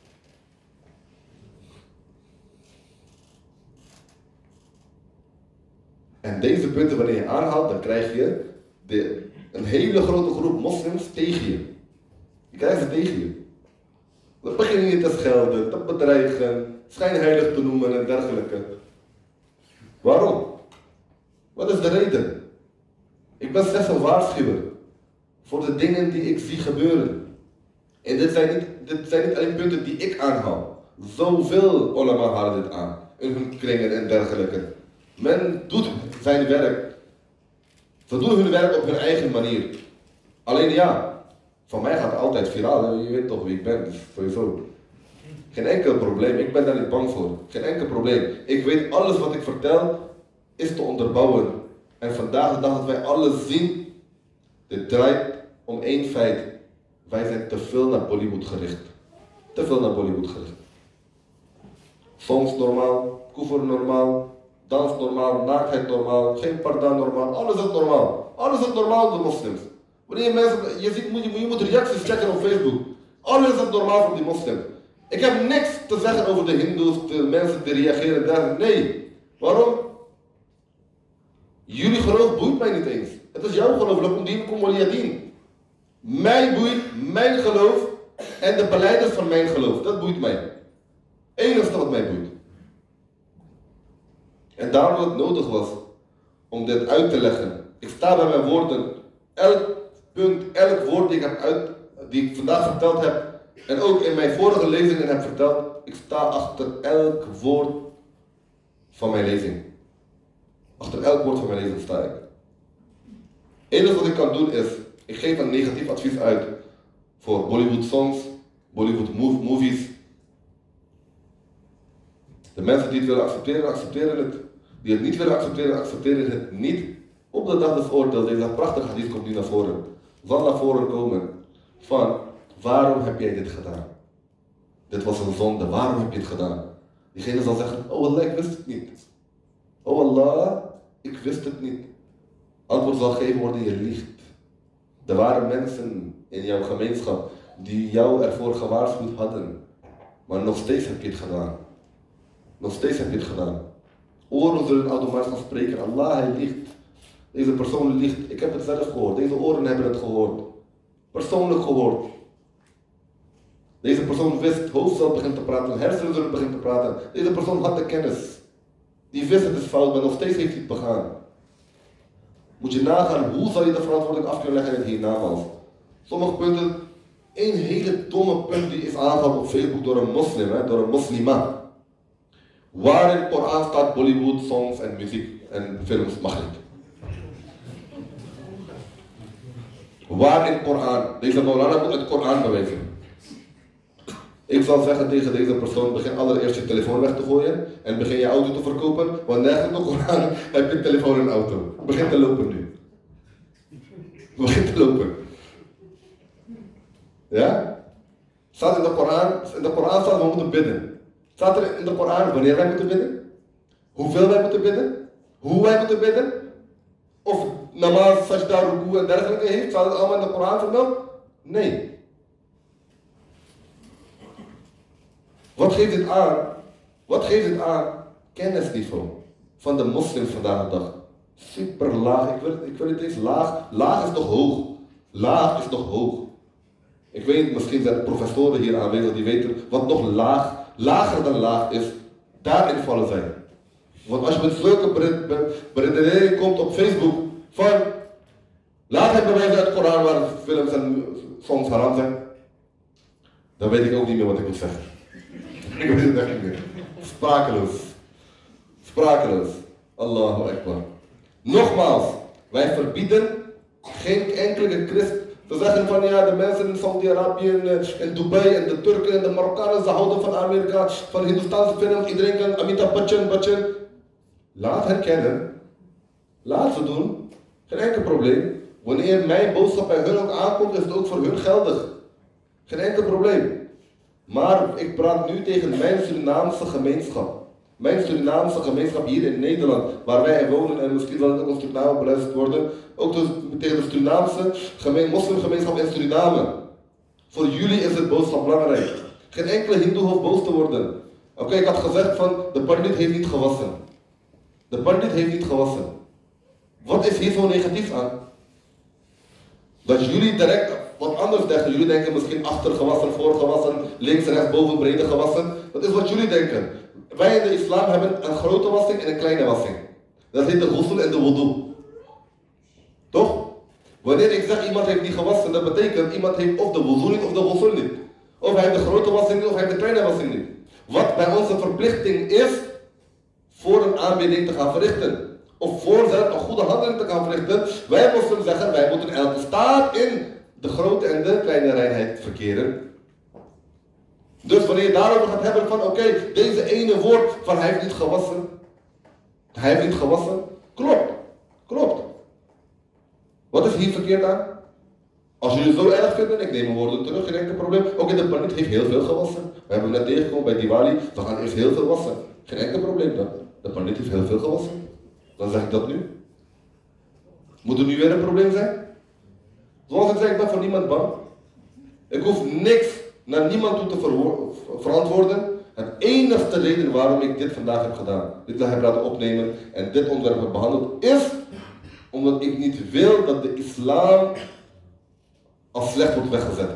En deze punten, wanneer je aanhaalt, dan krijg je een hele grote groep moslims tegen je. Je krijgt ze tegen je. Dan begin je te schelden, te bedreigen, schijnheilig te noemen en dergelijke. Waarom? Wat is de reden? Ik ben slechts een waarschuwer voor de dingen die ik zie gebeuren. En dit zijn niet alleen punten die ik aanhaal. Zoveel ulama halen dit aan, in hun kringen en dergelijke. Men doet zijn werk. Ze doen hun werk op hun eigen manier. Alleen ja, van mij gaat het altijd viraal. Je weet toch wie ik ben, dus sowieso. Geen enkel probleem, ik ben daar niet bang voor. Geen enkel probleem. Ik weet alles wat ik vertel is te onderbouwen. En vandaag de dag dat wij alles zien, dit draait om één feit. Wij zijn te veel naar Bollywood gericht. Te veel naar Bollywood gericht. Songs normaal, kufr normaal, dans normaal, naaktheid normaal, geen parda normaal, alles is normaal. Alles is normaal voor de moslims. Wanneer mensen, je moet reacties checken op Facebook. Alles is normaal voor die moslims. Ik heb niks te zeggen over de hindoes, de mensen die reageren daar. Nee. Waarom? Jullie geloof boeit mij niet eens. Het is jouw geloof, lakum dinukum waliya din. Mij boeit mijn geloof en de beleiders van mijn geloof. Dat boeit mij. Enigste wat mij boeit. En daarom dat het nodig was om dit uit te leggen. Ik sta bij mijn woorden. Elk punt, elk woord die ik vandaag verteld heb en ook in mijn vorige lezingen heb verteld. Ik sta achter elk woord van mijn lezing. Achter elk woord van mijn lezing sta ik. Het enige wat ik kan doen is, ik geef een negatief advies uit voor Bollywood songs, Bollywood movies. De mensen die het willen accepteren, accepteren het. Die het niet willen accepteren, accepteren het niet. Op de dag des oordeels, deze prachtige hadith komt nu naar voren. Zal naar voren komen van, waarom heb jij dit gedaan? Dit was een zonde, waarom heb je het gedaan? Diegene zal zeggen, oh Allah, ik wist het niet. Oh Allah, ik wist het niet. Antwoord zal gegeven worden, je liegt. Er waren mensen in jouw gemeenschap die jou ervoor gewaarschuwd hadden. Maar nog steeds heb je het gedaan. Nog steeds heb je het gedaan. Oren zullen automatisch gaan spreken. Allah, hij liegt. Deze persoon liegt. Ik heb het zelf gehoord. Deze oren hebben het gehoord. Persoonlijk gehoord. Deze persoon wist, hoofdstel begint te praten, hersenen zullen beginnen te praten. Deze persoon had de kennis. Die wist het is fout, maar nog steeds heeft hij het begaan. Moet je nagaan, hoe zal je de verantwoording af kunnen leggen in het hiernamaals? Sommige punten, één hele domme punt die is aangehaald op Facebook door een moslim, door een moslima. Waar in het Koran staat Bollywood, songs en muziek en films mag niet. Waar in het Koran? Deze Maulana moet het Koran bewijzen. Ik zal zeggen tegen deze persoon, begin allereerst je telefoon weg te gooien en begin je auto te verkopen, want nergens in de Koran heb je telefoon en auto. Begin te lopen nu. Begin te lopen. Ja? Staat in de Koran staat we moeten bidden. Staat er in de Koran wanneer wij moeten bidden? Hoeveel wij moeten bidden? Hoe wij moeten bidden? Of namaz, sajda, ruku en dergelijke heeft? Staat het allemaal in de Koran vermeld? Nee. Wat geeft dit aan? Wat geeft dit aan? Kennisniveau van de moslims vandaag de dag. Super laag. Ik wil het eens laag. Laag is toch hoog? Laag is toch hoog? Ik weet, misschien zijn er professoren hier aanwezig die weten wat nog lager dan laag is. Daarin vallen zij. Want als je met zulke beredeneringen komt op Facebook van laat het bewijzen uit de Koran waar films en songs haram zijn, dan weet ik ook niet meer wat ik moet zeggen. Ik weet het echt niet meer. Sprakeloos. Sprakeloos. Allahu Akbar. Nogmaals, wij verbieden geen enkele christen. Ze zeggen van ja, de mensen in Saudi-Arabië, in Dubai en de Turken en de Marokkanen, ze houden van Amerika, van Hindoestaanse films, iedereen kan Amitabh Bachchan. Laat hen kennen. Laat ze doen. Geen enkel probleem. Wanneer mijn boodschap bij hun ook aankomt, is het ook voor hun geldig. Geen enkel probleem. Maar ik praat nu tegen mijn Surinaamse gemeenschap. Mijn Surinaamse gemeenschap hier in Nederland, waar wij wonen en misschien zal het ook in Suriname beluisterd worden. Ook dus tegen de Surinaamse moslimgemeenschap in Suriname. Voor jullie is het boodschap belangrijk. Geen enkele hindoe hoeft boos te worden. Oké, ik had gezegd van de pandit heeft niet gewassen. De pandit heeft niet gewassen. Wat is hier zo negatief aan? Dat jullie direct wat anders denken. Jullie denken misschien achter gewassen, voor gewassen, links, rechts, boven, brede gewassen. Dat is wat jullie denken. Wij in de islam hebben een grote wassing en een kleine wassing. Dat heet de ghusl en de wudu. Toch? Wanneer ik zeg iemand heeft niet gewassen, dat betekent iemand heeft of de wudu niet of de ghusl niet. Of hij heeft de grote wassing niet of hij heeft de kleine wassing niet. Wat bij onze verplichting is, voor een aanbidding te gaan verrichten. Of voor zelf een goede handeling te gaan verrichten. Wij moesten zeggen, wij moeten elke staat in de grote en de kleine reinheid verkeren. Dus wanneer je daarover gaat hebben van oké, deze ene woord van hij heeft niet gewassen. Hij heeft niet gewassen. Klopt. Klopt. Wat is hier verkeerd aan? Als jullie het zo erg vinden, ik neem mijn woorden terug, geen enkel probleem. Oké, de pandit heeft heel veel gewassen. We hebben net tegengekomen bij Diwali, we gaan eerst heel veel wassen. Geen enkel probleem dan. De pandit heeft heel veel gewassen. Dan zeg ik dat nu. Moet er nu weer een probleem zijn? Zoals ik zei, ik ben voor niemand bang. Ik hoef niks naar niemand toe te verantwoorden. Het enige reden waarom ik dit vandaag heb gedaan, dit heb laten opnemen en dit onderwerp heb behandeld, is omdat ik niet wil dat de islam als slecht wordt weggezet.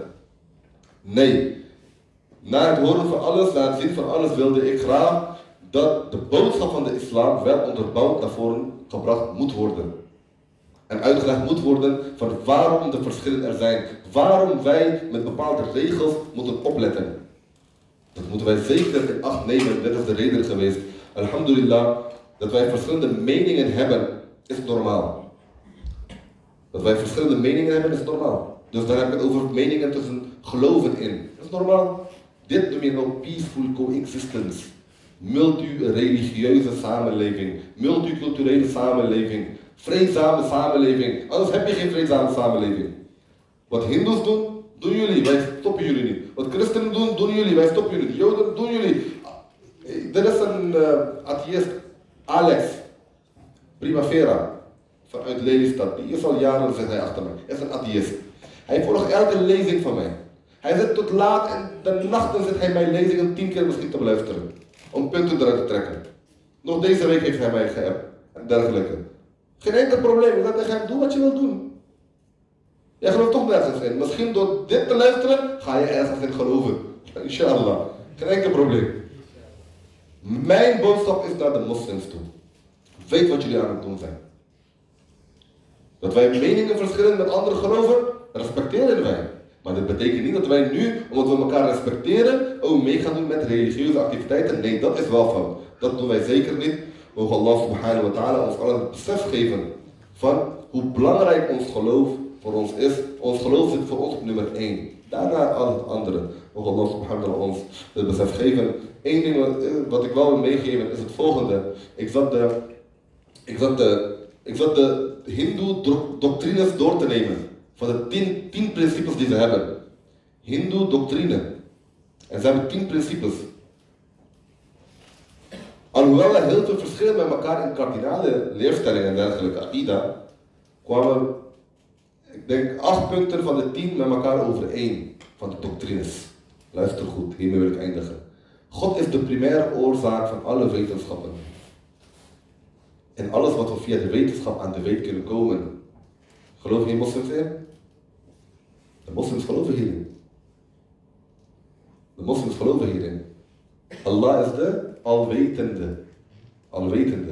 Nee. Na het horen van alles, na het zien van alles wilde ik graag dat de boodschap van de islam wel onderbouwd naar voren gebracht moet worden. En uitgelegd moet worden van waarom de verschillen er zijn. Waarom wij met bepaalde regels moeten opletten. Dat moeten wij zeker in acht nemen. Dit is de reden geweest. Alhamdulillah, dat wij verschillende meningen hebben, is normaal. Dat wij verschillende meningen hebben, is normaal. Dus daar heb ik het over meningen tussen geloven in. Dat is normaal. Dit noem je nou peaceful coexistence. Multireligieuze samenleving. Multiculturele samenleving. Vreedzame samenleving. Anders heb je geen vreedzame samenleving. Wat hindoes doen, doen jullie. Wij stoppen jullie niet. Wat christenen doen, doen jullie. Wij stoppen jullie niet. Joden, doen jullie. Er is een atheïst, Alex Primavera, vanuit Lelystad. Die is al jaren, zit hij achter mij. Hij is een atheïst. Hij volgt elke lezing van mij. Hij zit tot laat in de nachten zit hij mijn lezingen 10 keer misschien te beluisteren. Om punten eruit te trekken. Nog deze week heeft hij mij geappt. En dergelijke. Geen enkel probleem. Ik zeg tegen hem, doe wat je wil doen. Jij gelooft toch nergens in. Misschien door dit te luisteren, ga je ergens in geloven. Inshallah. Geen enkel probleem. Mijn boodschap is naar de moslims toe. Weet wat jullie aan het doen zijn. Dat wij meningen verschillen met andere geloven, respecteren wij. Maar dat betekent niet dat wij nu, omdat we elkaar respecteren, ook mee gaan doen met religieuze activiteiten. Nee, dat is wel fout. Dat doen wij zeker niet. Mogen Allah subhanahu wa ta'ala ons allen het besef geven van hoe belangrijk ons geloof voor ons is, ons geloof zit voor ons op nummer 1. Daarna al het andere. Mogen Allah subhanahu wa ta'ala ons het besef geven. Eén ding wat ik wel wil meegeven is het volgende. Ik zat de hindoe doctrines door te nemen. Van de 10 principes die ze hebben. Hindoe doctrine. En ze hebben 10 principes. Alhoewel er heel veel verschillen met elkaar in kardinale leerstellingen en dergelijke, Aida, kwamen, ik denk, 8 punten van de 10 met elkaar overeen van de doctrines. Luister goed, hiermee wil ik eindigen. God is de primaire oorzaak van alle wetenschappen. En alles wat we via de wetenschap aan de weet kunnen komen. Geloven geen moslims in? De moslims geloven hierin. De moslims geloven hierin. Allah is de alwetende. Alwetende.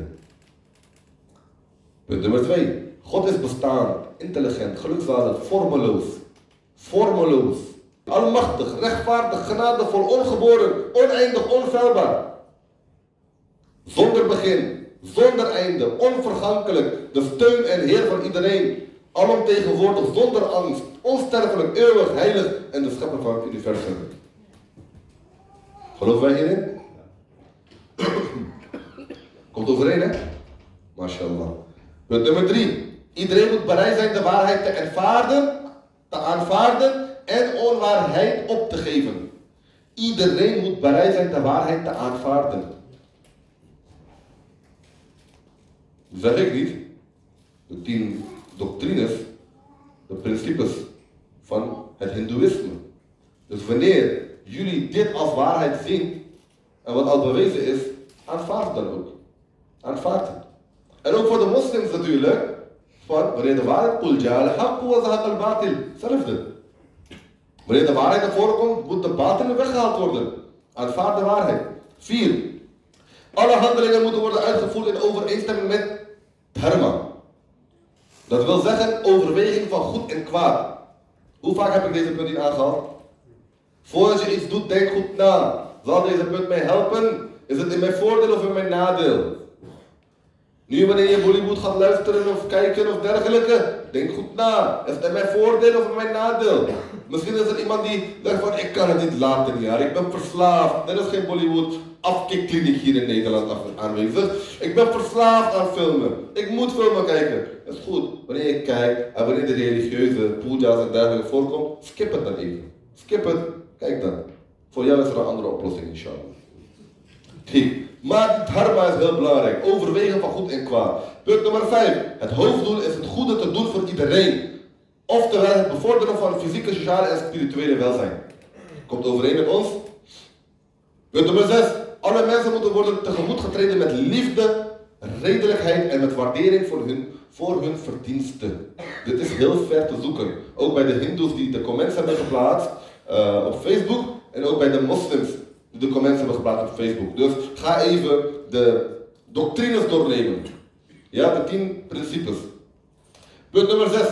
Punt nummer 2. God is bestaan, intelligent, gelukzalig, vormeloos. Vormeloos. Almachtig, rechtvaardig, genadevol, ongeboren, oneindig, onfeilbaar. Zonder begin, zonder einde, onvergankelijk, de steun en heer van iedereen. Alomtegenwoordig, zonder angst, onsterfelijk, eeuwig, heilig en de schepper van het universum. Geloven wij hierin? Komt overeen, hè? MashaAllah. Punt nummer 3. Iedereen moet bereid zijn de waarheid te aanvaarden en onwaarheid op te geven. Iedereen moet bereid zijn de waarheid te aanvaarden. Dat zeg ik niet. De 10 doctrines, de principes van het hindoeïsme. Dus wanneer jullie dit als waarheid zien, en wat al bewezen is, aanvaard dan ook. Aanvaard het. En ook voor de moslims natuurlijk, van wanneer de waarheid, qul ja'al haqq wa zahaqa al-batil, hetzelfde. Wanneer de waarheid naar voren komt, moet de batil weggehaald worden. Aanvaard de waarheid. 4. Alle handelingen moeten worden uitgevoerd in overeenstemming met dharma. Dat wil zeggen overweging van goed en kwaad. Hoe vaak heb ik deze punt niet aangehaald? Voordat je iets doet, denk goed na. Zal deze punt mij helpen? Is het in mijn voordeel of in mijn nadeel? Nu wanneer je Bollywood gaat luisteren of kijken of dergelijke, denk goed na. Is het in mijn voordeel of in mijn nadeel? Misschien is er iemand die zegt van ik kan het niet laten, ja. Ik ben verslaafd. Er is geen Bollywood afkikkliniek hier in Nederland aanwezig. Ik ben verslaafd aan filmen. Ik moet filmen kijken. Dat is goed. Wanneer je kijkt en wanneer de religieuze puja's en dergelijke voorkomt, skip het dan even. Skip het. Kijk dan. Voor jou is er een andere oplossing, inshallah. Maar het dharma is heel belangrijk. Overwegen van goed en kwaad. Punt nummer 5. Het hoofddoel is het goede te doen voor iedereen. Oftewel het bevorderen van fysieke, sociale en spirituele welzijn. Komt overeen met ons? Punt nummer 6. Alle mensen moeten worden tegemoet getreden met liefde, redelijkheid en met waardering voor hun verdiensten. Dit is heel ver te zoeken. Ook bij de hindoes die de comments hebben geplaatst op Facebook en ook bij de moslims die de comments hebben geplaatst op Facebook. Dus ga even de doctrines doornemen. Ja, de 10 principes. Punt nummer 6.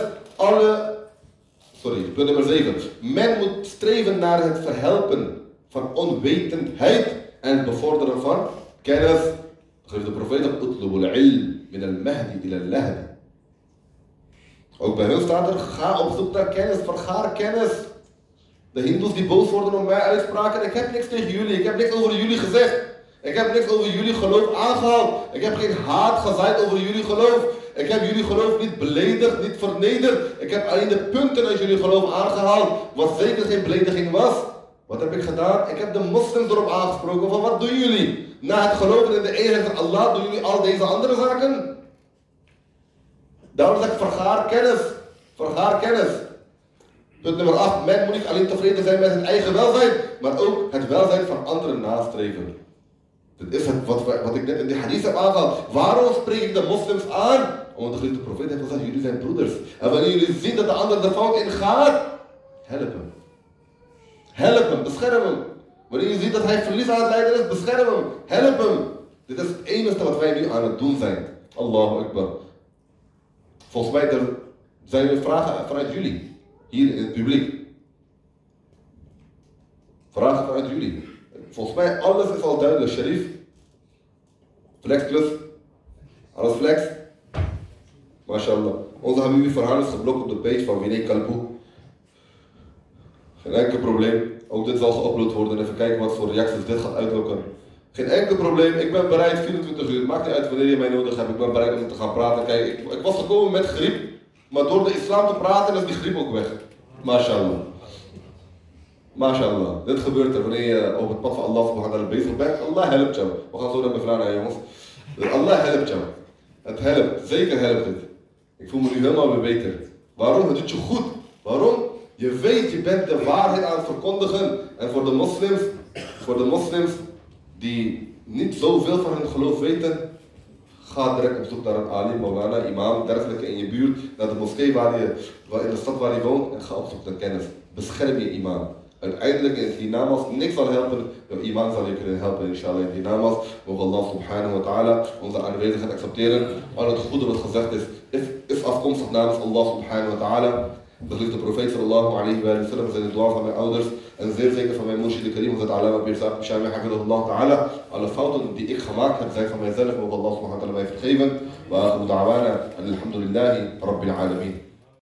Punt nummer 7. Men moet streven naar het verhelpen van onwetendheid en het bevorderen van kennis. Geeft de profeet op utlubul ilm min al-mahdi ila al-lahdi. Ook bij hun staat er, ga op zoek naar kennis, vergaar kennis. De hindoes die boos worden om mijn uitspraken, ik heb niks tegen jullie, ik heb niks over jullie gezegd. Ik heb niks over jullie geloof aangehaald. Ik heb geen haat gezaaid over jullie geloof. Ik heb jullie geloof niet beledigd, niet vernederd. Ik heb alleen de punten uit jullie geloof aangehaald, wat zeker geen belediging was. Wat heb ik gedaan? Ik heb de moslims erop aangesproken van wat doen jullie? Na het geloven in de eenheid van Allah doen jullie al deze andere zaken? Daarom zeg ik vergaar kennis. Vergaar kennis. Punt nummer 8. Men moet niet alleen tevreden zijn met zijn eigen welzijn, maar ook het welzijn van anderen nastreven. Dit is het wat ik net in de hadith heb aangehaald. Waarom spreek ik de moslims aan? Omdat de geliefde profeet heeft gezegd, jullie zijn broeders. En wanneer jullie zien dat de ander de fout ingaat, help hem. Help hem, bescherm hem. Wanneer je ziet dat hij verlies aan het lijden is, bescherm hem. Help hem. Dit is het enige wat wij nu aan het doen zijn. Allahu Akbar. Volgens mij zijn er vragen vanuit jullie. Hier in het publiek. Vragen vanuit jullie. Volgens mij alles is al duidelijk, Sharif. Flex plus. Alles flex. MashaAllah. Onze Habibi verhaal is geblokt op de page van Vinay Kalpoe. Geen enkel probleem. Ook dit zal geüpload worden en even kijken wat voor reacties dit gaat uitlokken. Geen enkel probleem. Ik ben bereid 24 uur. Maakt niet uit wanneer je mij nodig hebt. Ik ben bereid om te gaan praten. Kijk, ik was gekomen met griep. Maar door de islam te praten is die griep ook weg. MashaAllah. MashaAllah. Dit gebeurt er wanneer je op het pad van Allah subhanahu wa ta'ala bezig bent. Allah helpt jou. We gaan zo naar mijn vrouw naar jongens. Allah helpt jou. Het helpt. Zeker helpt het. Ik voel me nu helemaal weer beter. Waarom? Het doet je goed. Waarom? Je weet, je bent de waarheid aan het verkondigen. En voor de moslims die niet zoveel van hun geloof weten, ga direct op zoek naar een alim, maulana, imam, dergelijke in je buurt, naar de moskee in de stad waar je woont en ga op zoek naar kennis. Bescherm je imam. Uiteindelijk in het hiernamaals niks zal helpen, jouw imam zal je kunnen helpen inshallah in het hiernamaals. Mogen Allah subhanahu wa ta'ala onze aanwezigheid accepteren. Al het goede wat gezegd is afkomstig namens Allah subhanahu wa ta'ala. De geliefde profeet sallallahu alayhi wa sallam zijn de dua van mijn ouders en zeer zeker van mijn murshid karim, Hazrat Allama Pir Sahib Shami hafidhahullah ta'ala. Alle fouten die ik gemaakt heb zijn van mijzelf, mogen Allah subhanahu wa ta'ala mij vergeven. Wa akhiru da'wana alhamdulillahi rabbil alamin.